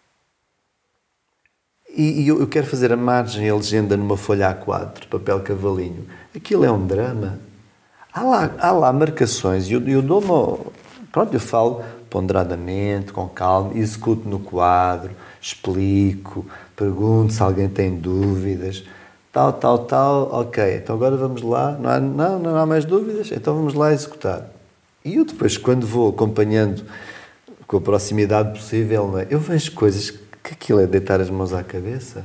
E, e eu, eu quero fazer a margem e a legenda numa folha A quatro, papel cavalinho. Aquilo é um drama. Há lá, há lá marcações e eu, eu dou-me... Pronto, eu falo ponderadamente, com calma, executo no quadro, explico, pergunto se alguém tem dúvidas, tal, tal, tal, ok, então agora vamos lá, não há, não, não há mais dúvidas, então vamos lá executar. E eu depois, quando vou acompanhando com a proximidade possível, não é? Eu vejo coisas que aquilo é deitar as mãos à cabeça.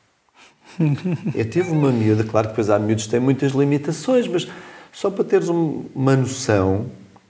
Eu tive uma miúda, claro que depois há miúdos que têm muitas limitações, mas só para teres um, uma noção,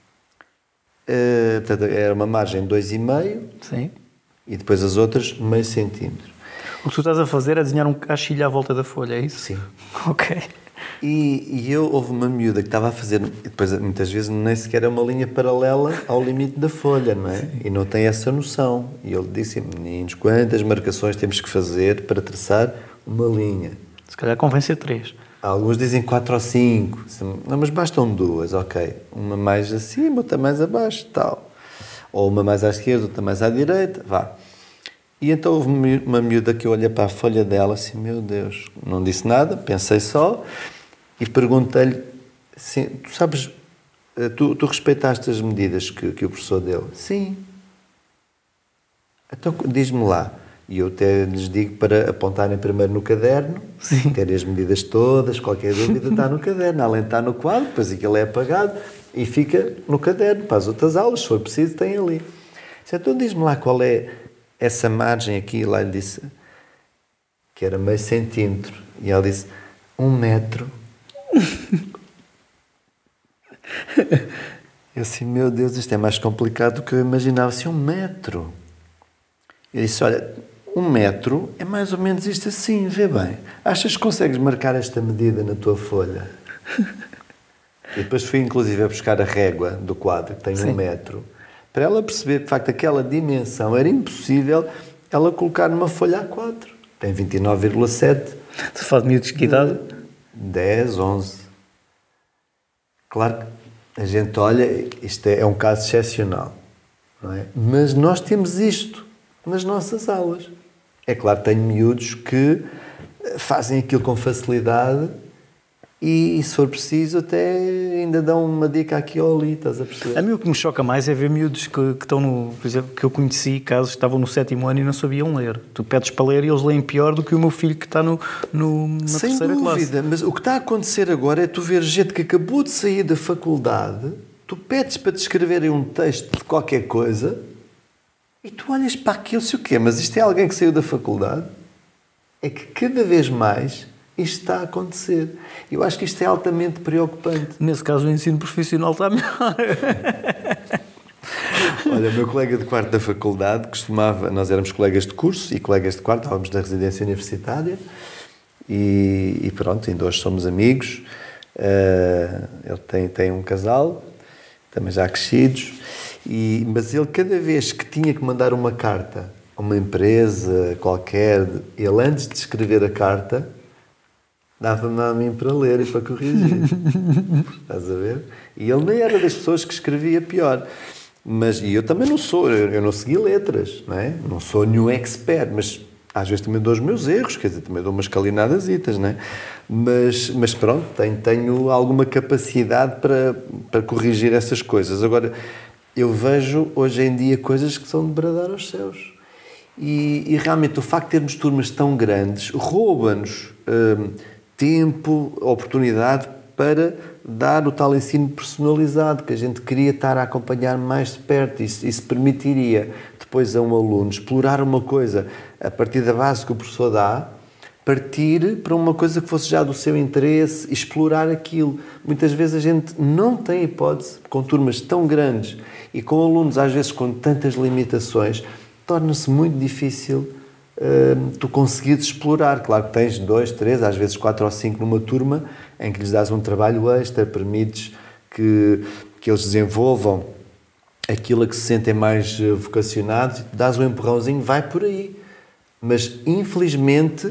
uh, era uma margem de dois vírgula cinco. Sim. E depois as outras, meio centímetro. O que tu estás a fazer é desenhar um caixilho à volta da folha, é isso? Sim. Ok. E, e eu, houve uma miúda que estava a fazer, e depois muitas vezes nem sequer é uma linha paralela ao limite da folha, não é? Sim. E não tem essa noção. E ele disse, meninos, quantas marcações temos que fazer para traçar uma linha? Se calhar convém ser três. Alguns dizem quatro ou cinco. Não, mas bastam duas, ok. Uma mais acima, outra mais abaixo, tal. Ou uma mais à esquerda, outra mais à direita, vá. E então houve uma miúda que eu olhei para a folha dela assim, meu Deus, não disse nada, pensei só e perguntei-lhe assim, tu sabes, tu, tu respeitaste as medidas que, que o professor deu? Sim. Então diz-me lá. E eu até lhes digo para apontarem primeiro no caderno, sim, terem as medidas todas, qualquer dúvida está no caderno, além de estar no quadro, depois aquilo é apagado e fica no caderno para as outras aulas, se for preciso, tem ali. Então diz-me lá qual é essa margem aqui. Lá lhe disse que era meio centímetro e ela disse um metro. Eu assim, meu Deus, isto é mais complicado do que eu imaginava. Assim, um metro. Eu disse, olha, um metro é mais ou menos isto assim, vê bem. Achas que consegues marcar esta medida na tua folha? E depois fui inclusive a buscar a régua do quadro, que tem Sim. um metro, para ela perceber que de facto aquela dimensão era impossível ela colocar numa folha A quatro. Tem vinte e nove vírgula sete. Tu faz miúdos que idade? dez, onze. Claro que a gente olha, isto é, é um caso excepcional, não é? Mas nós temos isto nas nossas aulas. É claro que tenho miúdos que fazem aquilo com facilidade e, se for preciso, até ainda dão uma dica aqui ou ali, estás a perceber? A mim o que me choca mais é ver miúdos que, que estão no... Por exemplo, que eu conheci, casos que estavam no sétimo ano e não sabiam ler. Tu pedes para ler e eles leem pior do que o meu filho que está no, no, na Sem terceira dúvida, classe. Sem dúvida, mas o que está a acontecer agora é tu ver gente que acabou de sair da faculdade, tu pedes para te escreverem um texto de qualquer coisa e tu olhas para aquilo, se o quê? Mas isto é alguém que saiu da faculdade? É que cada vez mais isto está a acontecer. Eu acho que isto é altamente preocupante. Nesse caso, o ensino profissional está melhor. Olha, o meu colega de quarto da faculdade costumava... Nós éramos colegas de curso e colegas de quarto, estávamos na residência universitária e, e pronto, ainda hoje somos amigos. Uh, ele tem, tem um casal, também já crescidos, e, mas ele, cada vez que tinha que mandar uma carta a uma empresa qualquer, ele, antes de escrever a carta, dava-me a mim para ler e para corrigir. Estás a ver? E ele nem era das pessoas que escrevia pior. Mas, e eu também não sou, eu não segui letras, não é? Não sou nenhum expert, mas às vezes também dou os meus erros, quer dizer, também dou umas calinadasitas, não é? Mas, mas pronto, tenho, tenho alguma capacidade para, para corrigir essas coisas. Agora, eu vejo hoje em dia coisas que são de bradar aos céus. E, e realmente o facto de termos turmas tão grandes rouba-nos hum, tempo, oportunidade para dar o tal ensino personalizado que a gente queria estar a acompanhar mais de perto. Isso, isso permitiria depois a um aluno explorar uma coisa a partir da base que o professor dá, partir para uma coisa que fosse já do seu interesse, explorar aquilo. Muitas vezes a gente não tem hipótese, com turmas tão grandes e com alunos às vezes com tantas limitações, torna-se muito difícil uh, tu conseguires explorar. Claro que tens dois, três, às vezes quatro ou cinco numa turma em que lhes dás um trabalho extra, permites que, que eles desenvolvam aquilo a que se sentem mais vocacionados e tu dás um empurrãozinho, vai por aí. Mas, infelizmente,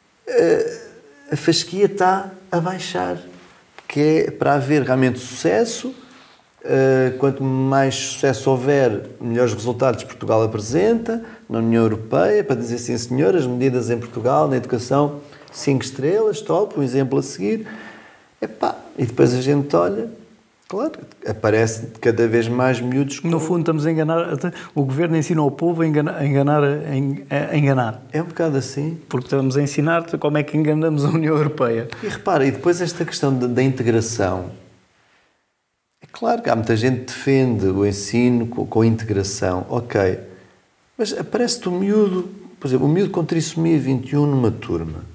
a fasquia está a baixar, que é para haver realmente sucesso. Quanto mais sucesso houver, melhores resultados Portugal apresenta na União Europeia, para dizer sim, senhor, as medidas em Portugal, na educação, cinco estrelas, top, um exemplo a seguir. Epá, e depois a gente olha, claro, aparece cada vez mais miúdos. Com... No fundo, estamos a enganar, o governo ensina ao povo a enganar, a enganar, a enganar. É um bocado assim. Porque estamos a ensinar como é que enganamos a União Europeia. E repara, e depois esta questão da, da integração. É claro que há muita gente que defende o ensino com, com a integração, ok. Mas aparece-te o miúdo, por exemplo, o miúdo com trissomia vinte e um numa turma.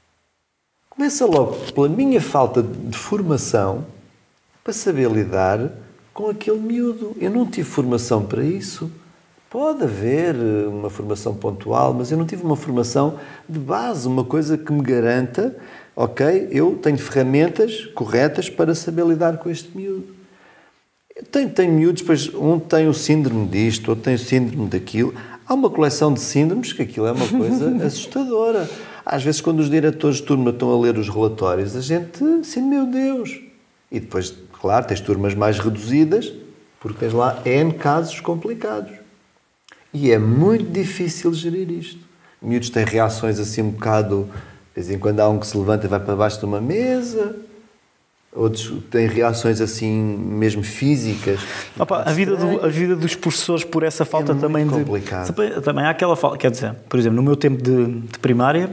Começa logo pela minha falta de formação para saber lidar com aquele miúdo. Eu não tive formação para isso. Pode haver uma formação pontual, mas eu não tive uma formação de base, uma coisa que me garanta, ok, eu tenho ferramentas corretas para saber lidar com este miúdo. Tem, tem miúdos, pois um tem o síndrome disto, outro tem o síndrome daquilo. Há uma coleção de síndromes que aquilo é uma coisa assustadora. Às vezes, quando os diretores de turma estão a ler os relatórios, a gente, assim, meu Deus. E depois, claro, tens turmas mais reduzidas, porque tens lá N casos complicados. E é muito difícil gerir isto. Miúdos têm reações assim um bocado... De vez em quando há um que se levanta e vai para baixo de uma mesa... Outros têm reações assim, mesmo físicas. Opa, a, vida do, a vida dos professores por essa falta é também muito de... complicado. Também há aquela falta, quer dizer, por exemplo, no meu tempo de, de primária,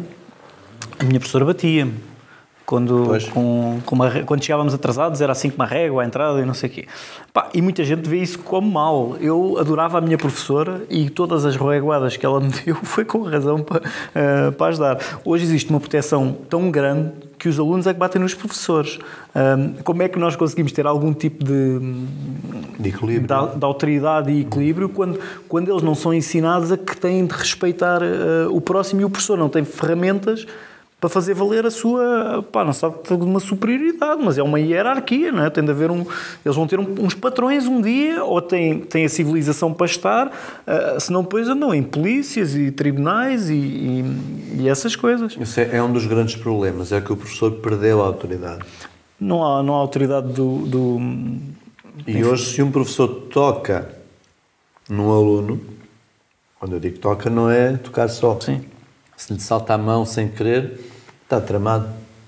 a minha professora batia-me. Quando, com, com uma, quando chegávamos atrasados, era assim com uma régua à entrada e não sei o quê. Pá, e muita gente vê isso como mal. Eu adorava a minha professora e todas as reguadas que ela me deu foi com razão para, uh, para ajudar. Hoje existe uma proteção tão grande que os alunos é que batem nos professores. Um, como é que nós conseguimos ter algum tipo de, de equilíbrio, de, de autoridade e equilíbrio quando, quando eles não são ensinados a que têm de respeitar uh, o próximo e o professor não tem ferramentas para fazer valer a sua, pá, não sabe, uma superioridade, mas é uma hierarquia, não é? Tem de haver um, eles vão ter um, uns patrões um dia, ou têm, têm a civilização para estar, uh, senão depois andam em polícias e tribunais e, e, e essas coisas. Isso é, é um dos grandes problemas, é que o professor perdeu a autoridade. Não há, não há autoridade do... do e enfim. Hoje, se um professor toca num aluno, quando eu digo toca, não é tocar só. Sim. Se lhe salta a mão sem querer, está tramado.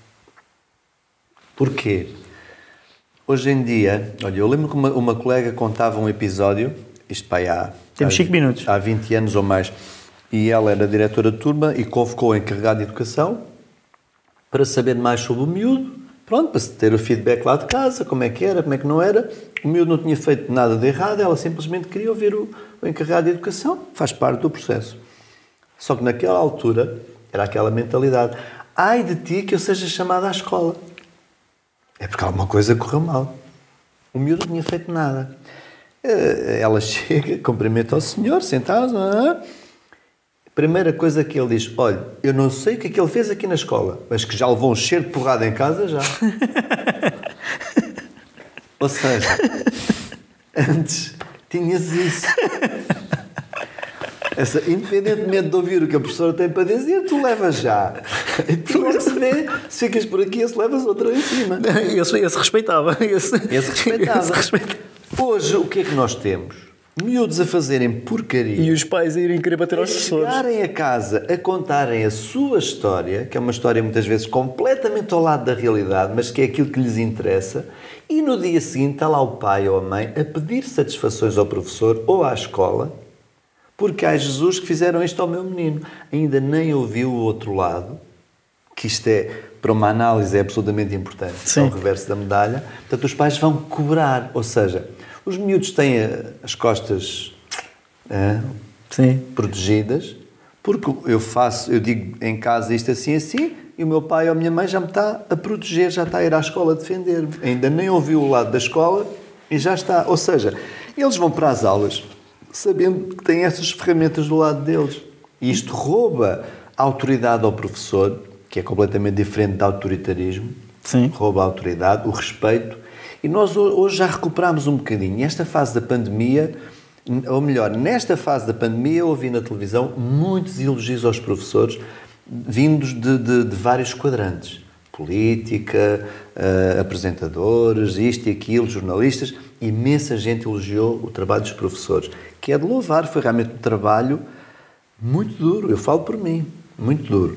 Porquê? Hoje em dia, olha, eu lembro que uma, uma colega contava um episódio, isto pá, há, Temos cinco minutos. há vinte anos ou mais, e ela era diretora de turma e convocou o encarregado de educação para saber mais sobre o miúdo, pronto, para ter o feedback lá de casa, como é que era, como é que não era. O miúdo não tinha feito nada de errado, ela simplesmente queria ouvir o, o encarregado de educação, faz parte do processo. Só que naquela altura era aquela mentalidade. Ai de ti que eu seja chamada à escola. É porque alguma coisa correu mal. O miúdo não tinha feito nada. Ela chega, cumprimenta ao senhor, sentados. A primeira coisa que ele diz, olha, eu não sei o que é que ele fez aqui na escola, mas que já levou um cheiro de porrada em casa, já. Ou seja, antes tinhas isso. Essa, independentemente de ouvir o que a professora tem para dizer, tu levas já. E tu logo se vê, se ficas por aqui, se levas outra em cima. Esse, esse respeitava. Esse, esse respeitava. Esse respeitava. Hoje, o que é que nós temos? Miúdos a fazerem porcaria. E os pais a irem querer bater aos professores. Chegarem a casa a contarem a sua história, que é uma história muitas vezes completamente ao lado da realidade, mas que é aquilo que lhes interessa, e no dia seguinte está lá o pai ou a mãe a pedir satisfações ao professor ou à escola, porque há Jesus que fizeram isto ao meu menino. Ainda nem ouviu o outro lado, que isto é, para uma análise, é absolutamente importante. Sim. É o reverso da medalha. Portanto, os pais vão cobrar. Ou seja, os miúdos têm as costas é, protegidas, Porque eu faço, eu digo em casa isto assim, assim, e o meu pai ou a minha mãe já me está a proteger, já está a ir à escola defender-me. Ainda nem ouviu o lado da escola e já está. Ou seja, eles vão para as aulas sabendo que têm essas ferramentas do lado deles. E isto rouba a autoridade ao professor, que é completamente diferente do autoritarismo. Sim. Rouba a autoridade, o respeito. E nós hoje já recuperámos um bocadinho. Esta fase da pandemia, ou melhor, nesta fase da pandemia, eu ouvi na televisão muitos elogios aos professores vindos de, de, de vários quadrantes. Política, uh, apresentadores, isto e aquilo, jornalistas. Imensa gente elogiou o trabalho dos professores, que é de louvar. Foi realmente um trabalho muito duro. Eu falo por mim, muito duro.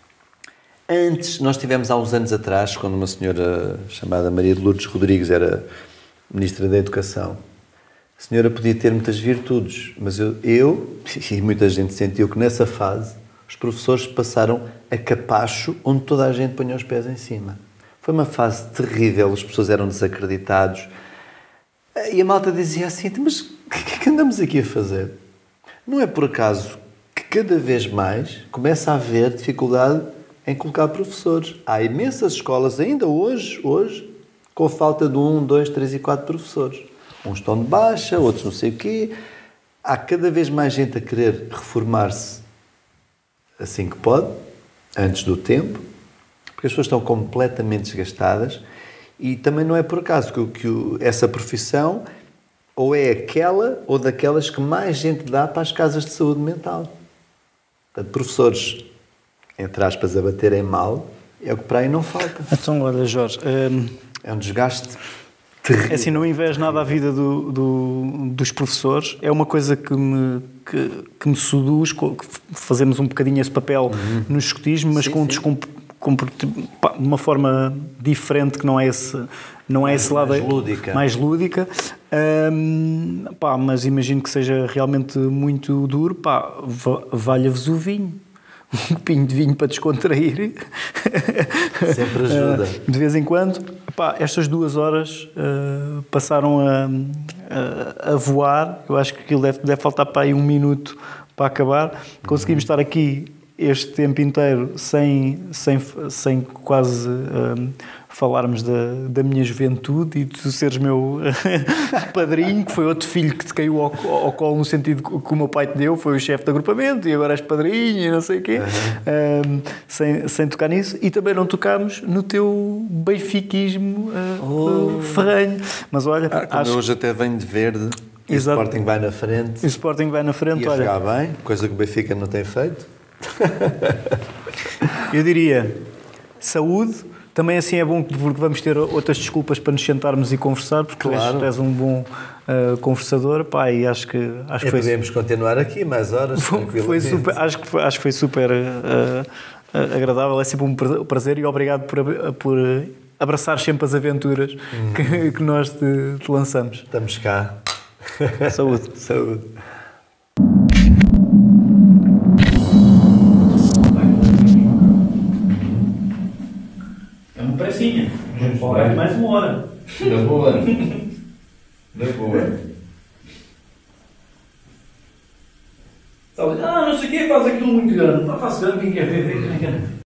Antes, nós tivemos há uns anos atrás, quando uma senhora chamada Maria de Lourdes Rodrigues era Ministra da Educação, a senhora podia ter muitas virtudes, mas eu, eu e muita gente sentiu que nessa fase os professores passaram a capacho onde toda a gente punha os pés em cima. Foi uma fase terrível, as pessoas eram desacreditados. E a malta dizia assim, mas o que é que andamos aqui a fazer? Não é por acaso que cada vez mais começa a haver dificuldade em colocar professores. Há imensas escolas, ainda hoje, hoje, com falta de um, dois, três e quatro professores. Uns estão de baixa, outros não sei o quê. Há cada vez mais gente a querer reformar-se assim que pode, antes do tempo, porque as pessoas estão completamente desgastadas e também não é por acaso que, que essa profissão ou é aquela ou daquelas que mais gente dá para as casas de saúde mental. Portanto, professores, entre aspas, a baterem mal, é o que para aí não falta. Então, olha, Jorge... Hum... É um desgaste terrível. É assim, não invejo nada a vida do, do, dos professores. É uma coisa que me, que, que me seduz, que fazemos um bocadinho esse papel uhum. no escotismo, mas sim, com, sim. Com, com pá, de uma forma diferente, que não é esse, não é mais, esse lado... Mais lúdica. Mais lúdica. Hum, pá, mas imagino que seja realmente muito duro. Pá, valha-vos o vinho. Um copinho de vinho para descontrair. Sempre ajuda. De vez em quando. Pá, estas duas horas uh, passaram a, a, a voar. Eu acho que aquilo deve, deve faltar para aí um minuto para acabar. Conseguimos uhum. estar aqui este tempo inteiro sem, sem, sem quase uh, falarmos da, da minha juventude e tu seres meu padrinho, que foi outro filho que te caiu ao, ao colo no sentido que o meu pai te deu, foi o chefe de agrupamento e agora és padrinho e não sei o quê, uhum. uh, sem, sem tocar nisso. E também não tocámos no teu benfiquismo uh, oh. ferrenho. Mas olha, ah, como acho... hoje até venho de verde. E o Sporting vai na frente. E o Sporting vai na frente, e a olha. jogar bem, coisa que o Benfica não tem feito. Eu diria saúde. Também assim é bom porque vamos ter outras desculpas para nos sentarmos e conversar, porque claro. tu és um bom uh, conversador, pá, e acho que acho e que foi podemos continuar aqui mais horas. Foi, foi super, acho que foi, acho que foi super uh, uh, agradável, é sempre um prazer e obrigado por, por abraçar sempre as aventuras hum. que, que nós te, te lançamos. Estamos cá. Saúde. Saúde. Uma pressinha. Vamos falar mais uma hora. Da boa. Da boa. Ah, não sei o quê, faz aquilo muito grande. Não faço grande, quem quer ver, quem quer ver.